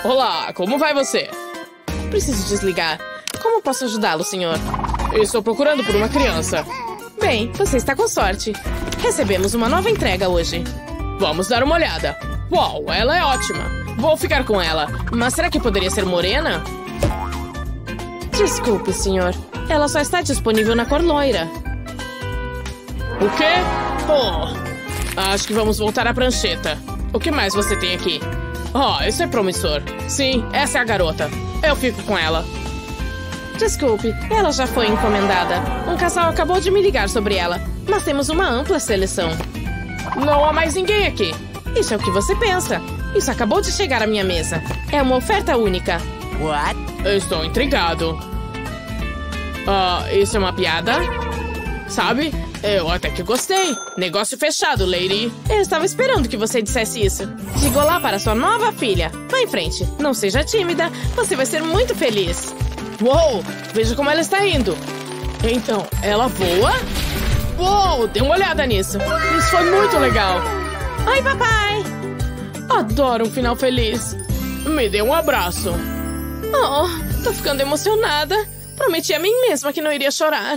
Olá, como vai você? Preciso desligar. Como posso ajudá-lo, senhor? Estou procurando por uma criança. Bem, você está com sorte. Recebemos uma nova entrega hoje. Vamos dar uma olhada. Uau, ela é ótima. Vou ficar com ela. Mas será que poderia ser morena? Desculpe, senhor. Ela só está disponível na cor loira. O quê? Oh, acho que vamos voltar à prancheta. O que mais você tem aqui? Oh, isso é promissor. Sim, essa é a garota. Eu fico com ela. Desculpe, ela já foi encomendada. Um casal acabou de me ligar sobre ela. Mas temos uma ampla seleção. Não há mais ninguém aqui. Isso é o que você pensa. Isso acabou de chegar à minha mesa. É uma oferta única. What? Estou intrigado. Isso é uma piada? Sabe? Eu até que gostei. Negócio fechado, lady. Eu estava esperando que você dissesse isso. Diga olá para sua nova filha. Vá em frente. Não seja tímida. Você vai ser muito feliz. Uou! Veja como ela está indo. Então, ela voa? Uou! Dê uma olhada nisso. Isso foi muito legal. Oi, papai. Adoro um final feliz. Me dê um abraço. Oh, tô ficando emocionada. Prometi a mim mesma que não iria chorar.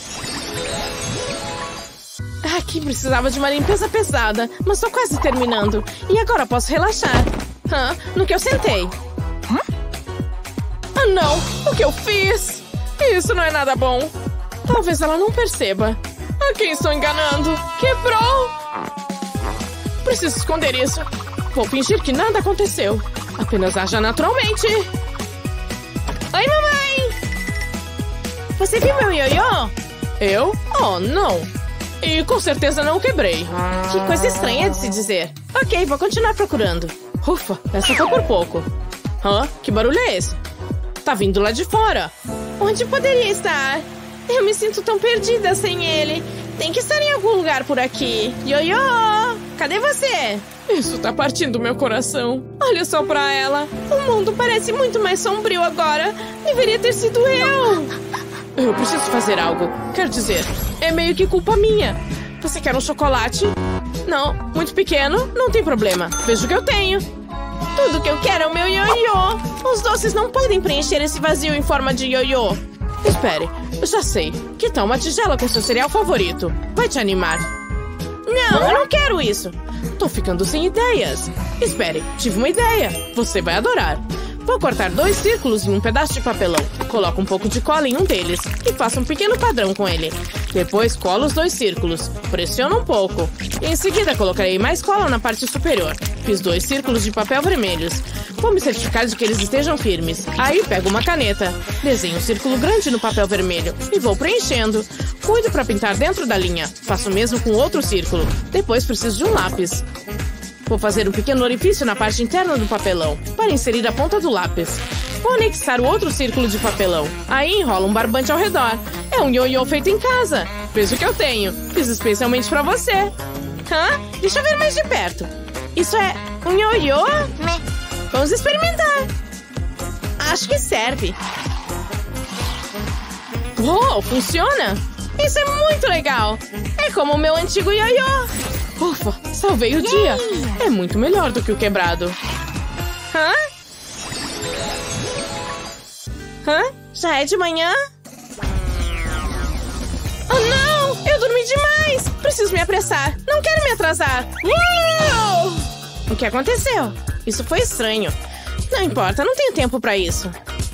Aqui precisava de uma limpeza pesada, mas tô quase terminando. E agora posso relaxar. No que eu sentei. Ah, não! O que eu fiz? Isso não é nada bom. Talvez ela não perceba. A quem estou enganando? Quebrou! Preciso esconder isso. Vou fingir que nada aconteceu. Apenas haja naturalmente. Oi, mamãe! Você viu meu ioiô? Eu? Oh, não. E com certeza não o quebrei. Que coisa estranha de se dizer. Ok, vou continuar procurando. Ufa, essa foi por pouco. Que barulho é esse? Tá vindo lá de fora. Onde poderia estar? Eu me sinto tão perdida sem ele. Tem que estar em algum lugar por aqui. Ioiô! Cadê você? Isso tá partindo meu coração. Olha só pra ela. O mundo parece muito mais sombrio agora. Deveria ter sido eu. Eu preciso fazer algo. Quero dizer, é meio que culpa minha. Você quer um chocolate? Não, muito pequeno? Não tem problema. Veja o que eu tenho. Tudo que eu quero é o meu ioiô. Os doces não podem preencher esse vazio em forma de ioiô. Espere, eu já sei. Que tal uma tigela com seu cereal favorito? Vai te animar. Não, eu não quero isso. Tô ficando sem ideias. Espere, tive uma ideia. Você vai adorar. Vou cortar 2 círculos em um pedaço de papelão. Coloco um pouco de cola em um deles e faço um pequeno padrão com ele. Depois colo os 2 círculos. Pressiono um pouco. Em seguida colocarei mais cola na parte superior. Fiz 2 círculos de papel vermelhos. Vou me certificar de que eles estejam firmes. Aí pego uma caneta. Desenho um círculo grande no papel vermelho e vou preenchendo. Cuido para pintar dentro da linha. Faço o mesmo com outro círculo. Depois preciso de um lápis. Vou fazer um pequeno orifício na parte interna do papelão, para inserir a ponta do lápis. Vou anexar o outro círculo de papelão. Aí enrolo um barbante ao redor. É um ioiô feito em casa. Veja o que eu tenho. Fiz especialmente pra você. Deixa eu ver mais de perto. Isso é um ioiô? Vamos experimentar. Acho que serve. Uou, funciona? Isso é muito legal. É como o meu antigo ioiô. Ufa, salvei o dia. É muito melhor do que o quebrado. Já é de manhã? Oh, não! Eu dormi demais! Preciso me apressar. Não quero me atrasar. O que aconteceu? Isso foi estranho. Não importa, não tenho tempo pra isso.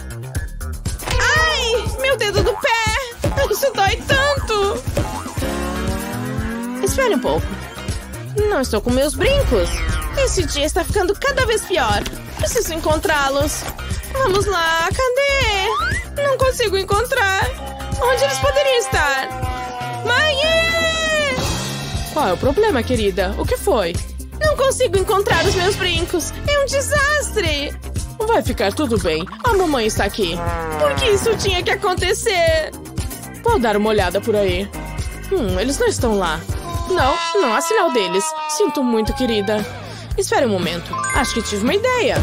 Ai! Meu dedo do pé! Isso dói tanto! Espere um pouco. Não estou com meus brincos. Esse dia está ficando cada vez pior. Preciso encontrá-los. Vamos lá, cadê? Não consigo encontrar. Onde eles poderiam estar? Mãe! Qual é o problema, querida? O que foi? Não consigo encontrar os meus brincos. É um desastre. Vai ficar tudo bem. A mamãe está aqui. Por que isso tinha que acontecer? Vou dar uma olhada por aí. Eles não estão lá. Não há sinal deles. Sinto muito, querida. Espere um momento. Acho que tive uma ideia.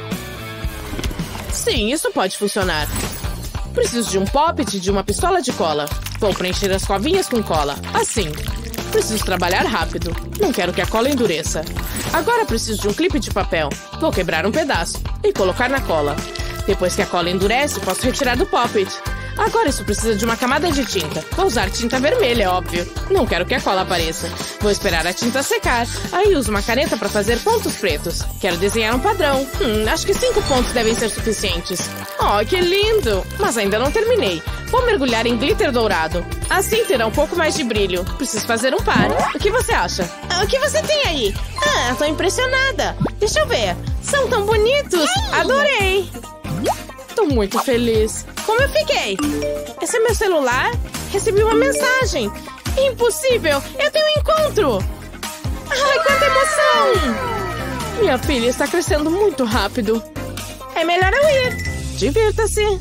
Sim, isso pode funcionar. Preciso de um poppet e de uma pistola de cola. Vou preencher as covinhas com cola. Assim. Preciso trabalhar rápido. Não quero que a cola endureça. Agora preciso de um clipe de papel. Vou quebrar um pedaço e colocar na cola. Depois que a cola endurece, posso retirar do Pop-It. Agora isso precisa de uma camada de tinta. Vou usar tinta vermelha, é óbvio. Não quero que a cola apareça. Vou esperar a tinta secar. Aí uso uma caneta para fazer pontos pretos. Quero desenhar um padrão. Acho que 5 pontos devem ser suficientes. Oh, que lindo! Mas ainda não terminei. Vou mergulhar em glitter dourado. Assim terá um pouco mais de brilho. Preciso fazer um par. O que você acha? O que você tem aí? Tô impressionada. Deixa eu ver. São tão bonitos! Adorei! Tô muito feliz. Como eu fiquei? Esse é meu celular? Recebi uma mensagem. Impossível! Eu tenho um encontro! Ai, quanta emoção! Minha filha está crescendo muito rápido. É melhor eu ir. Divirta-se.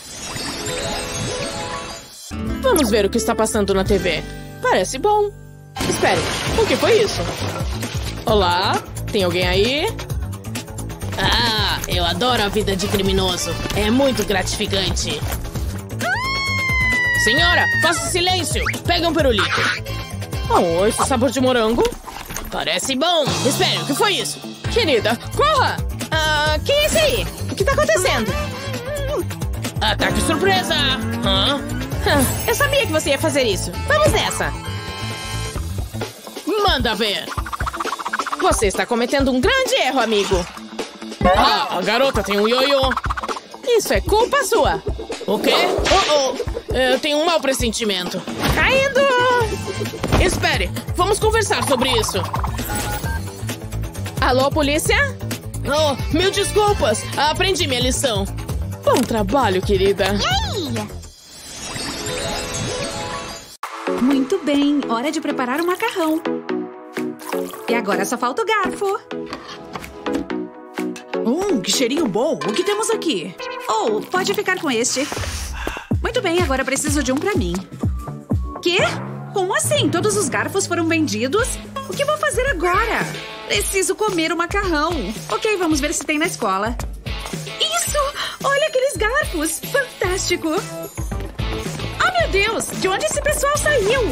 Vamos ver o que está passando na TV. Parece bom. Espere, o que foi isso? Olá? Tem alguém aí? Eu adoro a vida de criminoso. É muito gratificante. Senhora, faça silêncio. Pega um pirulito. Oh, esse sabor de morango? Parece bom. Espere, o que foi isso? Querida, corra! Quem é esse aí? O que tá acontecendo? Ataque surpresa! Eu sabia que você ia fazer isso. Vamos nessa. Manda ver. Você está cometendo um grande erro, amigo. A garota tem um ioiô. Isso é culpa sua. O quê? Eu tenho um mau pressentimento. Caindo! Espere, vamos conversar sobre isso. Alô, polícia? Oh, mil desculpas. Aprendi minha lição. Bom trabalho, querida. Muito bem, hora de preparar o macarrão. E agora só falta o garfo. Que cheirinho bom! O que temos aqui? Oh, pode ficar com este. Muito bem, agora preciso de um pra mim. Quê? Como assim? Todos os garfos foram vendidos? O que vou fazer agora? Preciso comer o macarrão. Ok, vamos ver se tem na escola. Isso! Olha aqueles garfos! Fantástico! Oh, meu Deus! De onde esse pessoal saiu?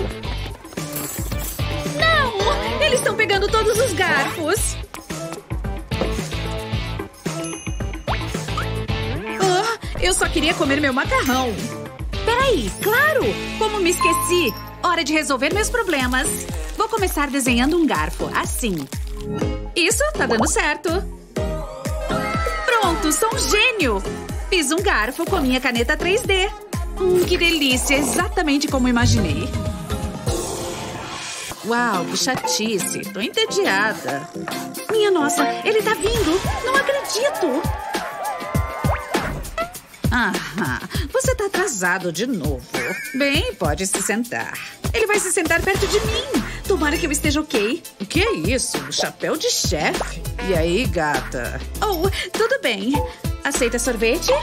Não! Eles estão pegando todos os garfos! Eu só queria comer meu macarrão. Peraí, claro! Como me esqueci! Hora de resolver meus problemas. Vou começar desenhando um garfo, assim. Isso, tá dando certo. Pronto, sou um gênio! Fiz um garfo com minha caneta 3D. Que delícia! Exatamente como imaginei. Uau, que chatice. Tô entediada. Minha nossa, ele tá vindo! Não acredito! Você tá atrasado de novo. Bem, pode se sentar. Ele vai se sentar perto de mim. Tomara que eu esteja ok. O que é isso? Chapéu de chefe? E aí, gata? Oh, tudo bem. Aceita sorvete?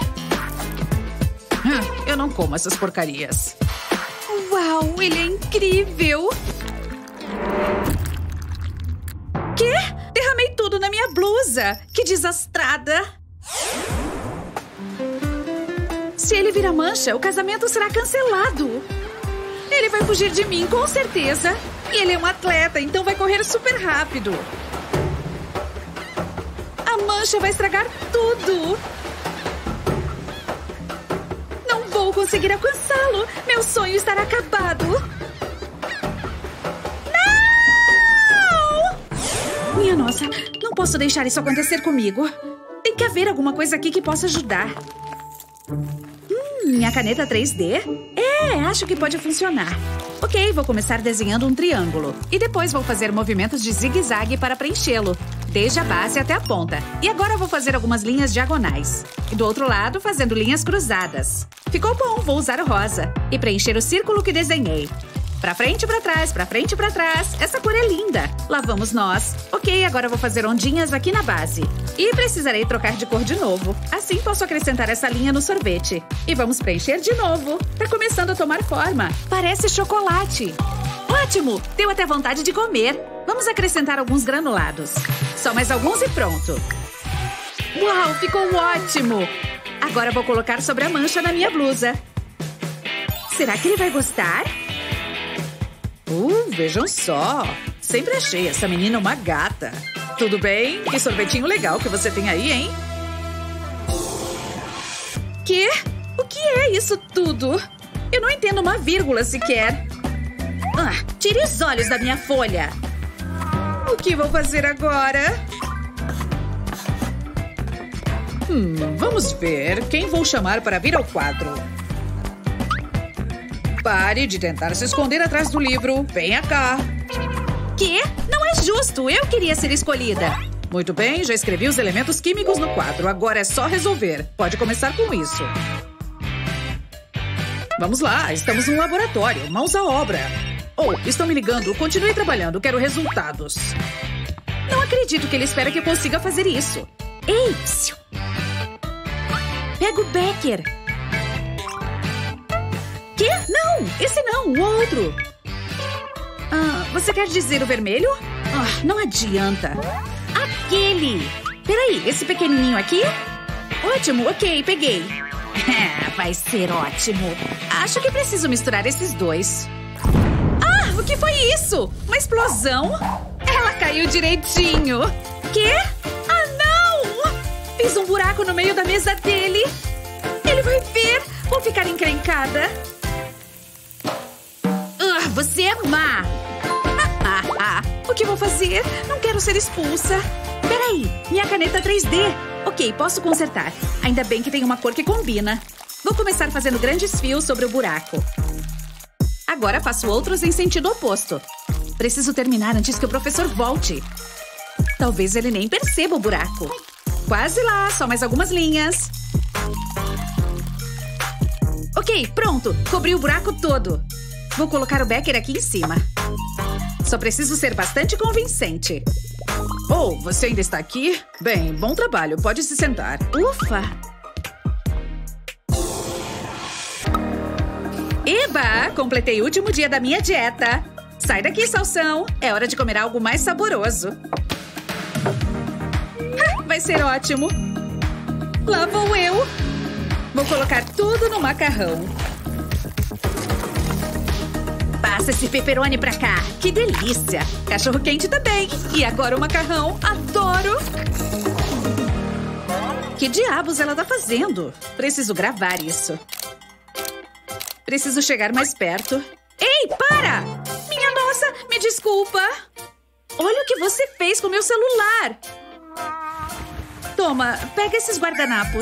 Eu não como essas porcarias. Uau, ele é incrível. Quê? Derramei tudo na minha blusa. Que desastrada. Se ele virar mancha, o casamento será cancelado. Ele vai fugir de mim, com certeza. E ele é um atleta, então vai correr super rápido. A mancha vai estragar tudo. Não vou conseguir alcançá-lo. Meu sonho estará acabado. Não! Minha nossa, não posso deixar isso acontecer comigo. Tem que haver alguma coisa aqui que possa ajudar. Minha caneta 3D? Acho que pode funcionar. Ok, vou começar desenhando um triângulo. E depois vou fazer movimentos de zigue-zague para preenchê-lo. Desde a base até a ponta. E agora vou fazer algumas linhas diagonais. E do outro lado, fazendo linhas cruzadas. Ficou bom, vou usar o rosa. E preencher o círculo que desenhei. Pra frente e pra trás, pra frente e pra trás. Essa cor é linda. Lá vamos nós. Ok, agora vou fazer ondinhas aqui na base. E precisarei trocar de cor de novo. Assim posso acrescentar essa linha no sorvete. E vamos preencher de novo. Tá começando a tomar forma. Parece chocolate. Ótimo! Deu até vontade de comer. Vamos acrescentar alguns granulados. Só mais alguns e pronto. Uau, ficou ótimo! Agora vou colocar sobre a mancha na minha blusa. Será que ele vai gostar? Vejam só. Sempre achei essa menina uma gata. tudo bem? Que sorvetinho legal que você tem aí, hein? Quê? O que é isso tudo? Eu não entendo uma vírgula sequer. Tire os olhos da minha folha. O que vou fazer agora? Vamos ver. Quem vou chamar para vir ao quadro? Pare de tentar se esconder atrás do livro. Venha cá. Quê? Não é justo. Eu queria ser escolhida. Muito bem, já escrevi os elementos químicos no quadro. Agora é só resolver. Pode começar com isso. Vamos lá, estamos no laboratório. Mãos à obra. Estão me ligando. Continue trabalhando. Quero resultados. Não acredito que ele espera que eu consiga fazer isso. Ei, psiu. Pega o Becker. Quê? Não, esse não, o outro. Você quer dizer o vermelho? Não adianta. Aquele. Peraí, esse pequenininho aqui? Ótimo, ok, peguei. Vai ser ótimo. Acho que preciso misturar esses dois. O que foi isso? Uma explosão? Ela caiu direitinho. Quê? Não! Fiz um buraco no meio da mesa dele. Ele vai ver. Vou ficar encrencada. Você é má. O que vou fazer? Não quero ser expulsa. Peraí, minha caneta 3D. Ok, posso consertar. Ainda bem que tem uma cor que combina. Vou começar fazendo grandes fios sobre o buraco. Agora faço outros em sentido oposto. Preciso terminar antes que o professor volte. Talvez ele nem perceba o buraco. Quase lá, só mais algumas linhas. Ok, pronto. Cobri o buraco todo. Vou colocar o Becker aqui em cima. Só preciso ser bastante convincente. Você ainda está aqui? Bem, bom trabalho. Pode se sentar. Ufa! Eba! Completei o último dia da minha dieta. Sai daqui, Salsão. É hora de comer algo mais saboroso. Vai ser ótimo. Lá vou eu. Vou colocar tudo no macarrão. Passa esse pepperoni pra cá. Que delícia. Cachorro quente também. E agora o macarrão. Adoro. Que diabos ela tá fazendo? Preciso gravar isso. Preciso chegar mais perto. Ei, para! Minha nossa, me desculpa. Olha o que você fez com meu celular. Toma, pega esses guardanapos.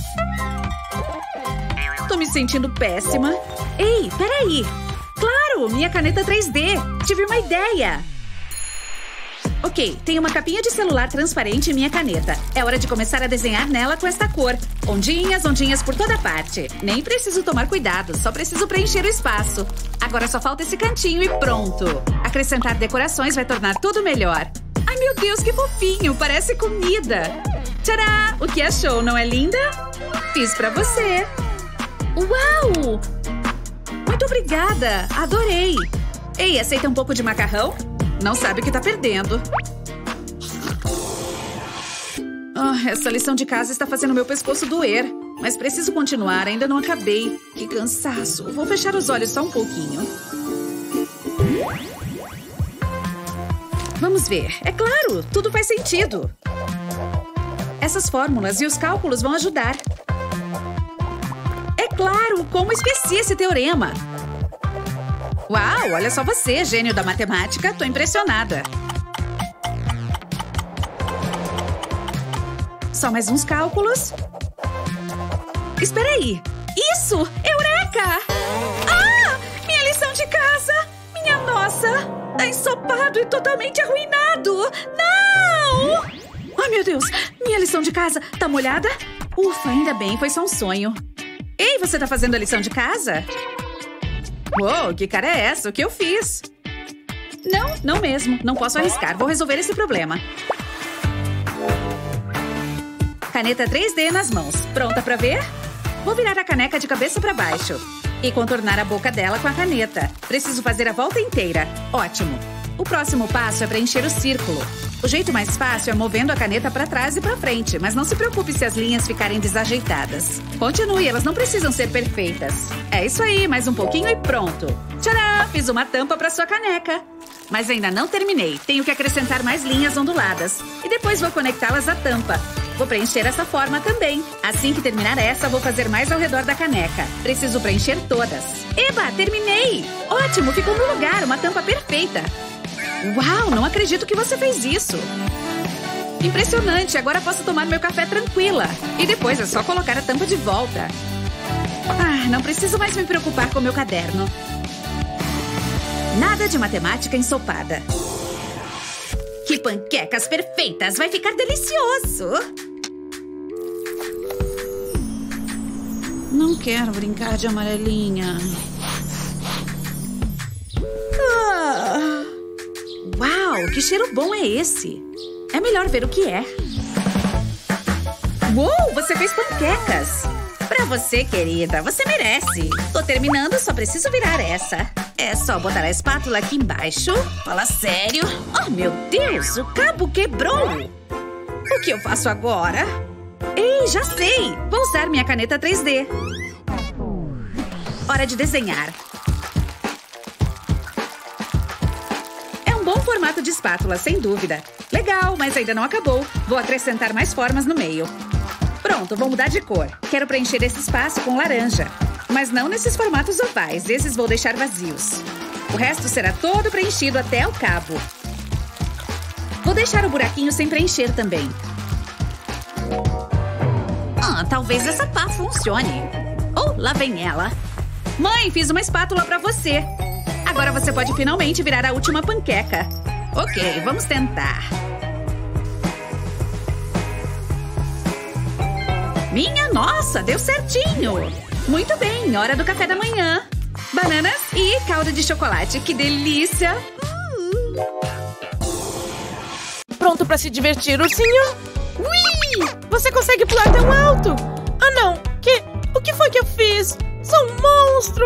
Tô me sentindo péssima. Ei, peraí. Claro, minha caneta 3D. Tive uma ideia. Ok, tem uma capinha de celular transparente em minha caneta. É hora de começar a desenhar nela com esta cor. Ondinhas, ondinhas por toda parte. Nem preciso tomar cuidado, só preciso preencher o espaço. Agora só falta esse cantinho e pronto. Acrescentar decorações vai tornar tudo melhor. Ai, meu Deus, que fofinho! Parece comida. Tcharam! O que achou, não é linda? Fiz pra você. Uau! Muito obrigada! Adorei! Ei, aceita um pouco de macarrão? Não sabe o que tá perdendo. Essa lição de casa está fazendo meu pescoço doer. Mas preciso continuar, ainda não acabei. Que cansaço. Vou fechar os olhos só um pouquinho. Vamos ver. É claro, tudo faz sentido. Essas fórmulas e os cálculos vão ajudar. É claro, como esqueci esse teorema. Uau, olha só você, gênio da matemática. Tô impressionada. Só mais uns cálculos. Espera aí. Isso! Eureka! Minha lição de casa! Minha nossa! Tá ensopado e totalmente arruinado! Não! Ai, meu Deus! Minha lição de casa tá molhada? Ufa, ainda bem, foi só um sonho. Ei, você tá fazendo a lição de casa? Uou, que cara é essa? O que eu fiz? Não mesmo. Não posso arriscar. Vou resolver esse problema. Caneta 3D nas mãos. Pronta pra ver? Vou virar a caneca de cabeça pra baixo. E contornar a boca dela com a caneta. Preciso fazer a volta inteira. Ótimo. O próximo passo é preencher o círculo. O jeito mais fácil é movendo a caneta pra trás e pra frente. Mas não se preocupe se as linhas ficarem desajeitadas. Continue, elas não precisam ser perfeitas. É isso aí, mais um pouquinho e pronto. Tcharam! Fiz uma tampa pra sua caneca. Mas ainda não terminei. Tenho que acrescentar mais linhas onduladas. E depois vou conectá-las à tampa. Vou preencher essa forma também. Assim que terminar essa, vou fazer mais ao redor da caneca. Preciso preencher todas. Eba, terminei! Ótimo, ficou no lugar, uma tampa perfeita. Uau, não acredito que você fez isso. Impressionante, agora posso tomar meu café tranquila. E depois é só colocar a tampa de volta. Ah, não preciso mais me preocupar com meu caderno. Nada de matemática ensopada. Que panquecas perfeitas! Vai ficar delicioso! Não quero brincar de amarelinha. Ah. Uau, que cheiro bom é esse? É melhor ver o que é. Uou, você fez panquecas! Pra você, querida, você merece. Tô terminando, só preciso virar essa. É só botar a espátula aqui embaixo. Fala sério. Oh, meu Deus, o cabo quebrou. O que eu faço agora? Ei, já sei. Vou usar minha caneta 3D. Hora de desenhar. É um bom formato de espátula, sem dúvida. Legal, mas ainda não acabou. Vou acrescentar mais formas no meio. Pronto, vou mudar de cor. Quero preencher esse espaço com laranja. Mas não nesses formatos ovais. Esses vou deixar vazios. O resto será todo preenchido até o cabo. Vou deixar o buraquinho sem preencher também. Ah, talvez essa pá funcione. Oh, lá vem ela. Mãe, fiz uma espátula pra você. Agora você pode finalmente virar a última panqueca. Ok, vamos tentar. Minha nossa, deu certinho! Muito bem, hora do café da manhã. Bananas e calda de chocolate, que delícia! Pronto pra se divertir, ursinho? Ui! Você consegue pular tão alto? Ah, não! O que foi que eu fiz? Sou um monstro!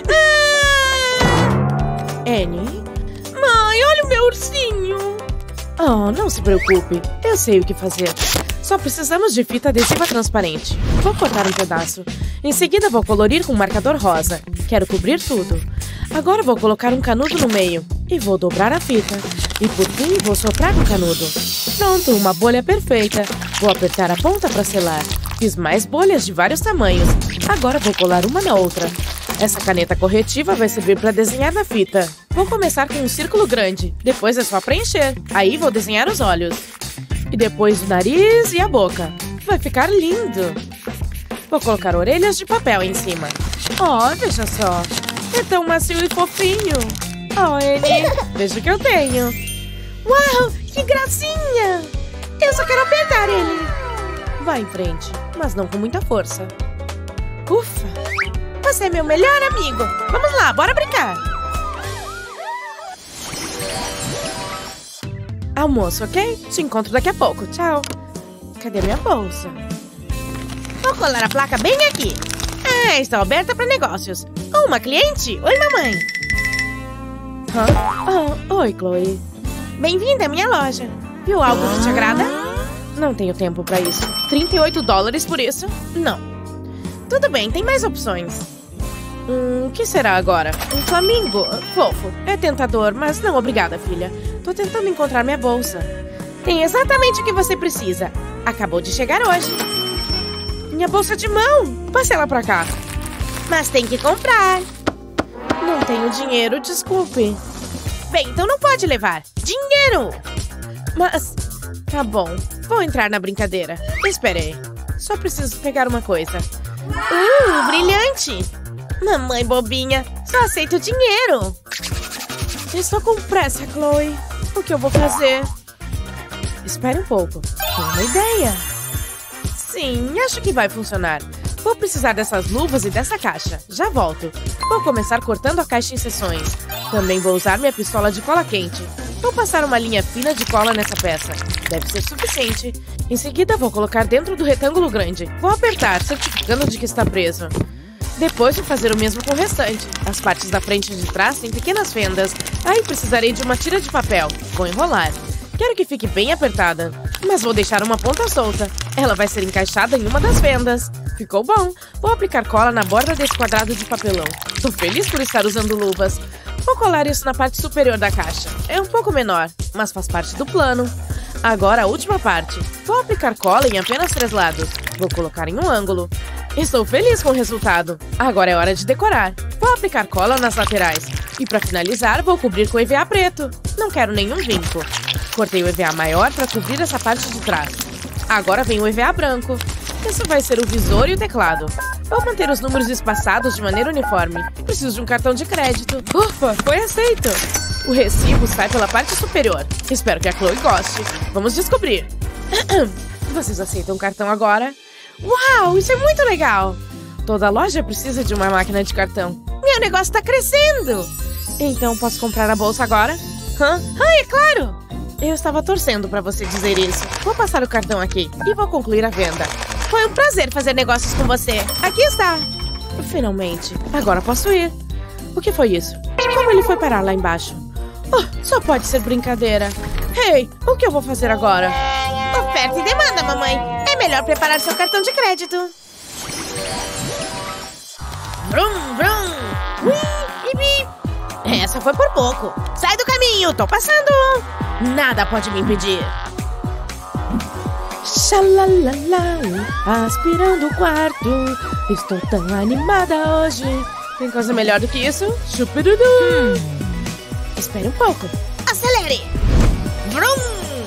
Annie? Mãe, olha o meu ursinho! Oh, não se preocupe. Eu sei o que fazer. Só precisamos de fita adesiva transparente. Vou cortar um pedaço. Em seguida, vou colorir com marcador rosa. Quero cobrir tudo. Agora vou colocar um canudo no meio. E vou dobrar a fita. E por fim, vou soprar com o canudo. Pronto, uma bolha perfeita. Vou apertar a ponta para selar. Fiz mais bolhas de vários tamanhos. Agora vou colar uma na outra. Essa caneta corretiva vai servir para desenhar na fita. Vou começar com um círculo grande. Depois é só preencher. Aí vou desenhar os olhos. E depois o nariz e a boca. Vai ficar lindo! Vou colocar orelhas de papel em cima. Oh, veja só. É tão macio e fofinho. Oh, Annie, veja o que eu tenho. Uau, que gracinha! Eu só quero apertar ele. Vai em frente, mas não com muita força. Ufa! Você é meu melhor amigo. Vamos lá, bora brincar. Almoço, ok? Te encontro daqui a pouco. Tchau. Cadê minha bolsa? Vou colar a placa bem aqui. Ah, está aberta para negócios. Uma cliente? Oi, mamãe. Oh, oi, Chloe. Bem-vinda à minha loja. Viu algo que te agrada? Não tenho tempo para isso. $38 por isso? Não. Tudo bem, tem mais opções. O que será agora? Um flamingo? Fofo. É tentador, mas não obrigada, filha. Tô tentando encontrar minha bolsa. Tem exatamente o que você precisa. Acabou de chegar hoje. Minha bolsa de mão. Passe ela pra cá. Mas tem que comprar. Não tenho dinheiro, desculpe. Bem, então não pode levar. Dinheiro! Mas... Tá bom. Vou entrar na brincadeira. Espere aí. Só preciso pegar uma coisa. Brilhante! Mamãe bobinha, só aceito dinheiro. Estou com pressa, Chloe. O que eu vou fazer? Espere um pouco. Tenho uma ideia. Sim, acho que vai funcionar. Vou precisar dessas luvas e dessa caixa. Já volto. Vou começar cortando a caixa em seções. Também vou usar minha pistola de cola quente. Vou passar uma linha fina de cola nessa peça. Deve ser suficiente. Em seguida, vou colocar dentro do retângulo grande. Vou apertar, certificando de que está preso. Depois vou fazer o mesmo com o restante. As partes da frente e de trás têm pequenas fendas. Aí precisarei de uma tira de papel. Vou enrolar. Quero que fique bem apertada. Mas vou deixar uma ponta solta. Ela vai ser encaixada em uma das fendas. Ficou bom. Vou aplicar cola na borda desse quadrado de papelão. Tô feliz por estar usando luvas. Vou colar isso na parte superior da caixa. É um pouco menor, mas faz parte do plano. Agora a última parte. Vou aplicar cola em apenas 3 lados. Vou colocar em um ângulo. Estou feliz com o resultado. Agora é hora de decorar. Vou aplicar cola nas laterais. E para finalizar, vou cobrir com EVA preto. Não quero nenhum vinco. Cortei o EVA maior para cobrir essa parte de trás. Agora vem o EVA branco. Isso vai ser o visor e o teclado. Vou manter os números espaçados de maneira uniforme. Preciso de um cartão de crédito. Ufa, foi aceito. O recibo sai pela parte superior. Espero que a Chloe goste. Vamos descobrir. Vocês aceitam o cartão agora? Uau, isso é muito legal. Toda loja precisa de uma máquina de cartão. Meu negócio tá crescendo. Então, posso comprar a bolsa agora? É claro. Eu estava torcendo para você dizer isso. Vou passar o cartão aqui e vou concluir a venda. Foi um prazer fazer negócios com você. Aqui está. Finalmente. Agora posso ir. O que foi isso? Como ele foi parar lá embaixo? Só pode ser brincadeira. Hey, o que eu vou fazer agora? Oferta e demanda, mamãe. É melhor preparar seu cartão de crédito. Brum, brum. Essa foi por pouco. Sai do caminho, tô passando. Nada pode me impedir. Xalalala, aspirando o quarto. Estou tão animada hoje. Tem coisa melhor do que isso? Chupirudu. Espere um pouco. Acelere. Vrum.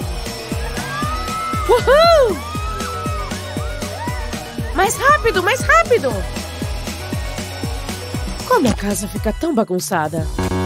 Uhul. Mais rápido, mais rápido. Como a casa fica tão bagunçada?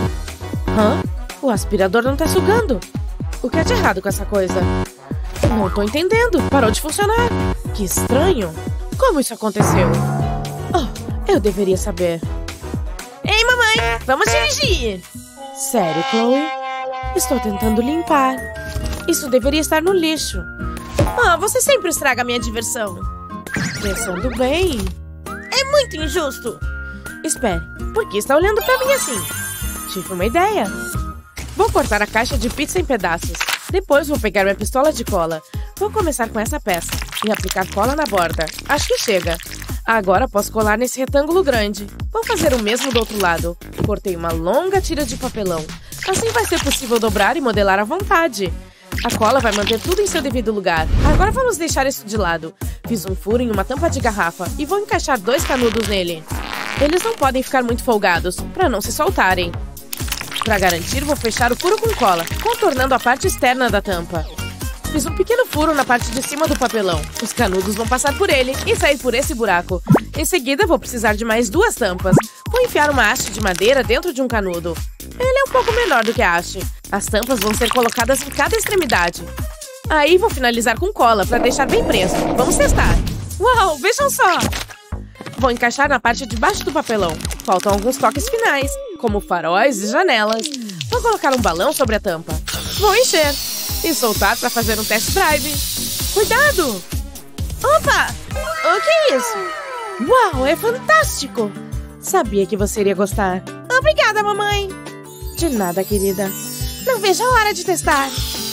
O aspirador não tá sugando. O que é de errado com essa coisa? Não tô entendendo. Parou de funcionar. Que estranho. Como isso aconteceu? Eu deveria saber. Ei, mamãe! Vamos dirigir! Sério, Chloe? Estou tentando limpar. Isso deveria estar no lixo. Você sempre estraga a minha diversão. Pensando bem. É muito injusto. Espere, por que está olhando pra mim assim? Tive uma ideia. Vou cortar a caixa de pizza em pedaços. Depois vou pegar minha pistola de cola. Vou começar com essa peça e aplicar cola na borda. Acho que chega. Agora posso colar nesse retângulo grande. Vou fazer o mesmo do outro lado. Cortei uma longa tira de papelão. Assim vai ser possível dobrar e modelar à vontade. A cola vai manter tudo em seu devido lugar. Agora vamos deixar isso de lado. Fiz um furo em uma tampa de garrafa e vou encaixar 2 canudos nele. Eles não podem ficar muito folgados, para não se soltarem. Para garantir, vou fechar o furo com cola, contornando a parte externa da tampa. Fiz um pequeno furo na parte de cima do papelão. Os canudos vão passar por ele e sair por esse buraco. Em seguida, vou precisar de mais 2 tampas. Vou enfiar uma haste de madeira dentro de um canudo. Ele é um pouco menor do que a haste. As tampas vão ser colocadas em cada extremidade. Aí vou finalizar com cola para deixar bem preso. Vamos testar. Uau, vejam só! Vou encaixar na parte de baixo do papelão. Faltam alguns toques finais, como faróis e janelas. Vou colocar um balão sobre a tampa. Vou encher e soltar para fazer um test drive. Cuidado! Opa! O que é isso? Uau, é fantástico! Sabia que você iria gostar. Obrigada, mamãe! De nada, querida. Não vejo a hora de testar.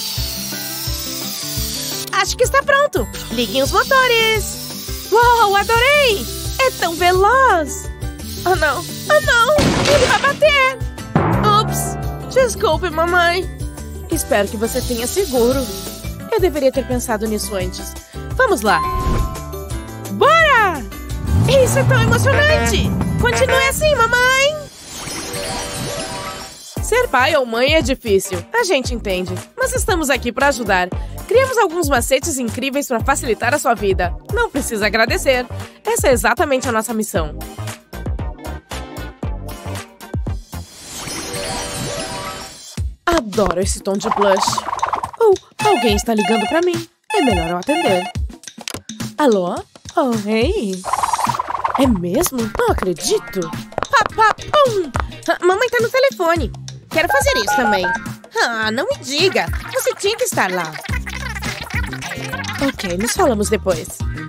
Acho que está pronto. Liguem os motores. Uau, adorei! É tão veloz! Oh, não! Oh, não! Ele vai bater! Ups! Desculpe, mamãe. Espero que você tenha seguro. Eu deveria ter pensado nisso antes. Vamos lá! Bora! Isso é tão emocionante! Continue assim, mamãe! Ser pai ou mãe é difícil, a gente entende. Mas estamos aqui para ajudar. Criamos alguns macetes incríveis para facilitar a sua vida. Não precisa agradecer. Essa é exatamente a nossa missão. Adoro esse tom de blush. Alguém está ligando para mim. É melhor eu atender. Alô? Oh, ei. É mesmo? Não acredito. Mamãe tá no telefone. Quero fazer isso também. Não me diga. Você tinha que estar lá. Ok, nos falamos depois.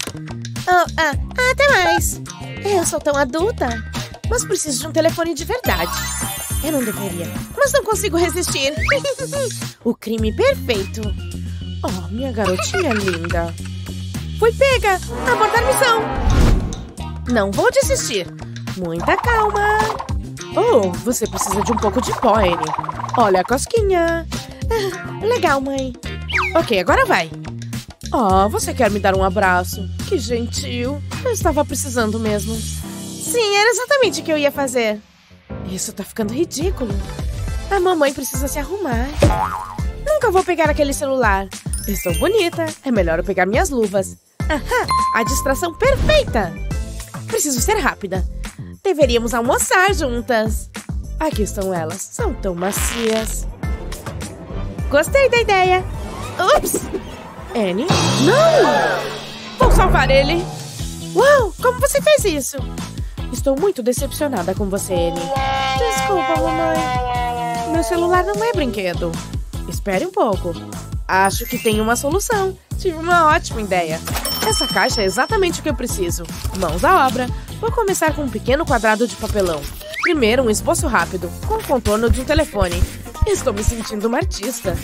Até mais. Eu sou tão adulta. Mas preciso de um telefone de verdade. Eu não deveria, mas não consigo resistir. O crime perfeito. Oh, minha garotinha linda. Fui pega. Abortar missão. Não vou desistir. Muita calma. Oh, você precisa de um pouco de pó, Annie. Olha a cosquinha. Legal, mãe. Ok, agora vai. Oh, você quer me dar um abraço? Que gentil. Eu estava precisando mesmo. Sim, era exatamente o que eu ia fazer. Isso tá ficando ridículo. A mamãe precisa se arrumar. Nunca vou pegar aquele celular. Estou bonita. É melhor eu pegar minhas luvas. Aham, a distração perfeita. Preciso ser rápida. Deveríamos almoçar juntas. Aqui estão elas. São tão macias. Gostei da ideia. Ups! Annie? Não! Vou salvar ele. Uau, como você fez isso? Estou muito decepcionada com você, Annie. Desculpa, mamãe. Meu celular não é brinquedo. Espere um pouco. Acho que tenho uma solução. Tive uma ótima ideia. Essa caixa é exatamente o que eu preciso. Mãos à obra. Vou começar com um pequeno quadrado de papelão. Primeiro, um esboço rápido, com o contorno de um telefone. Estou me sentindo uma artista.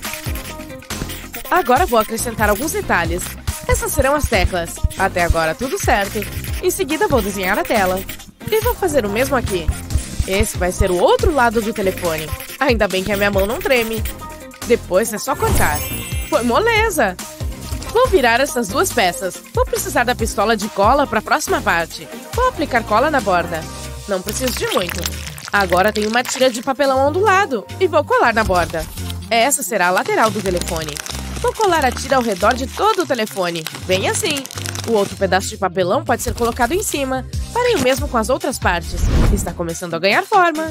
Agora vou acrescentar alguns detalhes. Essas serão as teclas. Até agora tudo certo. Em seguida vou desenhar a tela. E vou fazer o mesmo aqui. Esse vai ser o outro lado do telefone. Ainda bem que a minha mão não treme. Depois é só cortar. Foi moleza! Vou virar essas duas peças. Vou precisar da pistola de cola para a próxima parte. Vou aplicar cola na borda. Não preciso de muito. Agora tenho uma tira de papelão ondulado e vou colar na borda. Essa será a lateral do telefone. Vou colar a tira ao redor de todo o telefone. Bem assim. O outro pedaço de papelão pode ser colocado em cima. Farei o mesmo com as outras partes. Está começando a ganhar forma.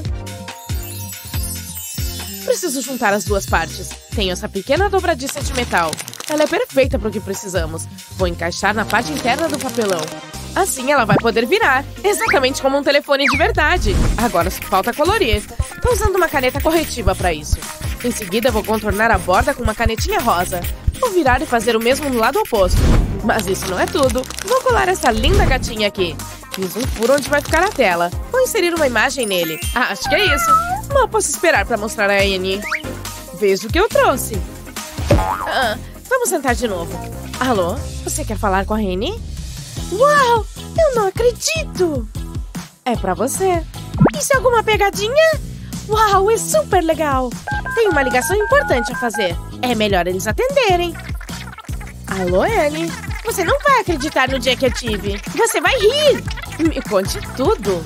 Preciso juntar as duas partes. Tenho essa pequena dobradiça de metal. Ela é perfeita para o que precisamos. Vou encaixar na parte interna do papelão. Assim ela vai poder virar. Exatamente como um telefone de verdade. Agora só falta colorir. Estou usando uma caneta corretiva para isso. Em seguida vou contornar a borda com uma canetinha rosa. Vou virar e fazer o mesmo no lado oposto. Mas isso não é tudo. Vou colar essa linda gatinha aqui. Fiz um furo onde vai ficar a tela. Vou inserir uma imagem nele. Acho que é isso. Mal posso esperar para mostrar a Annie. Veja o que eu trouxe. Vamos sentar de novo. Alô? Você quer falar com a Annie? Uau! Eu não acredito! É pra você. Isso é alguma pegadinha? Uau, é super legal! Tem uma ligação importante a fazer. É melhor eles atenderem. Alô, Annie? Você não vai acreditar no dia que eu tive. Você vai rir! Me conte tudo.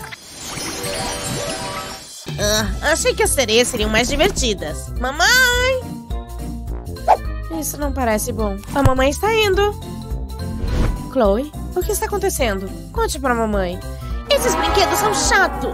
Achei que as sereias seriam mais divertidas. Mamãe! Isso não parece bom. A mamãe está indo. Chloe, o que está acontecendo? Conte pra mamãe. Esses brinquedos são chatos.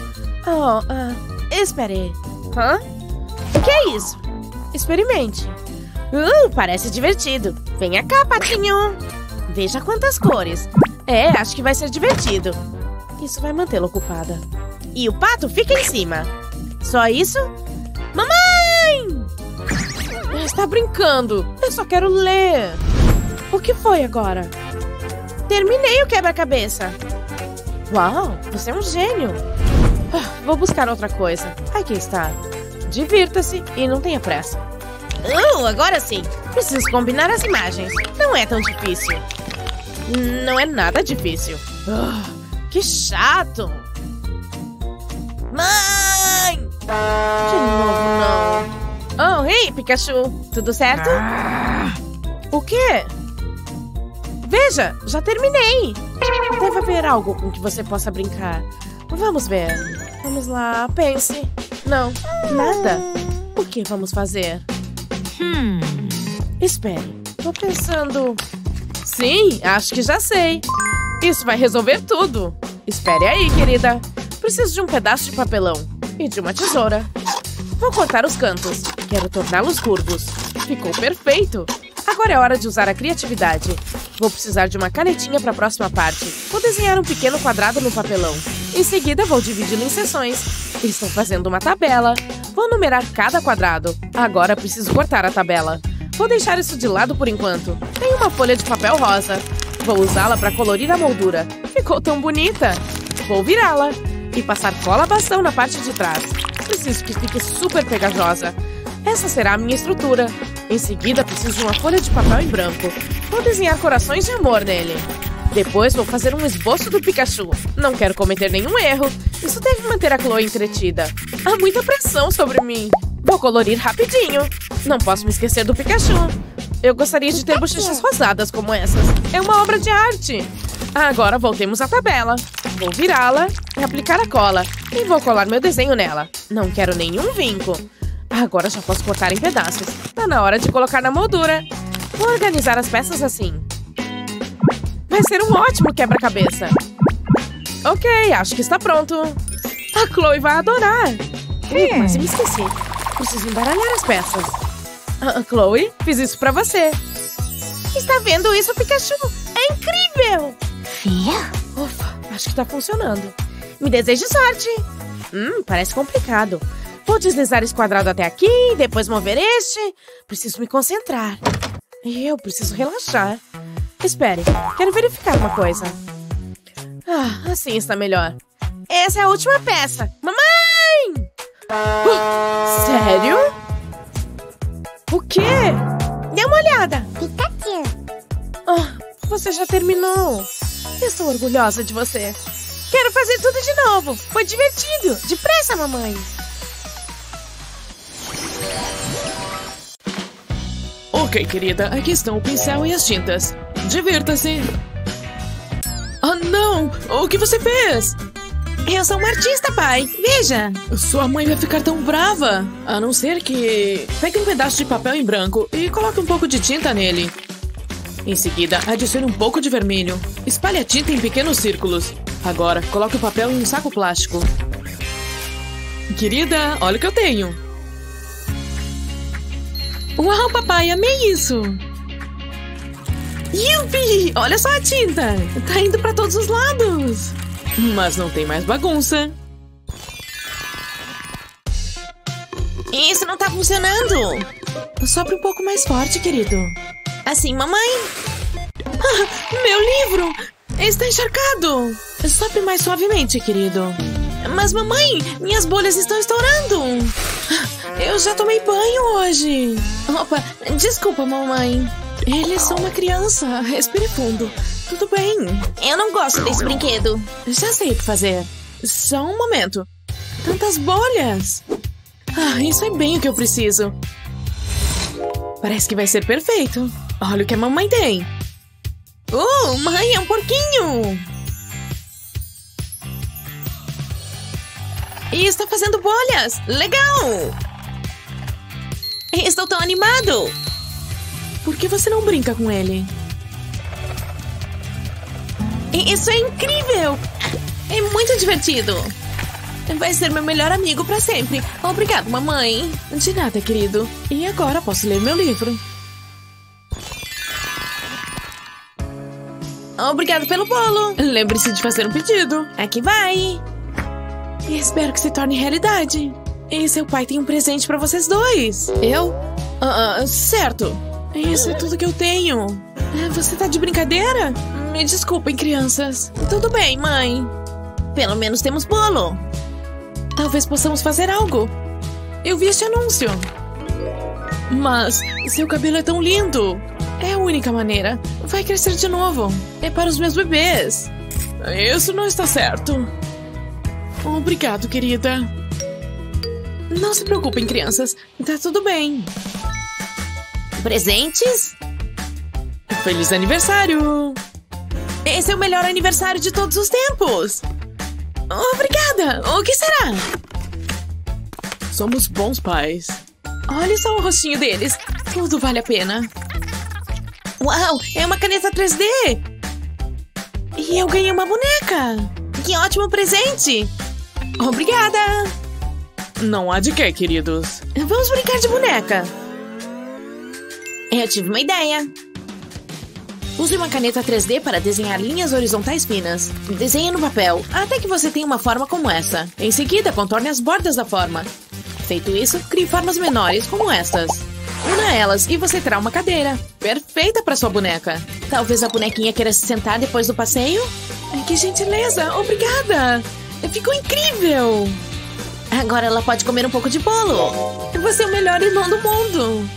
Espere. Hã? O que é isso? Experimente. Parece divertido. Venha cá, patinho. Veja quantas cores. Acho que vai ser divertido. Isso vai mantê-la ocupada. E o pato fica em cima. Só isso? Mamãe! Está brincando. Eu só quero ler. O que foi agora? Terminei o quebra-cabeça. Uau, você é um gênio. Vou buscar outra coisa. Aqui está. Divirta-se e não tenha pressa. Agora sim. Preciso combinar as imagens. Não é tão difícil. Não é nada difícil. Que chato. Mãe! De novo, não. Ei, Pikachu. Tudo certo? O quê? Veja, já terminei. Deve haver algo com que você possa brincar. Vamos ver. Vamos lá, pense. Não, nada. O que vamos fazer? Espere, tô pensando. Sim, acho que já sei. Isso vai resolver tudo. Espere aí, querida. Preciso de um pedaço de papelão e de uma tesoura. Vou cortar os cantos. Quero torná-los curvos. Ficou perfeito. Agora é hora de usar a criatividade. Vou precisar de uma canetinha para a próxima parte. Vou desenhar um pequeno quadrado no papelão. Em seguida, vou dividi-lo em seções. Estou fazendo uma tabela. Vou numerar cada quadrado. Agora preciso cortar a tabela. Vou deixar isso de lado por enquanto. Tenho uma folha de papel rosa. Vou usá-la para colorir a moldura. Ficou tão bonita. Vou virá-la e passar cola bastão na parte de trás. Preciso que fique super pegajosa. Essa será a minha estrutura. Em seguida, preciso de uma folha de papel em branco. Vou desenhar corações de amor nele. Depois, vou fazer um esboço do Pikachu. Não quero cometer nenhum erro. Isso deve manter a Chloe entretida. Há muita pressão sobre mim. Vou colorir rapidinho. Não posso me esquecer do Pikachu. Eu gostaria de ter bochechas rosadas como essas. É uma obra de arte. Agora voltemos à tabela. Vou virá-la e aplicar a cola. E vou colar meu desenho nela. Não quero nenhum vinco. Agora já posso cortar em pedaços. Tá na hora de colocar na moldura. Vou organizar as peças assim. Vai ser um ótimo quebra-cabeça. Ok, acho que está pronto. A Chloe vai adorar. Quase me esqueci. Preciso embaralhar as peças. Chloe, fiz isso pra você. Está vendo isso, Pikachu? É incrível! Ufa, acho que tá funcionando. Me deseje sorte. Parece complicado. Vou deslizar esse quadrado até aqui, depois mover este. Preciso me concentrar. Eu preciso relaxar. Espere, quero verificar uma coisa. Assim está melhor. Essa é a última peça. Mamãe! Sério? O quê? Dê uma olhada. Pikachu. Você já terminou. Estou orgulhosa de você. Quero fazer tudo de novo. Foi divertido. Depressa, mamãe. Ok, querida. Aqui estão o pincel e as tintas. Divirta-se. Não! O que você fez? Eu sou uma artista, pai. Veja. Sua mãe vai ficar tão brava. A não ser que... Pegue um pedaço de papel em branco e coloque um pouco de tinta nele. Em seguida, adicione um pouco de vermelho. Espalhe a tinta em pequenos círculos. Agora, coloque o papel em um saco plástico. Querida, olha o que eu tenho. Uau, papai, amei isso. Yupi! Olha só a tinta! Tá indo pra todos os lados! Mas não tem mais bagunça. Isso não tá funcionando! Sopre um pouco mais forte, querido. Assim, mamãe? Meu livro! Está encharcado! Sopre mais suavemente, querido. Mas, mamãe, minhas bolhas estão estourando! Eu já tomei banho hoje. Opa, desculpa, mamãe. Eles são uma criança. Respire fundo. Tudo bem. Eu não gosto desse brinquedo. Já sei o que fazer. Só um momento. Tantas bolhas. Isso é bem o que eu preciso. Parece que vai ser perfeito. Olha o que a mamãe tem. Mãe, é um porquinho. E está fazendo bolhas. Legal. Estou tão animado. Por que você não brinca com ele? Isso é incrível! É muito divertido! Vai ser meu melhor amigo pra sempre. Obrigado, mamãe. De nada, querido. E agora posso ler meu livro. Obrigado pelo bolo. Lembre-se de fazer um pedido. Aqui vai. E espero que se torne realidade. E seu pai tem um presente pra vocês dois. Eu? Certo. Isso é tudo que eu tenho. Você tá de brincadeira? Me desculpem, crianças. Tudo bem, mãe. Pelo menos temos bolo. Talvez possamos fazer algo. Eu vi este anúncio. Mas seu cabelo é tão lindo. É a única maneira. Vai crescer de novo. É para os meus bebês. Isso não está certo. Obrigado, querida. Não se preocupem, crianças. Tá tudo bem. Presentes? Feliz aniversário! Esse é o melhor aniversário de todos os tempos! Obrigada! O que será? Somos bons pais. Olha só o rostinho deles. Tudo vale a pena. Uau! É uma caneta 3D! E eu ganhei uma boneca! Que ótimo presente! Obrigada! Não há de quê, queridos. Vamos brincar de boneca! Eu tive uma ideia. Use uma caneta 3D para desenhar linhas horizontais finas. Desenhe no papel, até que você tenha uma forma como essa. Em seguida, contorne as bordas da forma. Feito isso, crie formas menores, como estas. Una elas e você terá uma cadeira. Perfeita para sua boneca. Talvez a bonequinha queira se sentar depois do passeio? Que gentileza! Obrigada! Ficou incrível! Agora ela pode comer um pouco de bolo. Você é o melhor irmão do mundo!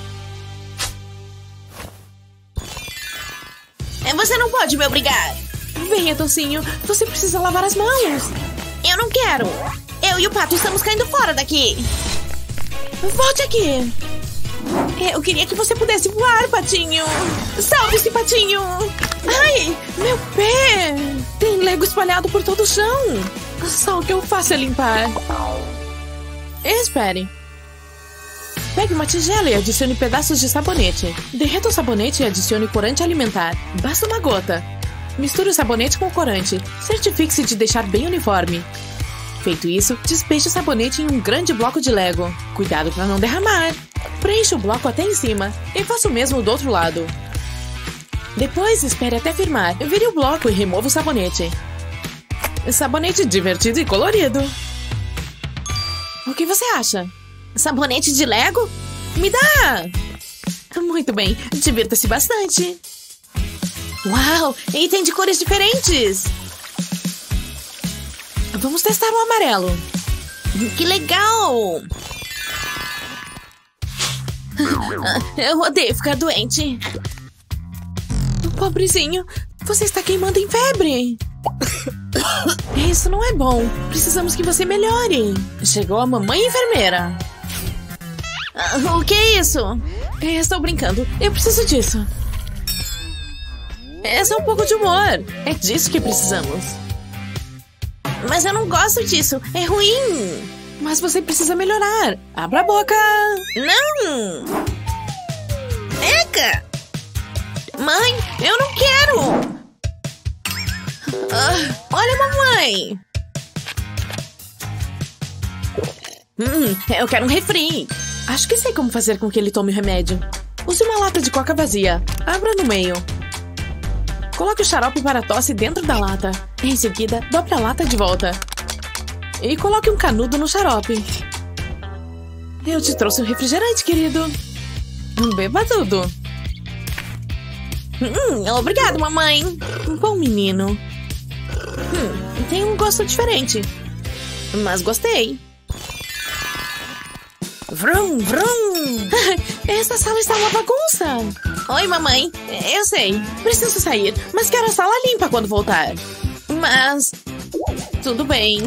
Você não pode me obrigar. Venha, Tocinho. Você precisa lavar as mãos. Eu não quero. Eu e o pato estamos caindo fora daqui. Volte aqui. Eu queria que você pudesse voar, patinho. Salve-se, patinho. Ai, meu pé. Tem Lego espalhado por todo o chão. Só o que eu faço é limpar. Espere. Pegue uma tigela e adicione pedaços de sabonete. Derreta o sabonete e adicione corante alimentar. Basta uma gota. Misture o sabonete com o corante. Certifique-se de deixar bem uniforme. Feito isso, despeje o sabonete em um grande bloco de Lego. Cuidado para não derramar. Preencha o bloco até em cima e faça o mesmo do outro lado. Depois, espere até firmar. Vire o bloco e remova o sabonete. Sabonete divertido e colorido. O que você acha? Sabonete de Lego? Me dá! Muito bem, divirta-se bastante. Uau, e tem de cores diferentes. Vamos testar o amarelo. Que legal! Eu odeio ficar doente. Pobrezinho, você está queimando em febre. Isso não é bom. Precisamos que você melhore. Chegou a mamãe enfermeira. O que é isso? Estou brincando. Eu preciso disso. É só um pouco de humor. É disso que precisamos. Mas eu não gosto disso. É ruim. Mas você precisa melhorar. Abra a boca. Não. Eca. Mãe, eu não quero. Olha, mamãe. Eu quero um refri. Acho que sei como fazer com que ele tome o remédio. Use uma lata de coca vazia. Abra no meio. Coloque o xarope para tosse dentro da lata. Em seguida, dobre a lata de volta. E coloque um canudo no xarope. Eu te trouxe um refrigerante, querido. Beba tudo. Obrigado, mamãe. Bom menino. Tem um gosto diferente. Mas gostei. Vrum, vrum. Essa sala está uma bagunça. Oi, mamãe. Eu sei. Preciso sair, mas quero a sala limpa quando voltar. Mas... tudo bem.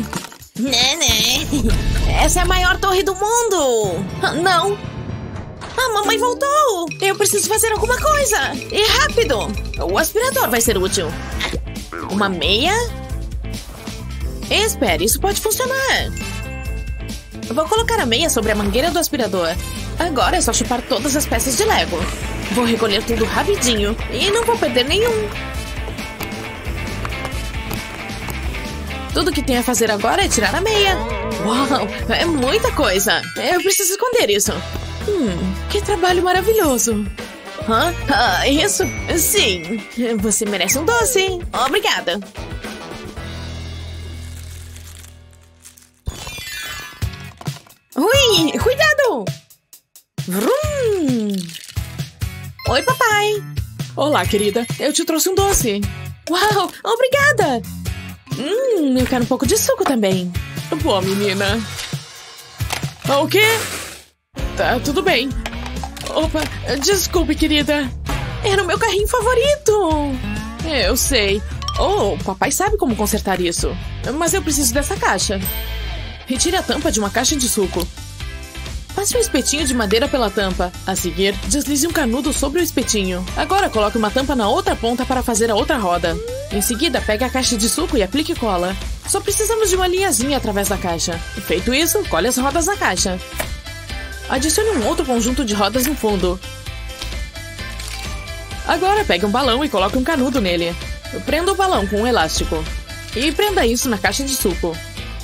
Essa é a maior torre do mundo. Não. A mamãe voltou. Eu preciso fazer alguma coisa. E rápido. O aspirador vai ser útil. Uma meia? Espere, isso pode funcionar. Vou colocar a meia sobre a mangueira do aspirador. Agora é só chupar todas as peças de Lego. Vou recolher tudo rapidinho e não vou perder nenhum. Tudo que tem a fazer agora é tirar a meia. Uau, é muita coisa. Eu preciso esconder isso. Que trabalho maravilhoso. Isso? Sim. Você merece um doce. Obrigada. Ui, cuidado! Vrum! Oi, papai. Olá, querida. Eu te trouxe um doce. Uau, obrigada. Eu quero um pouco de suco também. Boa, menina. O quê? Tá, tudo bem. Opa, desculpe, querida. Era o meu carrinho favorito. Eu sei. Oh, papai sabe como consertar isso. Mas eu preciso dessa caixa. Retire a tampa de uma caixa de suco. Passe um espetinho de madeira pela tampa. A seguir, deslize um canudo sobre o espetinho. Agora coloque uma tampa na outra ponta para fazer a outra roda. Em seguida, pegue a caixa de suco e aplique cola. Só precisamos de uma linhazinha através da caixa. Feito isso, cole as rodas na caixa. Adicione um outro conjunto de rodas no fundo. Agora pegue um balão e coloque um canudo nele. Prenda o balão com um elástico. E prenda isso na caixa de suco.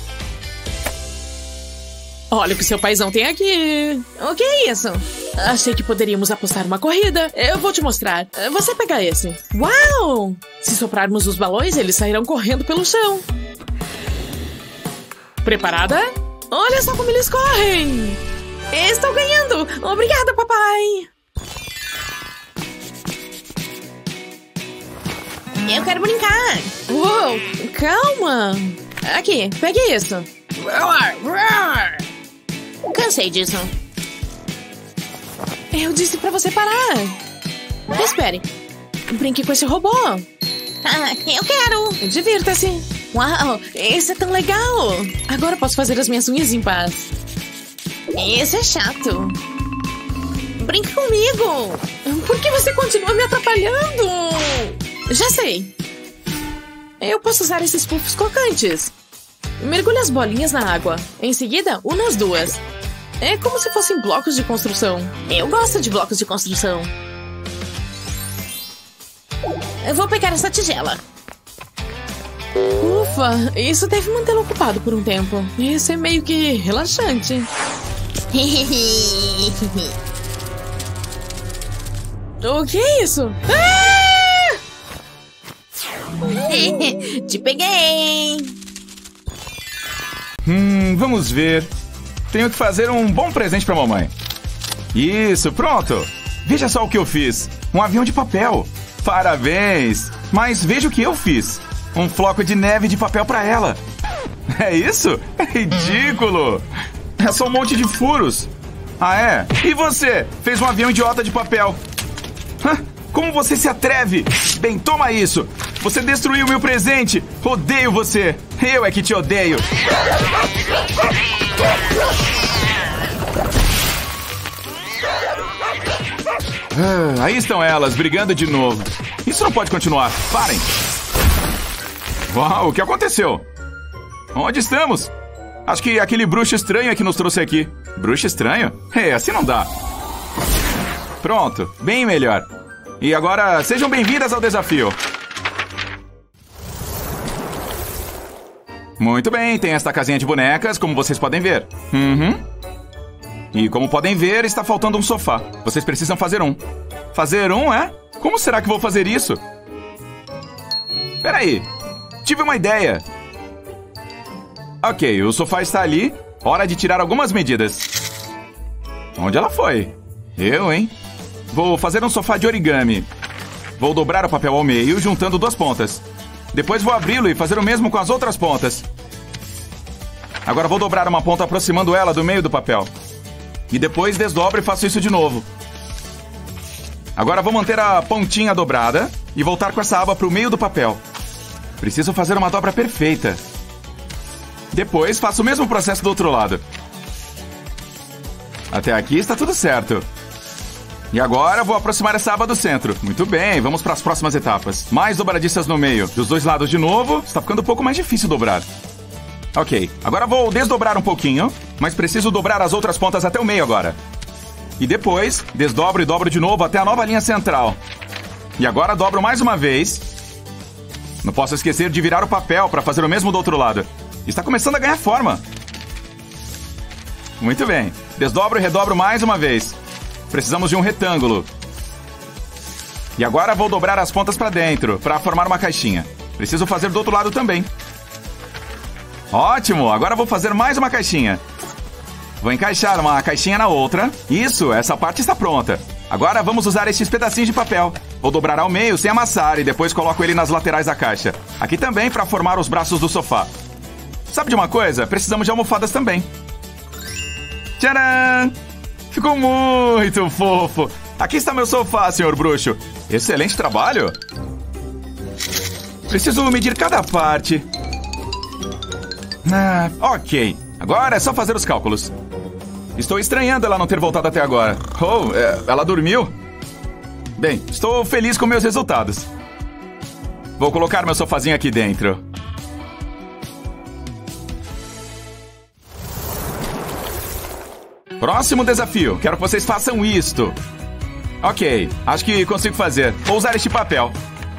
Olha o que seu paizão tem aqui. O que é isso? Achei que poderíamos apostar uma corrida. Eu vou te mostrar. Você pega esse. Uau! Se soprarmos os balões, eles sairão correndo pelo chão. Preparada? Olha só como eles correm! Estou ganhando! Obrigada, papai! Eu quero brincar! Uou! Calma! Aqui, pegue isso. Cansei disso. Eu disse pra você parar. Espere. Brinque com esse robô. Eu quero. Divirta-se. Uau, isso é tão legal. Agora posso fazer as minhas unhas em paz. Isso é chato. Brinque comigo. Por que você continua me atrapalhando? Já sei. Eu posso usar esses puffs crocantes. Mergulhe as bolinhas na água. Em seguida, una as duas. É como se fossem blocos de construção. Eu gosto de blocos de construção. Eu vou pegar essa tigela. Ufa, isso deve mantê-lo ocupado por um tempo. Isso é meio que relaxante. O que é isso? Ah! Te peguei. Vamos ver. Tenho que fazer um bom presente pra mamãe. Isso, pronto. Veja só o que eu fiz. Um avião de papel. Parabéns. Mas veja o que eu fiz. Um floco de neve de papel pra ela. É isso? É ridículo. É só um monte de furos. Ah, é? E você? Fez um avião idiota de papel. Como você se atreve? Bem, toma isso. Você destruiu meu presente. Odeio você. Eu é que te odeio. Aí estão elas, brigando de novo. Isso não pode continuar. Parem. Uau, o que aconteceu? Onde estamos? Acho que aquele bruxo estranho é que nos trouxe aqui. Bruxo estranho? Assim não dá. Pronto, bem melhor. E agora, sejam bem-vindas ao desafio. Muito bem, tem esta casinha de bonecas, como vocês podem ver. E como podem ver, está faltando um sofá. Vocês precisam fazer um. Fazer um, é? Como será que vou fazer isso? Peraí, tive uma ideia. Ok, o sofá está ali. Hora de tirar algumas medidas. Onde ela foi? Eu, hein? Vou fazer um sofá de origami. Vou dobrar o papel ao meio, juntando duas pontas. Depois vou abri-lo e fazer o mesmo com as outras pontas. Agora vou dobrar uma ponta aproximando ela do meio do papel. E depois desdobro e faço isso de novo. Agora vou manter a pontinha dobrada e voltar com essa aba para o meio do papel. Preciso fazer uma dobra perfeita. Depois faço o mesmo processo do outro lado. Até aqui está tudo certo. E agora vou aproximar essa aba do centro. Muito bem, vamos para as próximas etapas. Mais dobradiças no meio. Dos dois lados de novo. Está ficando um pouco mais difícil dobrar. Ok, agora vou desdobrar um pouquinho, mas preciso dobrar as outras pontas até o meio agora. E depois, desdobro e dobro de novo até a nova linha central. E agora dobro mais uma vez. Não posso esquecer de virar o papel para fazer o mesmo do outro lado. Está começando a ganhar forma. Muito bem. Desdobro e redobro mais uma vez. Precisamos de um retângulo. E agora vou dobrar as pontas para dentro, para formar uma caixinha. Preciso fazer do outro lado também. Ótimo! Agora vou fazer mais uma caixinha. Vou encaixar uma caixinha na outra. Isso, essa parte está pronta. Agora vamos usar estes pedacinhos de papel. Vou dobrar ao meio sem amassar e depois coloco ele nas laterais da caixa. Aqui também para formar os braços do sofá. Sabe de uma coisa? Precisamos de almofadas também. Tcharam! Ficou muito fofo. Aqui está meu sofá, senhor bruxo. Excelente trabalho. Preciso medir cada parte. Ok. Agora é só fazer os cálculos. Estou estranhando ela não ter voltado até agora. Oh, ela dormiu? Bem, estou feliz com meus resultados. Vou colocar meu sofazinho aqui dentro. Próximo desafio. Quero que vocês façam isto. Ok, acho que consigo fazer. Vou usar este papel.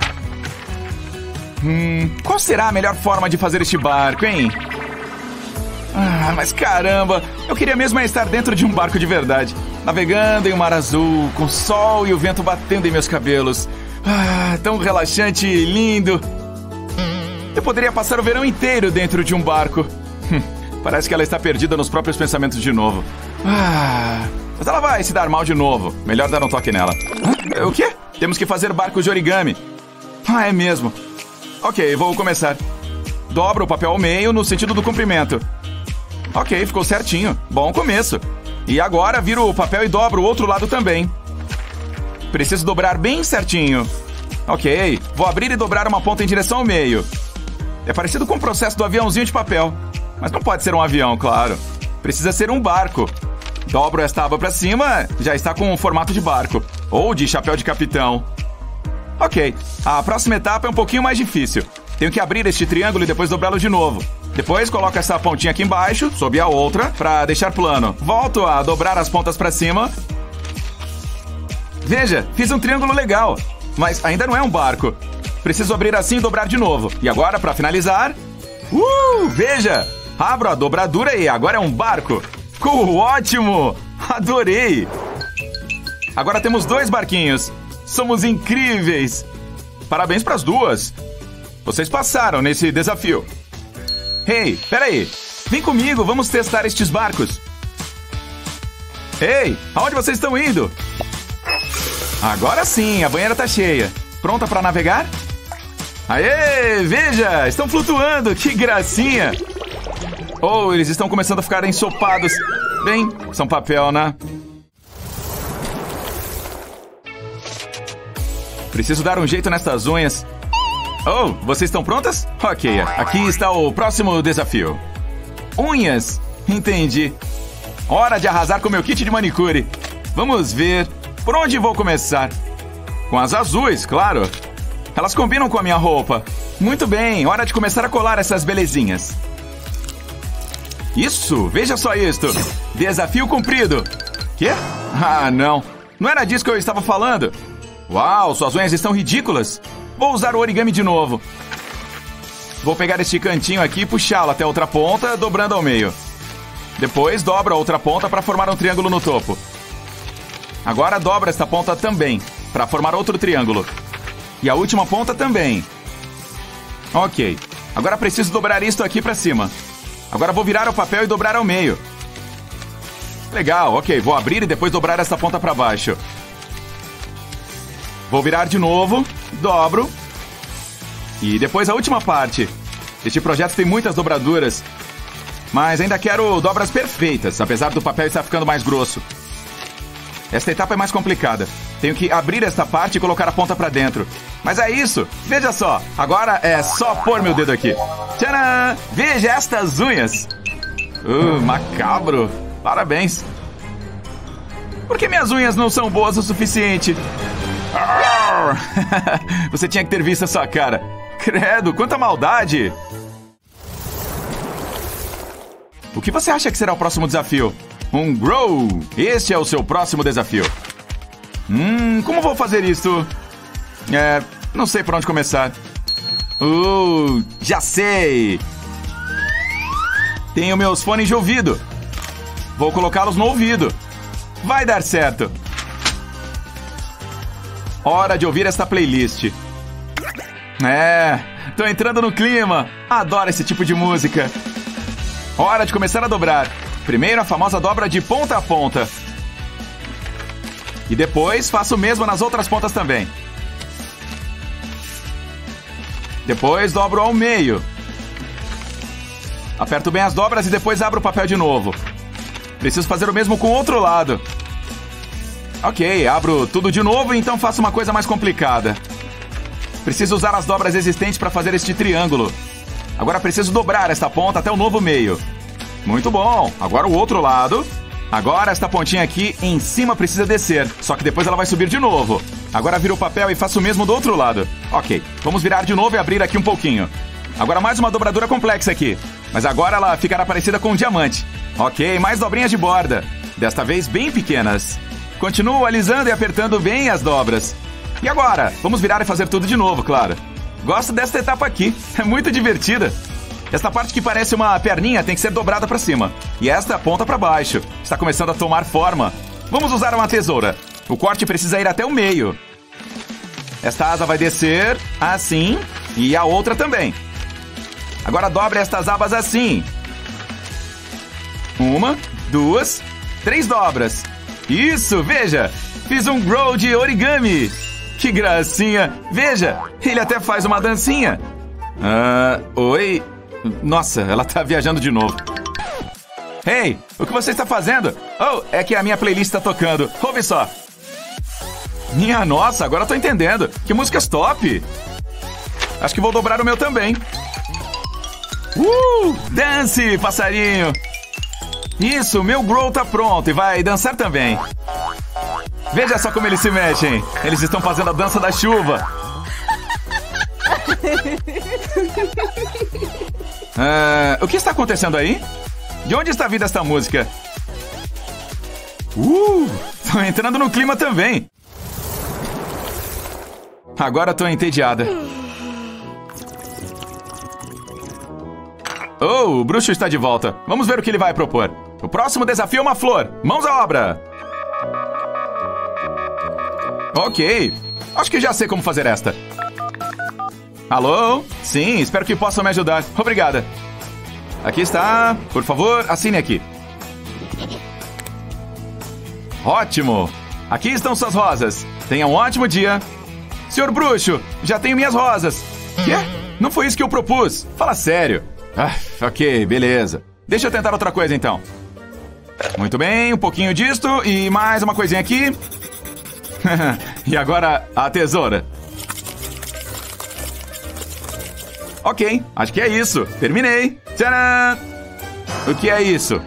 Qual será a melhor forma de fazer este barco, hein? Mas caramba, eu queria mesmo estar dentro de um barco de verdade. Navegando em um mar azul, com o sol e o vento batendo em meus cabelos. Tão relaxante e lindo. Eu poderia passar o verão inteiro dentro de um barco. Parece que ela está perdida nos próprios pensamentos de novo. Mas ela vai se dar mal de novo. Melhor dar um toque nela. O quê? Temos que fazer barcos de origami. É mesmo. Ok, vou começar. Dobro o papel ao meio no sentido do comprimento. Ok, ficou certinho. Bom começo. E agora viro o papel e dobro o outro lado também. Preciso dobrar bem certinho. Ok, vou abrir e dobrar uma ponta em direção ao meio. É parecido com o processo do aviãozinho de papel. Mas não pode ser um avião, claro. Precisa ser um barco. Dobro esta aba para cima, já está com um formato de barco. Ou de chapéu de capitão. Ok, a próxima etapa é um pouquinho mais difícil. Tenho que abrir este triângulo e depois dobrá-lo de novo. Depois coloco essa pontinha aqui embaixo, sob a outra, para deixar plano. Volto a dobrar as pontas para cima. Veja, fiz um triângulo legal. Mas ainda não é um barco. Preciso abrir assim e dobrar de novo. E agora, para finalizar... veja! Abro a dobradura e agora é um barco. Ficou ótimo! Adorei! Agora temos 2 barquinhos. Somos incríveis! Parabéns para as duas! Vocês passaram nesse desafio. Ei, peraí! Vem comigo, vamos testar estes barcos. Ei, aonde vocês estão indo? Agora sim, a banheira tá cheia. Pronta para navegar? Aê, veja! Estão flutuando, que gracinha! Oh, eles estão começando a ficar ensopados. Bem, são papel, né? Preciso dar um jeito nessas unhas. Oh, vocês estão prontas? Ok, aqui está o próximo desafio. Unhas, entendi. Hora de arrasar com meu kit de manicure. Vamos ver por onde vou começar. Com as azuis, claro. Elas combinam com a minha roupa. Muito bem, hora de começar a colar essas belezinhas. Isso, veja só isto. Desafio cumprido. Quê? Ah, não. Não era disso que eu estava falando. Uau, suas unhas estão ridículas. Vou usar o origami de novo. Vou pegar este cantinho aqui e puxá-lo até a outra ponta, dobrando ao meio. Depois dobro a outra ponta para formar um triângulo no topo. Agora dobra esta ponta também, para formar outro triângulo. E a última ponta também. Ok, agora preciso dobrar isto aqui para cima. Agora vou virar o papel e dobrar ao meio. Legal, ok, vou abrir e depois dobrar essa ponta para baixo. Vou virar de novo, dobro. E depois a última parte. Este projeto tem muitas dobraduras. Mas ainda quero dobras perfeitas, apesar do papel estar ficando mais grosso. Esta etapa é mais complicada. Tenho que abrir esta parte e colocar a ponta para dentro. Mas é isso, veja só. Agora é só pôr meu dedo aqui. Tcharam! Veja estas unhas. Macabro. Parabéns. Por que minhas unhas não são boas o suficiente? Você tinha que ter visto a sua cara. Credo, quanta maldade! O que você acha que será o próximo desafio? Um grow! Este é o seu próximo desafio. Como vou fazer isso? Não sei por onde começar. Já sei! Tenho meus fones de ouvido. Vou colocá-los no ouvido. Vai dar certo. Hora de ouvir esta playlist. Tô entrando no clima. Adoro esse tipo de música. Hora de começar a dobrar. Primeiro a famosa dobra de ponta a ponta. E depois faço o mesmo nas outras pontas também. Depois dobro ao meio. Aperto bem as dobras e depois abro o papel de novo. Preciso fazer o mesmo com o outro lado. Ok, abro tudo de novo e então faço uma coisa mais complicada. Preciso usar as dobras existentes para fazer este triângulo. Agora preciso dobrar esta ponta até o novo meio. Muito bom, agora o outro lado. Agora esta pontinha aqui em cima precisa descer, só que depois ela vai subir de novo. Agora viro o papel e faço o mesmo do outro lado. Ok, vamos virar de novo e abrir aqui um pouquinho. Agora mais uma dobradura complexa aqui, mas agora ela ficará parecida com um diamante. Ok, mais dobrinhas de borda, desta vez bem pequenas. Continuo alisando e apertando bem as dobras. E agora? Vamos virar e fazer tudo de novo, claro. Gosto desta etapa aqui, é muito divertida. Esta parte que parece uma perninha tem que ser dobrada para cima. E esta ponta para baixo. Está começando a tomar forma. Vamos usar uma tesoura. O corte precisa ir até o meio. Esta asa vai descer assim e a outra também. Agora dobre estas abas assim. 1, 2, 3 dobras. Isso, veja! Fiz um grow de origami. Que gracinha! Veja, ele até faz uma dancinha. Oi? Nossa, ela tá viajando de novo. Hey, o que você está fazendo? Oh, é que a minha playlist está tocando. Ouve só. Minha nossa, agora eu tô entendendo. Que músicas top! Acho que vou dobrar o meu também. Dance, passarinho! Isso, meu Grow tá pronto e vai dançar também. Veja só como eles se mexem. Eles estão fazendo a dança da chuva. O que está acontecendo aí? De onde está vindo esta música? Tô entrando no clima também. Agora tô entediada. O bruxo está de volta. Vamos ver o que ele vai propor. O próximo desafio é uma flor. Mãos à obra. Ok. Acho que já sei como fazer esta. Alô? Sim, espero que possam me ajudar. Obrigada. Aqui está. Por favor, assine aqui. Ótimo. Aqui estão suas rosas. Tenha um ótimo dia. Senhor bruxo, já tenho minhas rosas. Quê? Não foi isso que eu propus. Fala sério. Ok, beleza. Deixa eu tentar outra coisa, então. Muito bem, um pouquinho disto e mais uma coisinha aqui. E agora, a tesoura. Ok, acho que é isso. Terminei. Tcharam! O que é isso?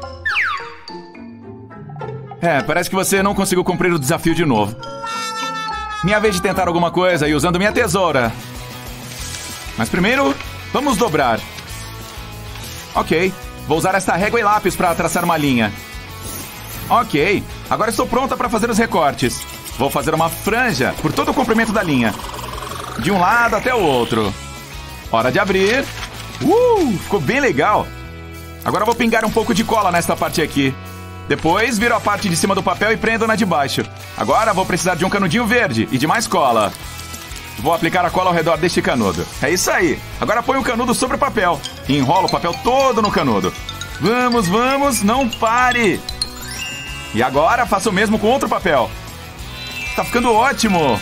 Parece que você não conseguiu cumprir o desafio de novo. Minha vez de tentar alguma coisa e usando minha tesoura. Mas primeiro, vamos dobrar. Ok, vou usar esta régua e lápis para traçar uma linha. Ok, agora estou pronta para fazer os recortes. Vou fazer uma franja por todo o comprimento da linha. De um lado até o outro. Hora de abrir. Ficou bem legal. Agora vou pingar um pouco de cola nesta parte aqui. Depois viro a parte de cima do papel e prendo na de baixo. Agora vou precisar de um canudinho verde e de mais cola. Vou aplicar a cola ao redor deste canudo. É isso aí. Agora põe o canudo sobre o papel. E enrola o papel todo no canudo. Vamos, vamos, não pare. E agora faça o mesmo com outro papel. Tá ficando ótimo.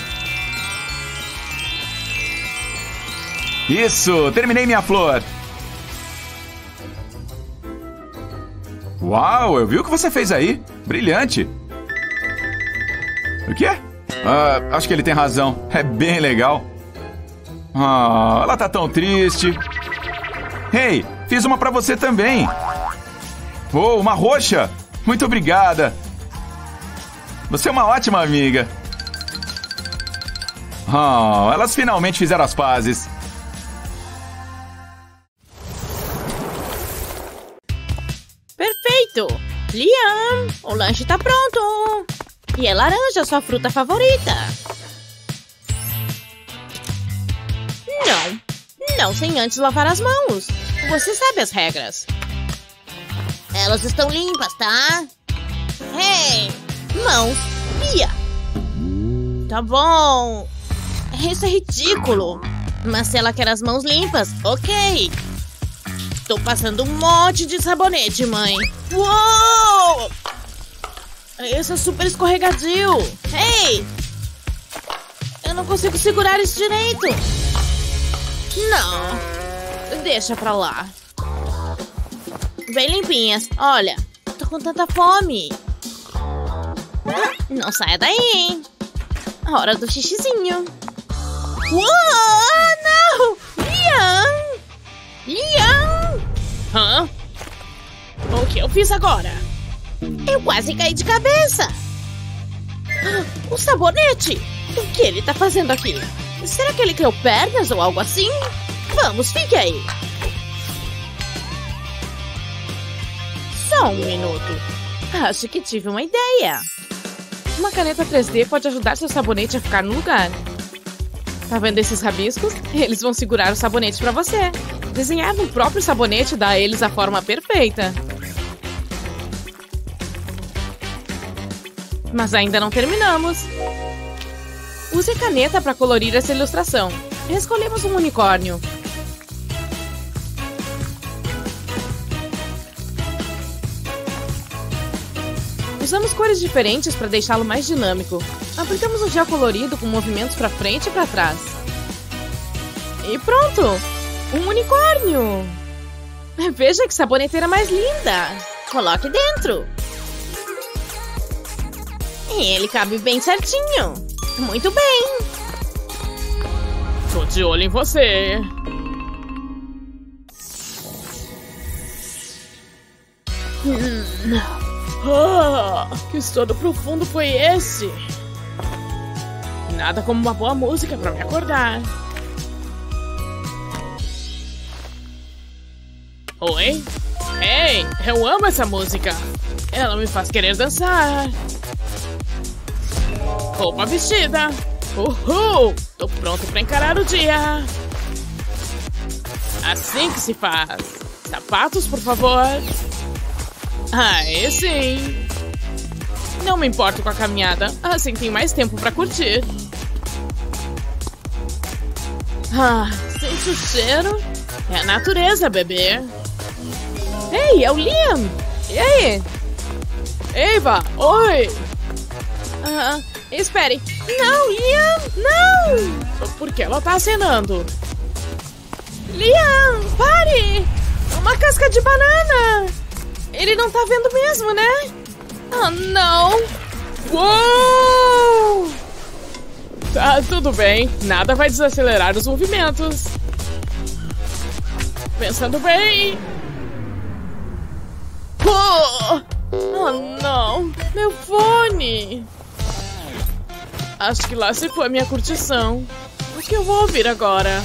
Isso, terminei minha flor. Uau, eu vi o que você fez aí. Brilhante. O quê? Acho que ele tem razão. É bem legal. Ela tá tão triste. Hey, fiz uma pra você também. Uma roxa. Muito obrigada. Você é uma ótima amiga. Elas finalmente fizeram as pazes. Perfeito! Liam, o lanche tá pronto! E é laranja, sua fruta favorita. Não sem antes lavar as mãos. Você sabe as regras. Elas estão limpas, tá? Hey! Mãos! Lia! Tá bom. Isso é ridículo. Mas se ela quer as mãos limpas, ok. Tô passando um monte de sabonete, mãe. Uou! Isso é super escorregadio. Ei! Eu não consigo segurar isso direito. Não. Deixa pra lá. Bem limpinhas. Olha, tô com tanta fome. Não saia daí, hein? Hora do xixizinho. Uou! Não! Liam! Liam! Hã? O que eu fiz agora? Eu quase caí de cabeça. O sabonete! O que ele tá fazendo aqui? Será que ele criou pernas ou algo assim? Vamos, fique aí. Só um minuto. Acho que tive uma ideia. Uma caneta 3D pode ajudar seu sabonete a ficar no lugar. Tá vendo esses rabiscos? Eles vão segurar o sabonete pra você. Desenhar no próprio sabonete dá a eles a forma perfeita. Mas ainda não terminamos. Use caneta para colorir essa ilustração. Escolhemos um unicórnio. Usamos cores diferentes para deixá-lo mais dinâmico. Aplicamos o gel colorido com movimentos para frente e para trás. E pronto! Um unicórnio! Veja que saboneteira mais linda! Coloque dentro! E ele cabe bem certinho! Muito bem. Tô de olho em você. Que sono profundo foi esse? Nada como uma boa música pra me acordar. Oi? Ei, eu amo essa música. Ela me faz querer dançar. Roupa vestida. Uhul! Tô pronto pra encarar o dia. Assim que se faz. Sapatos, por favor. Aí sim. Não me importo com a caminhada. Assim tenho mais tempo pra curtir. Sente o cheiro? É a natureza, bebê. Ei, é o Liam! E aí? Eva, oi! Espere. Não, Liam, não! Por que ela tá acenando? Liam, pare! Uma casca de banana! Ele não tá vendo mesmo, né? Oh, não! Uou! Tá, tudo bem. Nada vai desacelerar os movimentos. Pensando bem. Oh, não! Meu fone! Acho que lá se foi a minha curtição. O que eu vou ouvir agora?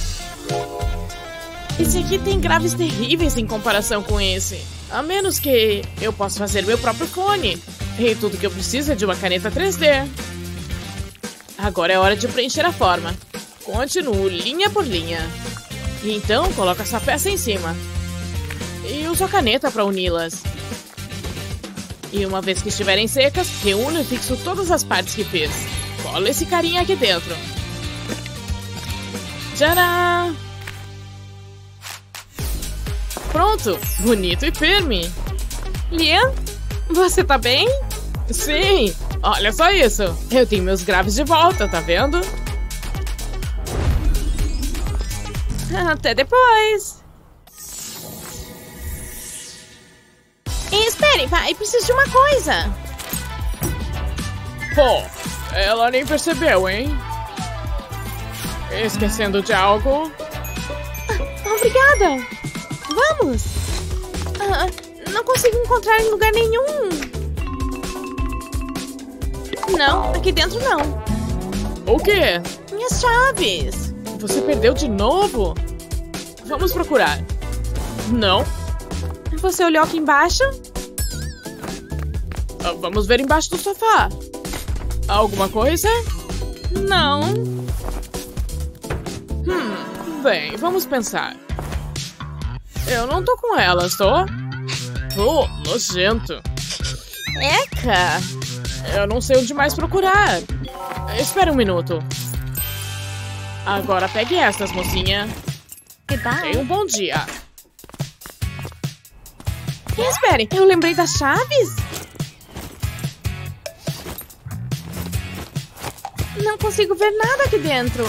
Esse aqui tem graves terríveis em comparação com esse. A menos que eu possa fazer meu próprio fone. E tudo que eu preciso é de uma caneta 3D. Agora é hora de preencher a forma. Continuo linha por linha. E então coloco essa peça em cima. E uso a caneta para uni-las. E uma vez que estiverem secas, reúno e fixo todas as partes que fiz. Colo esse carinha aqui dentro. Tcharam! Pronto! Bonito e firme! Liam, você tá bem? Sim! Olha só isso! Eu tenho meus graves de volta, tá vendo? Até depois! Espere, pai, preciso de uma coisa! Pô, ela nem percebeu, hein? Esquecendo de algo? Obrigada! Vamos! Não consigo encontrar em lugar nenhum! Não, aqui dentro não. O quê? Minhas chaves! Você perdeu de novo? Vamos procurar. Não. Você olhou aqui embaixo? Vamos ver embaixo do sofá. Alguma coisa? Não. Bem, vamos pensar. Eu não tô com elas, tô? Nojento. Eca! Eu não sei onde mais procurar. Espera um minuto. Agora pegue estas, mocinha. Tenha um bom dia. Espere, eu lembrei das chaves? Não consigo ver nada aqui dentro.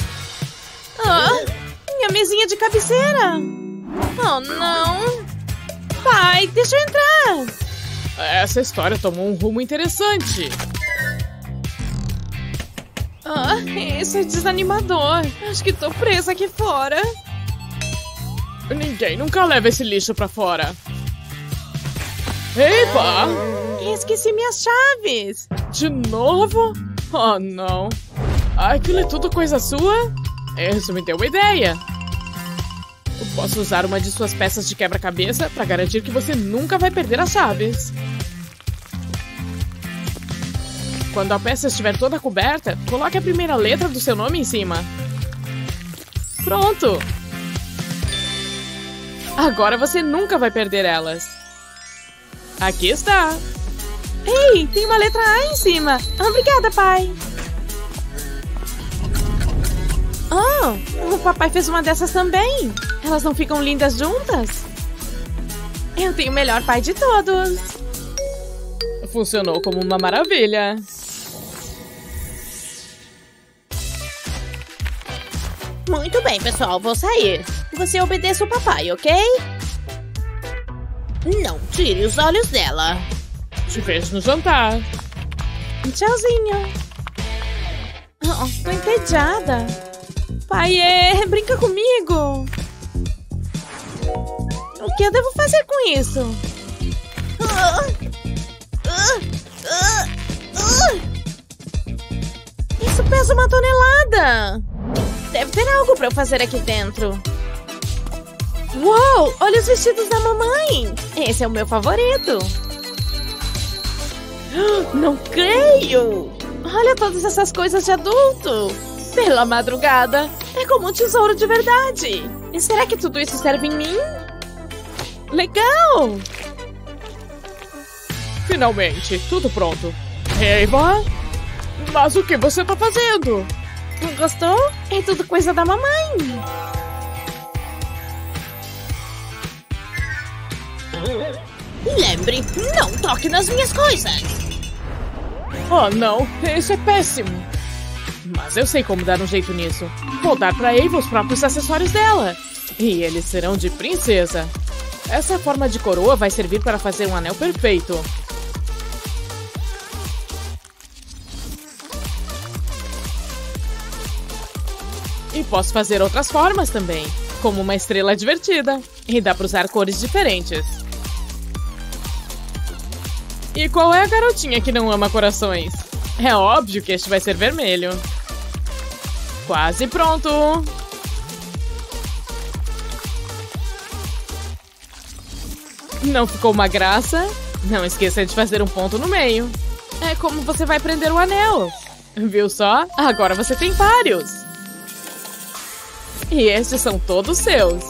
Minha mesinha de cabeceira. Oh, não. Pai, deixa eu entrar. Essa história tomou um rumo interessante. Isso é desanimador. Acho que tô presa aqui fora. Ninguém nunca leva esse lixo pra fora. Epa! Esqueci minhas chaves. De novo? Oh, não. Aquilo é tudo coisa sua? Isso me deu uma ideia. Eu posso usar uma de suas peças de quebra-cabeça pra garantir que você nunca vai perder as chaves. Quando a peça estiver toda coberta, coloque a primeira letra do seu nome em cima. Pronto! Agora você nunca vai perder elas. Aqui está. Ei, tem uma letra A em cima. Obrigada, pai. O papai fez uma dessas também. Elas não ficam lindas juntas? Eu tenho o melhor pai de todos. Funcionou como uma maravilha. Muito bem, pessoal, vou sair. Você obedeça o papai, ok? Não tire os olhos dela. Te vejo no jantar. Tchauzinho. Oh, tô entediada. Pai, brinca comigo. O que eu devo fazer com isso? Isso pesa 1 tonelada. Deve ter algo pra eu fazer aqui dentro. Uou, olha os vestidos da mamãe. Esse é o meu favorito. Não creio. Olha todas essas coisas de adulto. Pela madrugada. É como um tesouro de verdade. E será que tudo isso serve em mim? Legal. Finalmente, tudo pronto. Eva? Mas o que você tá fazendo? Não gostou? É tudo coisa da mamãe. Lembre, não toque nas minhas coisas. Oh, não. Isso é péssimo. Mas eu sei como dar um jeito nisso. Vou dar pra Eva os próprios acessórios dela. E eles serão de princesa. Essa forma de coroa vai servir para fazer um anel perfeito. E posso fazer outras formas também, como uma estrela divertida. E dá para usar cores diferentes. E qual é a garotinha que não ama corações? É óbvio que este vai ser vermelho. Quase pronto! Não ficou uma graça? Não esqueça de fazer um ponto no meio. É como você vai prender o anel. Viu só? Agora você tem vários. E estes são todos seus.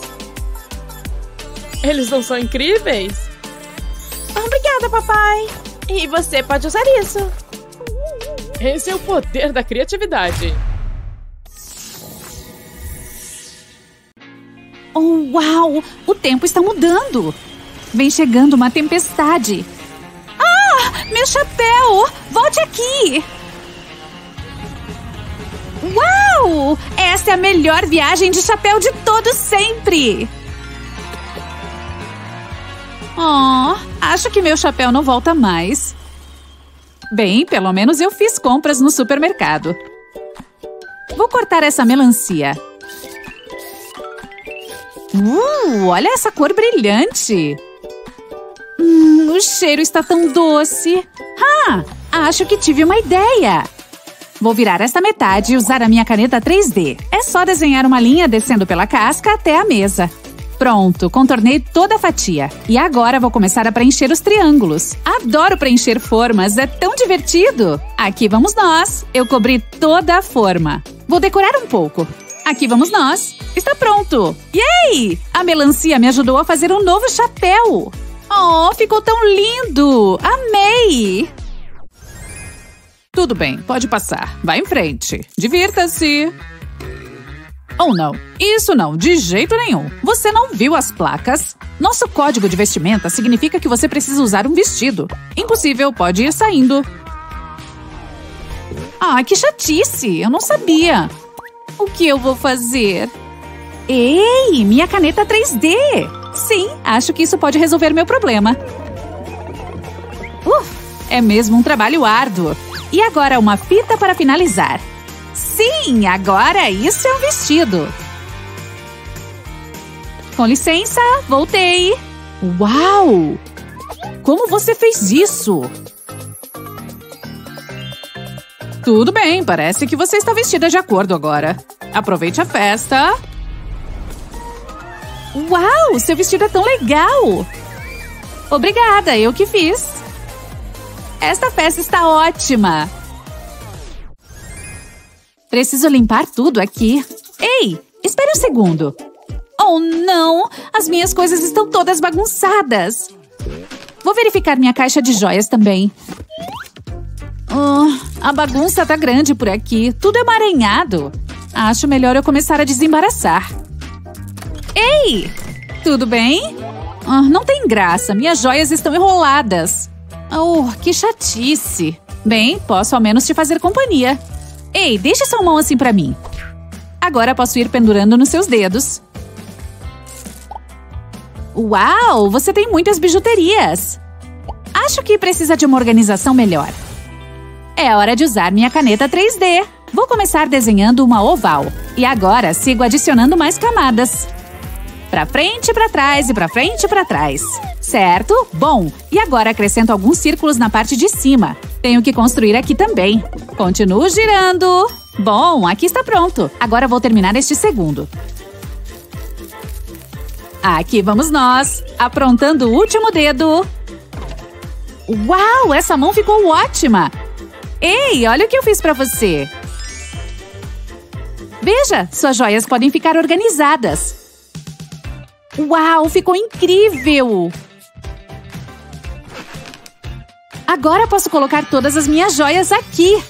Eles não são incríveis? Obrigada, papai. E você pode usar isso. Esse é o poder da criatividade. Oh, uau! O tempo está mudando. Vem chegando uma tempestade. Ah! Meu chapéu! Volte aqui! Uau! Essa é a melhor viagem de chapéu de todos sempre! Oh, acho que meu chapéu não volta mais. Bem, pelo menos eu fiz compras no supermercado. Vou cortar essa melancia. Olha essa cor brilhante! O cheiro está tão doce. Acho que tive uma ideia. Vou virar esta metade e usar a minha caneta 3D. É só desenhar uma linha descendo pela casca até a mesa. Pronto, contornei toda a fatia. E agora vou começar a preencher os triângulos. Adoro preencher formas, é tão divertido. Aqui vamos nós. Eu cobri toda a forma. Vou decorar um pouco. Aqui vamos nós. Está pronto. Yay! A melancia me ajudou a fazer um novo chapéu. Oh, ficou tão lindo! Amei! Tudo bem, pode passar. Vá em frente. Divirta-se. Oh, não. Isso não, de jeito nenhum. Você não viu as placas? Nosso código de vestimenta significa que você precisa usar um vestido. Impossível, pode ir saindo. Ah, que chatice! Eu não sabia. O que eu vou fazer? Ei, minha caneta 3D! Sim, acho que isso pode resolver meu problema. É mesmo um trabalho árduo. E agora uma fita para finalizar. Sim, agora isso é um vestido. Com licença, voltei. Uau! Como você fez isso? Tudo bem, parece que você está vestida de acordo agora. Aproveite a festa. Uau, seu vestido é tão legal! Obrigada, eu que fiz. Esta festa está ótima. Preciso limpar tudo aqui. Ei, espere um segundo. Oh, não! As minhas coisas estão todas bagunçadas. Vou verificar minha caixa de joias também. A bagunça tá grande por aqui. Tudo é emaranhado. Acho melhor eu começar a desembaraçar. Ei! Tudo bem? Não tem graça. Minhas joias estão enroladas. Que chatice. Bem, posso ao menos te fazer companhia. Ei, deixa sua mão assim pra mim. Agora posso ir pendurando nos seus dedos. Uau, você tem muitas bijuterias. Acho que precisa de uma organização melhor. É hora de usar minha caneta 3D. Vou começar desenhando uma oval. E agora sigo adicionando mais camadas. Pra frente, pra trás e pra frente e pra trás. Certo? Bom, e agora acrescento alguns círculos na parte de cima. Tenho que construir aqui também. Continuo girando. Bom, aqui está pronto. Agora vou terminar este segundo. Aqui vamos nós, aprontando o último dedo. Uau, essa mão ficou ótima! Ei, olha o que eu fiz pra você. Veja, suas joias podem ficar organizadas. Uau, ficou incrível! Agora posso colocar todas as minhas joias aqui.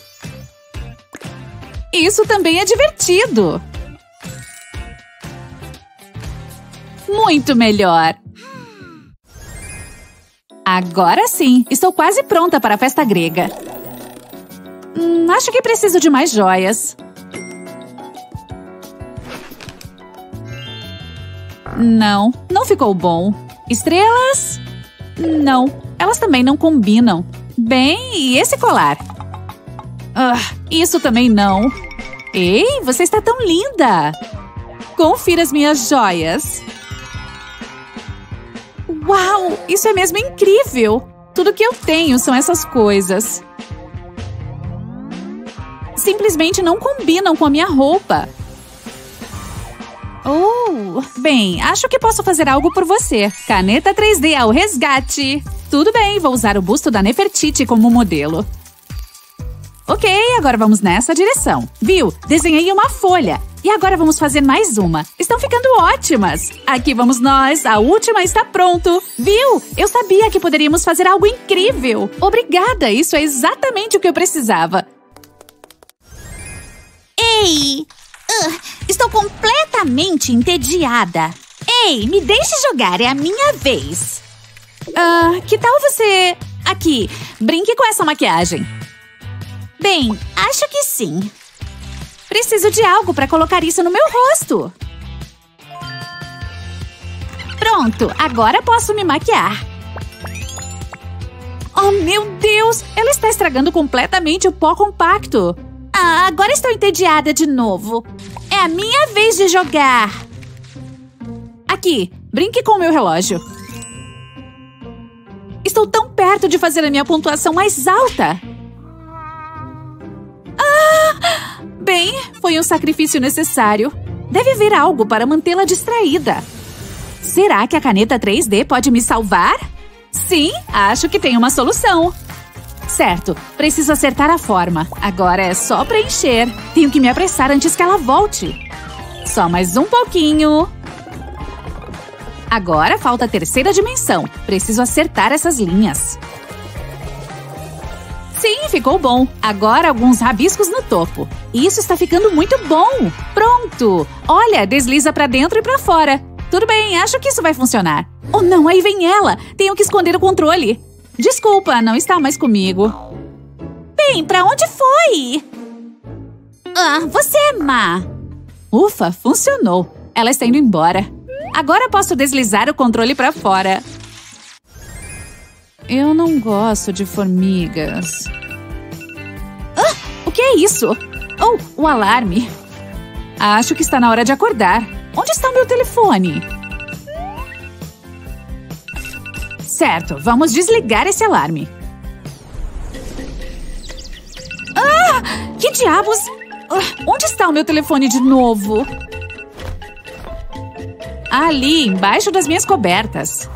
Isso também é divertido. Muito melhor. Agora sim, estou quase pronta para a festa grega. Acho que preciso de mais joias. Não, não ficou bom. Estrelas? Não, elas também não combinam. Bem, e esse colar? Isso também não. Ei, você está tão linda! Confira as minhas joias. Uau, isso é mesmo incrível! Tudo que eu tenho são essas coisas. Simplesmente não combinam com a minha roupa. Bem, acho que posso fazer algo por você. Caneta 3D ao resgate. Tudo bem, vou usar o busto da Nefertiti como modelo. Ok, agora vamos nessa direção. Viu? Desenhei uma folha. E agora vamos fazer mais uma. Estão ficando ótimas. Aqui vamos nós. A última está pronto. Viu? Eu sabia que poderíamos fazer algo incrível. Obrigada, isso é exatamente o que eu precisava. Ei! Estou completamente entediada. Ei, me deixe jogar, é a minha vez. Que tal você... Aqui, brinque com essa maquiagem. Bem, acho que sim. Preciso de algo para colocar isso no meu rosto. Pronto, agora posso me maquiar. Oh, meu Deus! Ela está estragando completamente o pó compacto. Agora estou entediada de novo. É a minha vez de jogar. Aqui, brinque com o meu relógio. Estou tão perto de fazer a minha pontuação mais alta. Bem, foi um sacrifício necessário. Deve haver algo para mantê-la distraída. Será que a caneta 3D pode me salvar? Sim, acho que tem uma solução. Certo, preciso acertar a forma. Agora é só preencher. Tenho que me apressar antes que ela volte. Só mais um pouquinho. Agora falta a terceira dimensão. Preciso acertar essas linhas. Sim, ficou bom. Agora alguns rabiscos no topo. Isso está ficando muito bom. Pronto. Olha, desliza para dentro e para fora. Tudo bem, acho que isso vai funcionar. Oh não, aí vem ela. Tenho que esconder o controle. Desculpa, não está mais comigo. Bem, pra onde foi? Você é má. Ufa, funcionou. Ela está indo embora. Agora posso deslizar o controle para fora. Eu não gosto de formigas. O que é isso? Oh, o alarme. Acho que está na hora de acordar. Onde está o meu telefone? Certo, vamos desligar esse alarme. Que diabos? Onde está o meu telefone de novo? Ali, embaixo das minhas cobertas.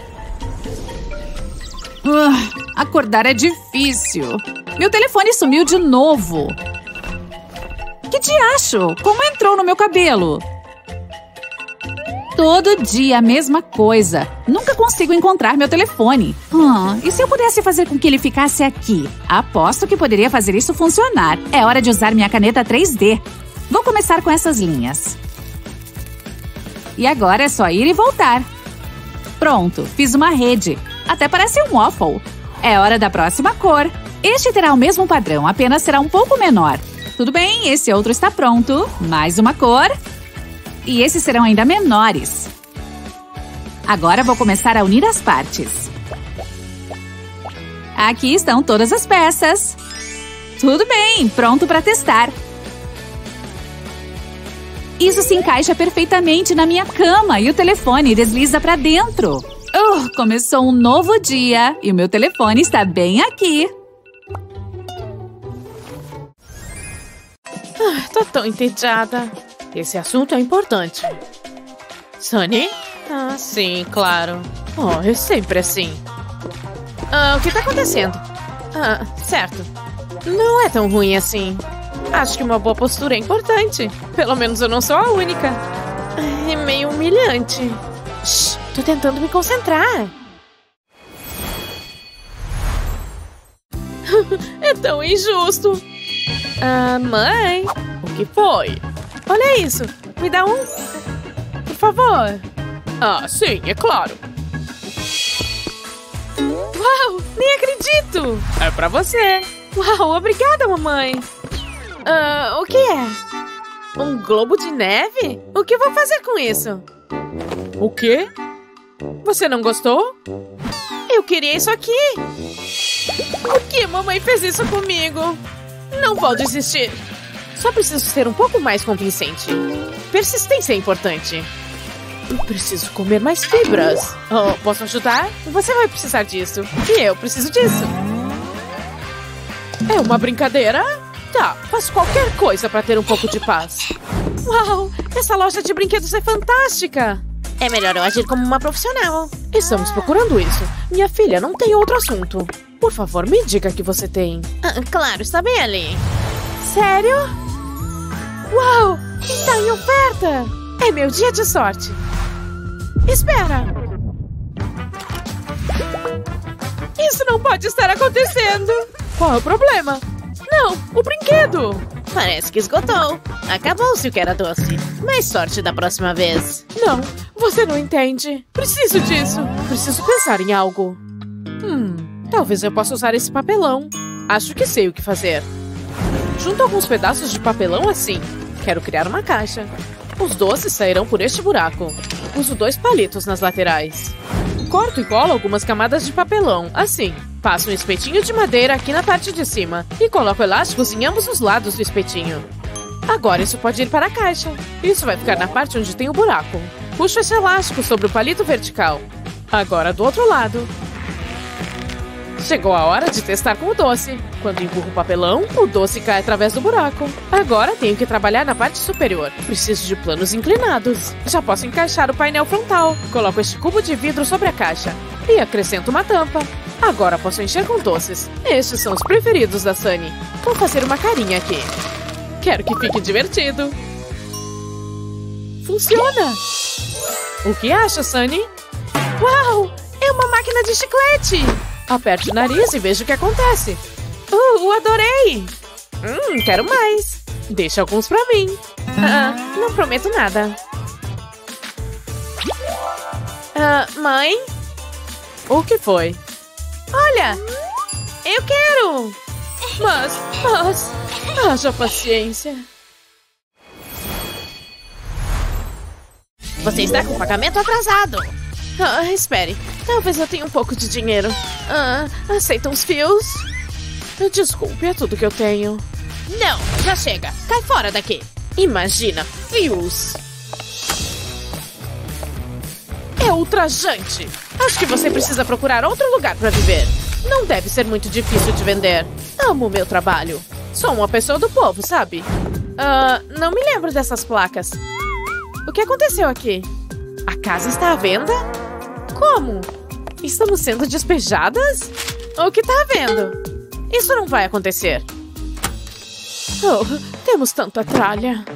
Acordar é difícil. Meu telefone sumiu de novo. Que diacho? Como entrou no meu cabelo? Todo dia a mesma coisa. Nunca consigo encontrar meu telefone. E se eu pudesse fazer com que ele ficasse aqui? Aposto que poderia fazer isso funcionar. É hora de usar minha caneta 3D. Vou começar com essas linhas. E agora é só ir e voltar. Pronto, fiz uma rede. Até parece um waffle. É hora da próxima cor. Este terá o mesmo padrão, apenas será um pouco menor. Tudo bem, esse outro está pronto. Mais uma cor. E esses serão ainda menores. Agora vou começar a unir as partes. Aqui estão todas as peças. Tudo bem, pronto para testar. Isso se encaixa perfeitamente na minha cama e o telefone desliza pra dentro. Começou um novo dia e o meu telefone está bem aqui. Tô tão entediada. Esse assunto é importante. Sunny? Sim, claro. É sempre assim. O que tá acontecendo? Certo. Não é tão ruim assim. Acho que uma boa postura é importante. Pelo menos eu não sou a única. É meio humilhante. Shhh, tô tentando me concentrar. É tão injusto. Mãe? O que foi? Olha isso. Me dá um... Por favor. Sim, é claro. Uau, nem acredito. É pra você. Uau, obrigada, mamãe. O que é? Um globo de neve? O que eu vou fazer com isso? O quê? Você não gostou? Eu queria isso aqui. Por que mamãe fez isso comigo? Não vou desistir. Só preciso ser um pouco mais convincente. Persistência é importante. Eu preciso comer mais fibras. Posso ajudar? Você vai precisar disso. E eu preciso disso. É uma brincadeira? Tá, faço qualquer coisa pra ter um pouco de paz. Uau, essa loja de brinquedos é fantástica. É melhor eu agir como uma profissional. Estamos procurando isso. Minha filha não tem outro assunto. Por favor, me diga que você tem. Claro, está bem ali. Sério? Uau, está em oferta. É meu dia de sorte. Espera. Isso não pode estar acontecendo. Qual é o problema? Não, o brinquedo. Parece que esgotou. Acabou-se o que era doce. Mais sorte da próxima vez. Não, você não entende. Preciso disso. Preciso pensar em algo. Talvez eu possa usar esse papelão. Acho que sei o que fazer. Junto alguns pedaços de papelão assim. Quero criar uma caixa. Os doces sairão por este buraco. Uso 2 palitos nas laterais. Corto e colo algumas camadas de papelão, assim. Passo um espetinho de madeira aqui na parte de cima. E coloco elásticos em ambos os lados do espetinho. Agora isso pode ir para a caixa. Isso vai ficar na parte onde tem o buraco. Puxo esse elástico sobre o palito vertical. Agora do outro lado. Chegou a hora de testar com o doce. Quando empurro o papelão, o doce cai através do buraco. Agora tenho que trabalhar na parte superior. Preciso de planos inclinados. Já posso encaixar o painel frontal. Coloco este cubo de vidro sobre a caixa. E acrescento uma tampa. Agora posso encher com doces. Estes são os preferidos da Sunny. Vou fazer uma carinha aqui. Quero que fique divertido. Funciona! O que acha, Sunny? Uau! É uma máquina de chiclete! Aperte o nariz e veja o que acontece. Adorei! Quero mais. Deixa alguns pra mim. Não prometo nada. Mãe? O que foi? Olha! Eu quero! Mas... haja paciência. Você está com o pagamento atrasado. Espere. Talvez eu tenha um pouco de dinheiro. Aceita uns fios? Desculpe, é tudo que eu tenho. Não, já chega. Cai fora daqui. Imagina, fios. É ultrajante. Acho que você precisa procurar outro lugar para viver. Não deve ser muito difícil de vender. Amo o meu trabalho. Sou uma pessoa do povo, sabe? Não me lembro dessas placas. O que aconteceu aqui? A casa está à venda? Como? Estamos sendo despejadas? O que está havendo? Isso não vai acontecer. Temos tanta tralha.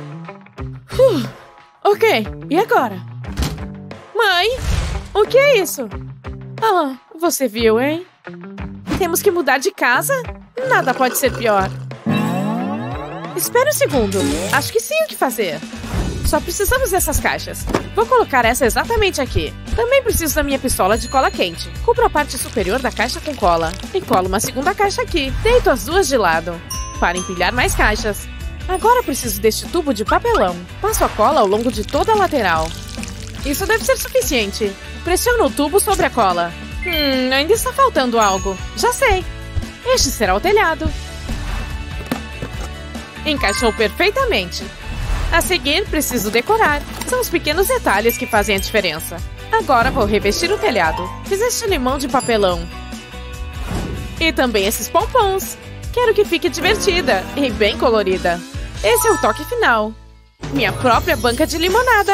Ok, e agora? Mãe, o que é isso? Você viu, hein? Temos que mudar de casa? Nada pode ser pior. Espera um segundo. Acho que sei o que fazer. Só precisamos dessas caixas. Vou colocar essa exatamente aqui. Também preciso da minha pistola de cola quente. Cubro a parte superior da caixa com cola. E colo uma segunda caixa aqui. Deito as duas de lado. Para empilhar mais caixas. Agora preciso deste tubo de papelão. Passo a cola ao longo de toda a lateral. Isso deve ser suficiente. Pressiono o tubo sobre a cola. Ainda está faltando algo. Já sei. Este será o telhado. Encaixou perfeitamente. A seguir, preciso decorar. São os pequenos detalhes que fazem a diferença. Agora vou revestir o telhado. Fiz este limão de papelão. E também esses pompons. Quero que fique divertida e bem colorida. Esse é o toque final. Minha própria banca de limonada.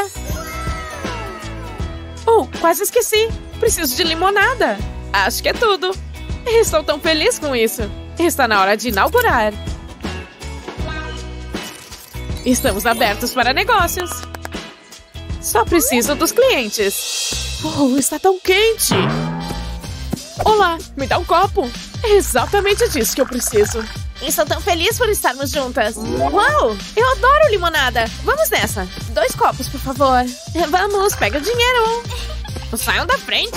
Oh, quase esqueci. Preciso de limonada. Acho que é tudo. Estou tão feliz com isso. Está na hora de inaugurar. Estamos abertos para negócios. Só preciso dos clientes. Oh, está tão quente. Olá, me dá um copo. É exatamente disso que eu preciso. Estou tão feliz por estarmos juntas. Uau, eu adoro limonada. Vamos nessa. 2 copos, por favor. Vamos, pega o dinheiro. Saiam da frente.